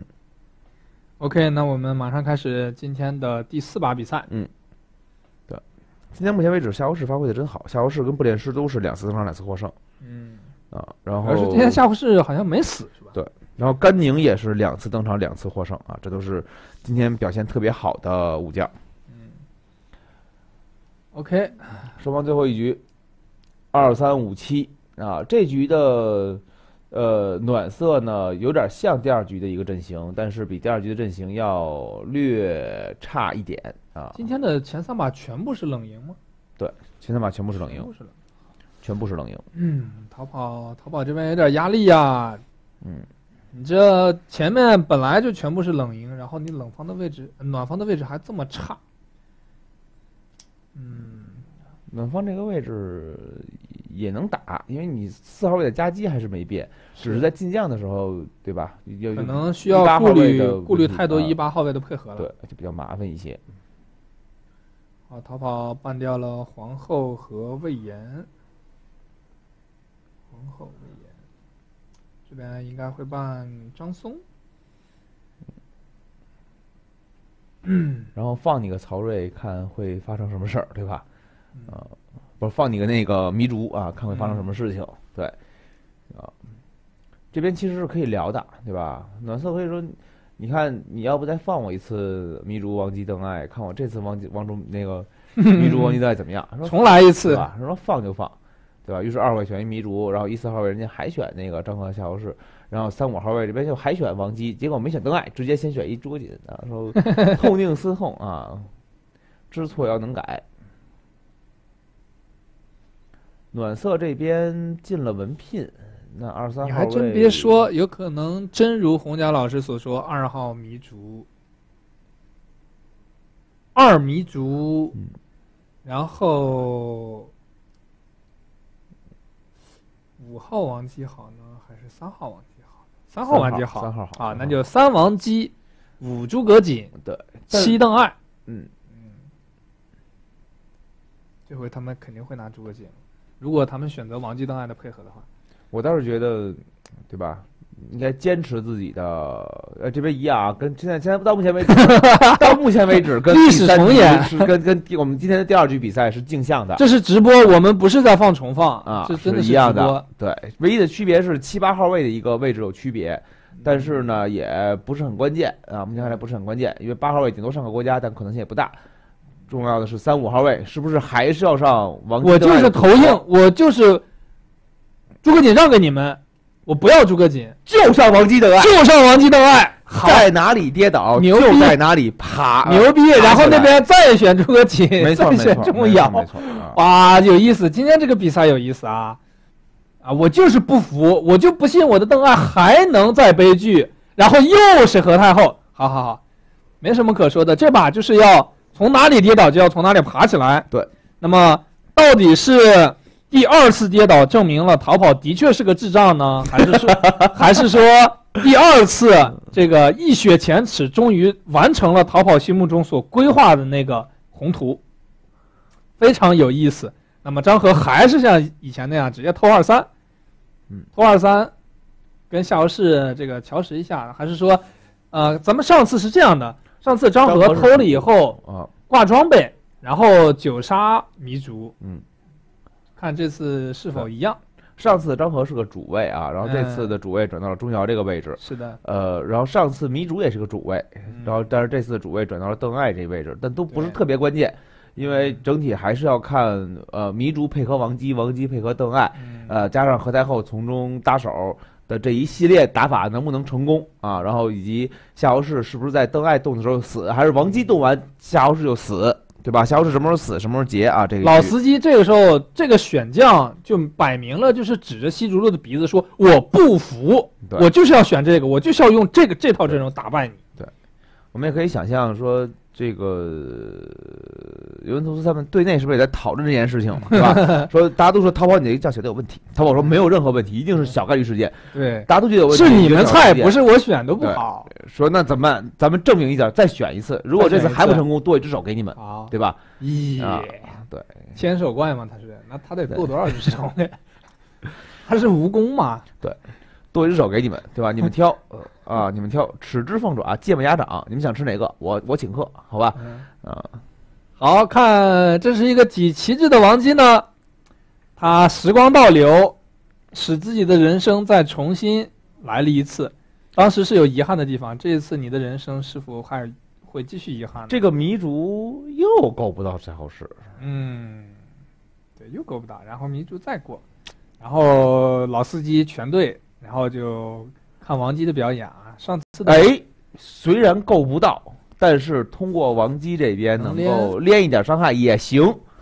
OK， 那我们马上开始今天的第四把比赛。
嗯。对，今天目前为止，夏侯氏发挥的真好，夏侯氏跟布列师都是两次登场，两次获胜。
嗯。
啊，然后
而是今天夏侯氏好像没死是吧？
对，然后甘宁也是两次登场，两次获胜啊，这都是今天表现特别好的武将。
嗯 ，OK，
双方最后一局，二三五七啊，这局的呃暖色呢有点像第二局的一个阵型，但是比第二局的阵型要略差一点啊。
今天的前三把全部是冷赢吗？
对，前三把全部是冷赢。
全部是冷。
全部是冷营。
嗯，逃跑逃跑这边有点压力呀。
嗯，
你这前面本来就全部是冷营，然后你冷方的位置、暖方的位置还这么差。嗯，
暖方这个位置也能打，因为你四号位的夹击还是没变，只是在进将的时候，对吧？有
可能需要顾虑顾虑太多
啊
一八号位的配合了，
对，就比较麻烦一些。
好，逃跑办掉了皇后和魏延，皇后魏延，这边应该会办张松。嗯，
然后放你个曹睿，看会发生什么事儿，对吧？啊、呃，不是放你个那个糜竺啊，看会发生什么事情。对，啊，这边其实是可以聊的，对吧？暖色可以说，你看你要不再放我一次糜竺、王姬、邓艾，看我这次王姬、王中那个糜竺、王姬、邓艾怎么样？说
重来一次，
对吧？说放就放，对吧？于是二位选一糜竺，然后一四号位人家还选那个张合、夏侯氏。然后三五号位这边就还选王姬，结果没选邓艾，直接先选一诸葛瑾啊，说痛定思痛啊，知错要能改。暖色这边进了文聘，那二三号位
你还真别说，有可能真如洪家老师所说，二号糜竺，二糜竺，
嗯、
然后五号王姬好呢，还是三号王姬？三号王姬好，
三号好
啊，那就三王姬，五诸葛瑾，
对，
七邓艾。
嗯
嗯，这回他们肯定会拿诸葛瑾，如果他们选择王姬邓艾的配合的话，
我倒是觉得，对吧？应该坚持自己的，呃，这边一样啊，跟现在现在到目前为止，到目前为止跟
历史重演
是跟跟我们今天的第二局比赛是镜像的。
这是直播，我们不是在放重放
啊，
这真的
是一样
直播
的。对，唯一的区别是七八号位的一个位置有区别，但是呢也不是很关键啊，目前看来不是很关键，因为八号位顶多上个国家，但可能性也不大。重要的是三五号位是不是还是要上王？
我就是投硬，我就是诸葛瑾让给你们。我不要诸葛瑾，
就上王姬邓艾，
就上王姬邓艾，
在哪里跌倒就在哪里爬，
牛逼！然后那边再选诸葛瑾，
没错，
再选钟繇，
没错，
哇，有意思！今天这个比赛有意思啊！啊，我就是不服，我就不信我的邓艾还能再悲剧，然后又是何太后，好好好，没什么可说的，这把就是要从哪里跌倒就要从哪里爬起来。
对，
那么到底是第二次跌倒证明了逃跑的确是个智障呢，还是说，还是说第二次这个一雪前耻，终于完成了逃跑心目中所规划的那个宏图，非常有意思。那么张合还是像以前那样直接偷二三，
嗯，
偷二三，跟夏侯氏这个乔实一下，还是说，呃，咱们上次是这样的，上次张合偷了以后
啊，
挂装备，然后九杀糜竺，
嗯。
看这次是否一样？
上次的张合是个主位啊，然后这次的主位转到了钟繇这个位置。
是的。
呃，然后上次糜竺也是个主位，然后但是这次的主位转到了邓艾这位置，但都不是特别关键，因为整体还是要看呃糜竺配合王姬，王姬配合邓艾，呃加上何太后从中搭手的这一系列打法能不能成功啊？然后以及夏侯氏是不是在邓艾动的时候死，还是王姬动完夏侯氏就死？对吧？夏侯氏什么时候死，什么时候结啊？这个
老司机这个时候，这个选将就摆明了就是指着西竹路的鼻子说：“我不服，我就是要选这个，我就是要用这个这套阵容打败你。”
对，我们也可以想象说，这个尤文图斯他们队内是不是也在讨论这件事情嘛？对吧？说大家都说逃跑你这个将写的有问题，逃跑说没有任何问题，一定是小概率事件。
对，
大家都觉得有问题，
是你们菜，不是我选的不好。
说那怎么办？咱们证明一下，再选一次。如果这次还不成功，多一只手给你们，
好，
对吧？
咦、
啊，对，
千手怪嘛，他是，那他得剁多少只手呢？他是蜈蚣嘛？
对，多一只手给你们，对吧？你们挑，啊，你们挑，齿之凤爪，芥末鸭掌，你们想吃哪个？我我请客，好吧？
嗯、
啊，
好看，这是一个几旗帜的王姬呢，他时光倒流，使自己的人生再重新来了一次。当时是有遗憾的地方，这一次你的人生是否还会继续遗憾呢？
这个糜竺又够不到夏侯氏，
嗯，对，又够不到，然后糜竺再过，然后老司机全队，然后就看王姬的表演啊。上次的
哎，虽然够不到，但是通过王姬这边能够连一点伤害也行。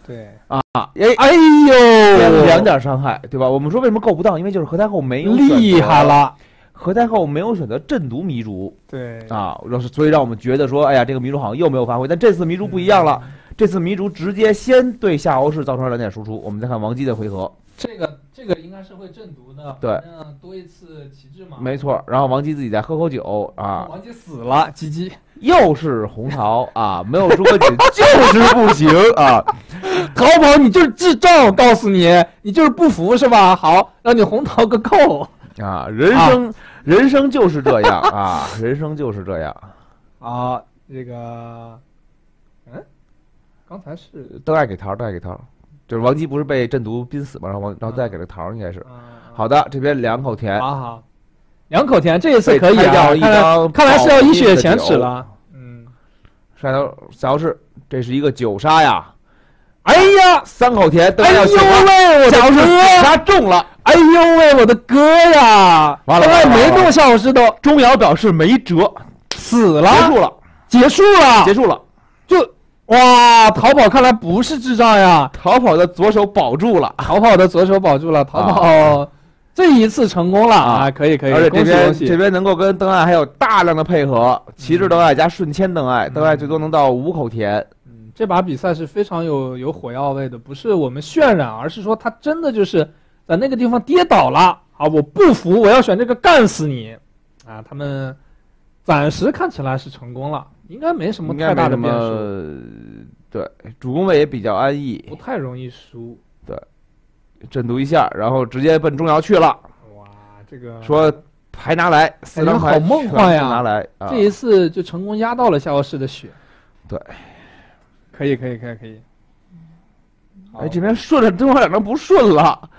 对
啊，哎
哎呦，
两点伤害，对吧？我们说为什么够不当，因为就是何太后没有
厉害，了，
何太后没有选择镇毒迷竹
对
啊，让所以让我们觉得说，哎呀，这个迷竹好像又没有发挥。但这次迷竹不一样了，
嗯
这次迷竹直接先对夏侯氏造成了两点输出。我们再看王姬的回合，
这个这个应该是会镇毒的，
对，
反正多一次旗帜嘛，
没错。然后王姬自己再喝口酒啊，
王姬死了，鸡鸡，
又是红桃啊，没有诸葛瑾就是不行啊。
逃跑你就是智障，我告诉你，你就是不服是吧？好，让你红桃个扣
啊！人生、啊、人生就是这样啊，人生就是这样。
啊，这个，嗯，刚才是
邓艾给桃，邓艾给桃，就是王姬不是被镇毒濒死吗？然后王，然后再给了桃，应该是。
嗯、
好的，这边两口甜。
好好，两口甜，这一次可以啊！
一张
看来是要以血遣齿了。嗯，
帅头小士，这是一个九杀呀！
哎呀，
三口甜，
哎呦喂，我的哥，
杀中了！
哎呦喂，我的哥呀！
完了，
刚才没动夏侯氏都，
钟繇表示没辙，
死了，
结束了，
结束了，
结束了，
就哇，逃跑看来不是智障呀！
逃跑的左手保住了，
逃跑的左手保住了，逃跑。啊这一次成功了啊！可以可以，
而且这边这边能够跟邓艾还有大量的配合，旗帜邓艾加瞬迁邓艾，邓艾最多能到五口甜。
嗯，这把比赛是非常有有火药味的，不是我们渲染，而是说他真的就是在那个地方跌倒了啊！我不服，我要选这个干死你啊！他们暂时看起来是成功了，应该没什么太大的变数。
对，主攻位也比较安逸，
不太容易输。
对。镇毒一下，然后直接奔钟繇去了。
哇，这个
说牌拿来，四张牌
好梦幻呀！
拿来，啊、
这一次就成功压到了夏侯氏的血。
对，
可以，可以，可以，可以。
哎，这边顺了，钟繇两张不顺了。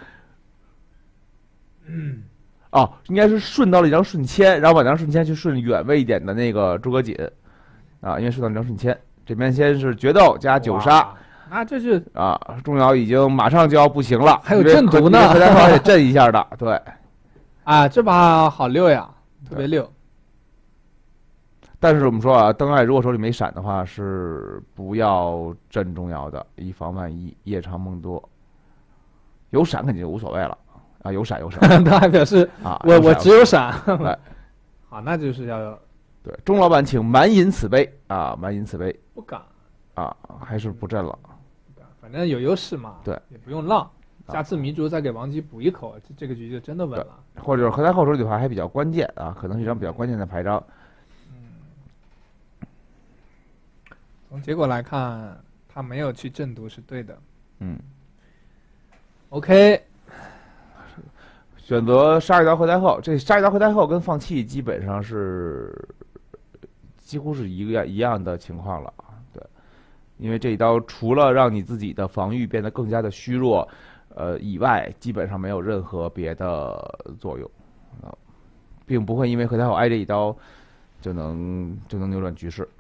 嗯，
哦，应该是顺到了一张顺签，然后把张顺签去顺远位一点的那个诸葛瑾，啊，因为顺到一张顺签。这边先是决斗加九杀。
那这是
啊，钟繇已经马上就要不行了，
还有镇毒呢，
何太后还得镇一下的，对。
啊，这把好溜呀，特别溜。
但是我们说啊，邓艾如果手里没闪的话，是不要镇钟繇的，以防万一，夜长梦多。有闪肯定就无所谓了啊，有闪有闪。
邓艾表示
啊，
我我只有闪。
对，
好，那就是要
对钟老板请满饮此杯啊，满饮此杯。
不敢
啊，还是不镇了。
反正有优势嘛，
对，
也不用浪。下次迷竹再给王姬补一口，这这个局就真的稳了。
或者是何太后手里的牌还比较关键啊，可能是一张比较关键的牌张。
嗯，从结果来看，他没有去镇毒是对的。
嗯
，OK，
选择杀一刀何太后，这杀一刀何太后跟放弃基本上是几乎是一个一样的情况了。因为这一刀除了让你自己的防御变得更加的虚弱，呃以外，基本上没有任何别的作用，啊，并不会因为何太后挨这一刀就能就能扭转局势。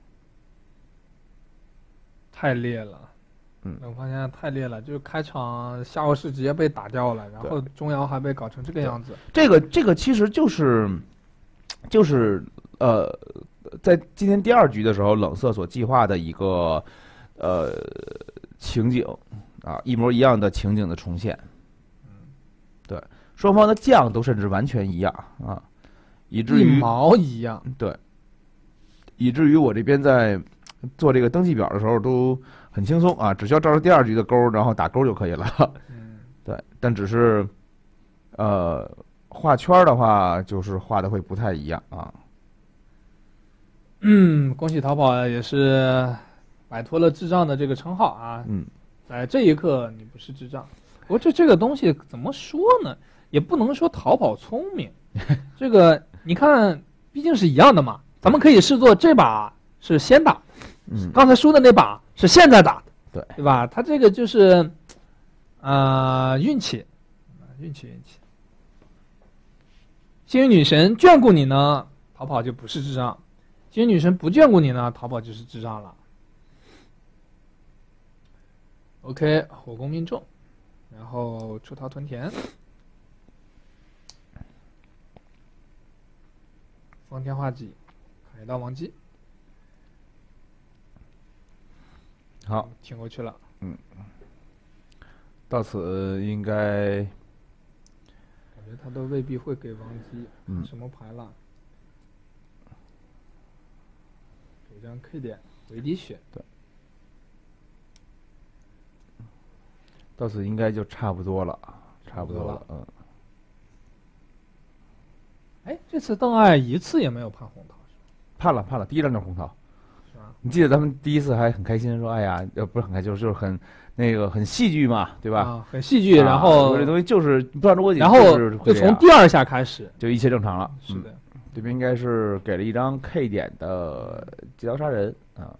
太烈了，
嗯，
我发现太烈了，就是开场夏侯氏直接被打掉了，然后钟繇还被搞成这个样子。
这个这个其实就是就是呃。在今天第二局的时候，冷色所计划的一个呃情景啊，一模一样的情景的重现。对，双方的将都甚至完全一样啊，以至于
一毛一样。
对，以至于我这边在做这个登记表的时候都很轻松啊，只需要照着第二局的勾，然后打勾就可以了。
嗯，
对，但只是呃画圈的话，就是画的会不太一样啊。
嗯，恭喜逃跑也是摆脱了智障的这个称号啊。
嗯，
在这一刻你不是智障，不过这这个东西怎么说呢？也不能说逃跑聪明。这个你看，毕竟是一样的嘛，咱们可以视作这把是先打，
嗯，
刚才输的那把是现在打的，
对
对吧？他这个就是呃运气，运气运气。幸运女神眷顾你呢，逃跑就不是智障。幸运女神不眷顾你呢，逃跑就是智障了。OK， 火攻命中，然后出逃屯田，方天画戟，海盗王姬，
好，
挺过去了。
嗯，到此应该
感觉他都未必会给王姬。
嗯，
什么牌了？给张 K 点维迪血。
对，到此应该就差不多了，差不多了，嗯。
哎，这次邓艾一次也没有判红桃，
判了判了，第一张就是红桃，
是吧？
你记得咱们第一次还很开心，说哎呀，呃，不是很开心，就是就是很那个很戏剧嘛，对吧？
啊，很戏剧，然后
这东西就是不知道如果
然后就从第二下开始
就一切正常了。
是的，
这边应该是给了一张 K 点的截刀杀人啊，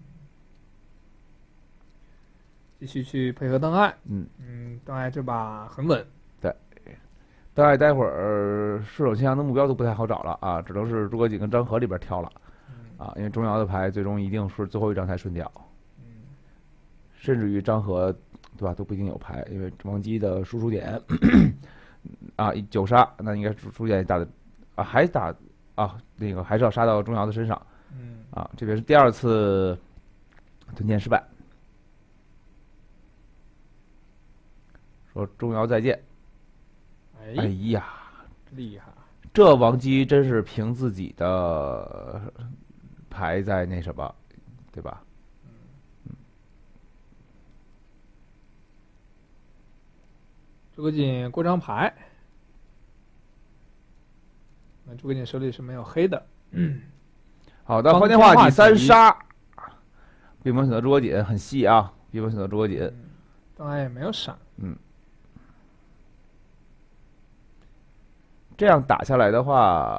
继续去配合邓艾。
嗯
嗯，邓艾这把很稳。
对，邓艾待会儿顺手牵羊的目标都不太好找了啊，只能是诸葛瑾跟张合里边挑了。啊，因为钟繇的牌最终一定是最后一张才顺掉，嗯，甚至于张合，对吧，都不一定有牌，因为王姬的输出点啊九杀，那应该输出点打的啊还打啊那个还是要杀到钟繇的身上，嗯，啊这边是第二次吞剑失败，说钟繇再见，
哎,
哎呀，
厉害，
这王姬真是凭自己的牌在那什么，对吧？
嗯。诸葛瑾过张牌，那诸葛瑾手里是没有黑的。嗯。
好的，方天画戟三杀，闭门选择诸葛瑾很细啊，闭门选择诸葛瑾。嗯、
邓艾也没有闪。
嗯。这样打下来的话。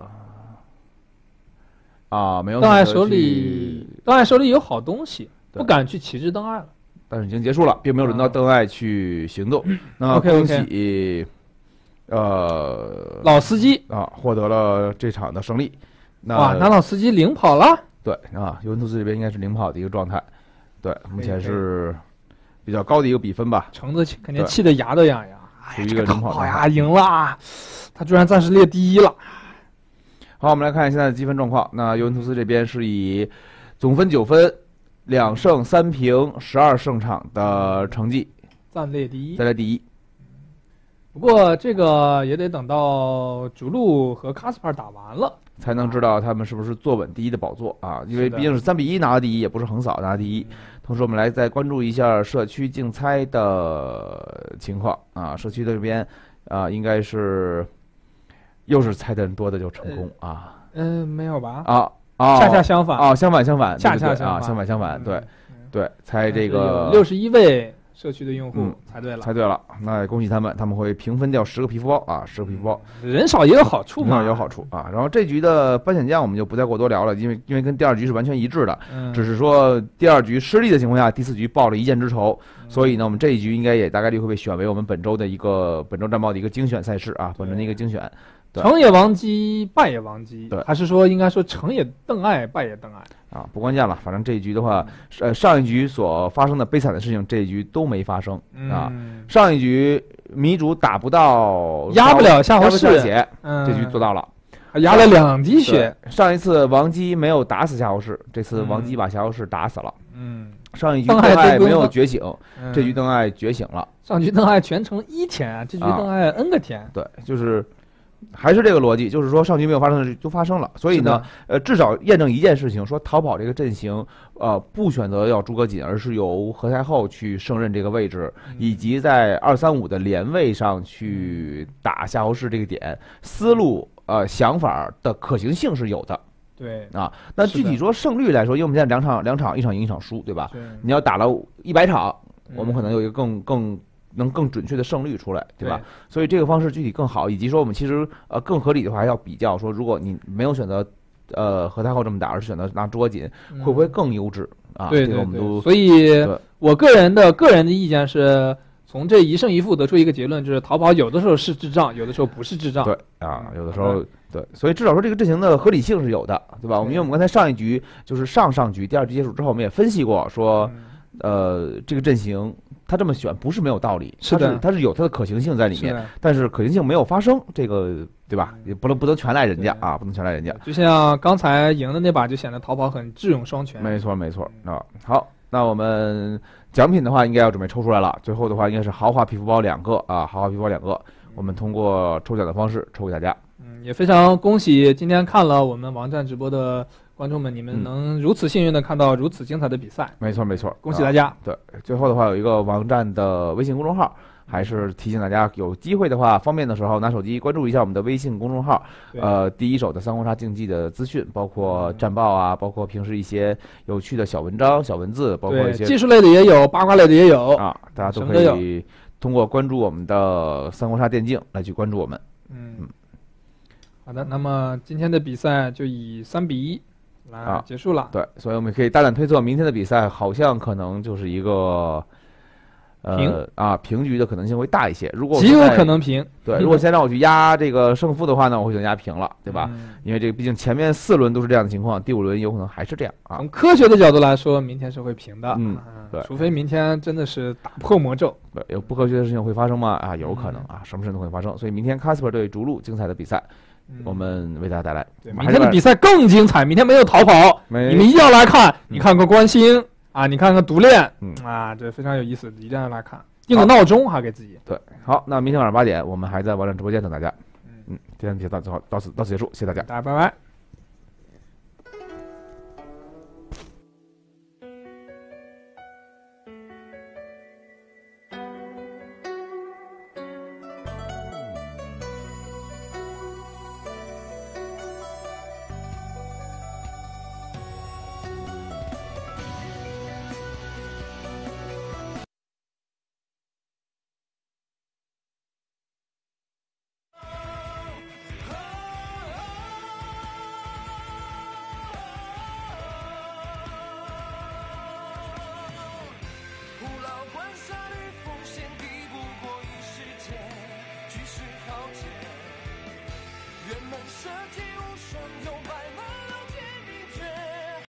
啊，没有。
邓艾手里，邓艾手里有好东西，不敢去旗帜邓艾了。
但是已经结束了，并没有轮到邓艾去行动。嗯、那恭喜，呃，
老司机
啊，获得了这场的胜利。那
哇，拿老司机领跑了。
对啊，尤文图斯这边应该是领跑的一个状态。对，目前是比较高的一个比分吧。
橙子肯定气得牙都痒痒。
属于一个领跑
呀，赢了，他居然暂时列第一了。
好，我们来看现在的积分状况。那尤文图斯这边是以总分九分、两胜三平、十二胜场的成绩
暂列第一，
暂列第一。
不过这个也得等到逐鹿和卡斯帕打完了，
才能知道他们是不是坐稳第一的宝座啊。因为毕竟是三比一拿到第一，也不是横扫拿到第一。同时，我们来再关注一下社区竞猜的情况啊。社区这边啊，应该是。又是猜的人多的就成功啊？
嗯、呃，没有吧？
啊啊，
恰恰相反
啊，相反相反，
恰恰相反
啊，相反相反，对、
嗯、
对，猜这个
六十一位社区的用户猜对了，
猜对了，那恭喜他们，他们会平分掉十个皮肤包啊，十个皮肤包，
人少也有好处嘛，
人少也有好处啊。然后这局的颁选将我们就不再过多聊了，因为因为跟第二局是完全一致的，
嗯、
只是说第二局失利的情况下，第四局报了一箭之仇，嗯、所以呢，我们这一局应该也大概率会被选为我们本周的一个本周战报的一个精选赛事啊，本周的一个精选。
成也王姬，败也王姬，
对，
还是说应该说成也邓艾，败也邓艾
啊？不关键了，反正这一局的话，呃，上一局所发生的悲惨的事情，这一局都没发生、
嗯、
啊。上一局迷主打不到，
压不了夏侯氏
血，
嗯、
这局做到了，
压了两滴血。
上一次王姬没有打死夏侯氏，这次王姬把夏侯氏打死了。
嗯，
上一局邓艾没有觉醒，
嗯、
这局邓艾觉醒了。
上局邓艾全程一天，这局邓艾 N 个天。
啊、对，就是。还是这个逻辑，就是说上局没有发生的事都发生了，所以呢，呃，至少验证一件事情，说逃跑这个阵型，呃，不选择要诸葛瑾，而是由何太后去胜任这个位置，
嗯、
以及在二三五的连位上去打夏侯氏这个点，思路呃想法的可行性是有的。
对
啊，那具体说胜率来说，因为我们现在两场两场一场赢一场输，对吧？你要打了一百场，
嗯、
我们可能有一个更更。能更准确的胜率出来，对吧？对，所以这个方式具体更好，以及说我们其实呃更合理的话，还要比较说，如果你没有选择呃何太后这么打，而是选择拿诸葛瑾，
嗯、
会不会更优质啊？
对
对对，我们都
所以我个人的个人的意见是，从这一胜一负得出一个结论，就是逃跑有的时候是智障，有的时候不是智障。
对啊，有的时候、嗯、对，所以至少说这个阵型的合理性是有的，对吧？我们因为我们刚才上一局就是上上局第二局结束之后，我们也分析过说，
嗯、
呃，这个阵型。他这么选不是没有道理，
是的，
它是有它的可行性在里面，是但是可行性没有发生，这个对吧？也不能不能全赖人家啊，不能全赖人家。
就像刚才赢的那把，就显得逃跑很智勇双全。
没错没错啊。好， 那我们奖品的话，应该要准备抽出来了。最后的话，应该是豪华皮肤包两个啊，豪华皮肤包两个，我们通过抽奖的方式抽给大家。
嗯，也非常恭喜今天看了我们王战直播的观众们，你们能如此幸运的看到如此精彩的比赛。
没错没错，
恭喜大家。
啊。对，最后的话有一个王战的微信公众号。还是提醒大家，有机会的话，方便的时候拿手机关注一下我们的微信公众号，呃，第一手的三国杀竞技的资讯，包括战报啊，包括平时一些有趣的小文章、小文字，包括一些
技术类的也有，八卦类的也有
啊，大家都可以通过关注我们的三国杀电竞来去关注我们。
嗯，嗯好的，那么今天的比赛就以三比一来结束了。啊、
对，所以我们可以大胆推测，明天的比赛好像可能就是一个。呃啊，平局的可能性会大一些。如果
极有可能平。
对，如果现在让我去压这个胜负的话呢，我会选压平了，对吧？嗯、因为这个毕竟前面四轮都是这样的情况，第五轮有可能还是这样啊。
从科学的角度来说，明天是会平的。
嗯，对，
除非明天真的是打破魔咒。
对，有不科学的事情会发生吗？啊，有可能啊，什么事都会发生。所以明天 Casper 对逐鹿精彩的比赛，嗯、我们为大家带来。
对，明天的比赛更精彩，明天没有逃跑，你们一定要来看。你看看关心啊，你看看独练，嗯啊，这非常有意思，一定要来看。定个闹钟还给自己。
对，好，那明天晚上八点，我们还在王战直播间等大家。嗯，今天就到到到此到此结束，谢谢大家，
大家拜拜。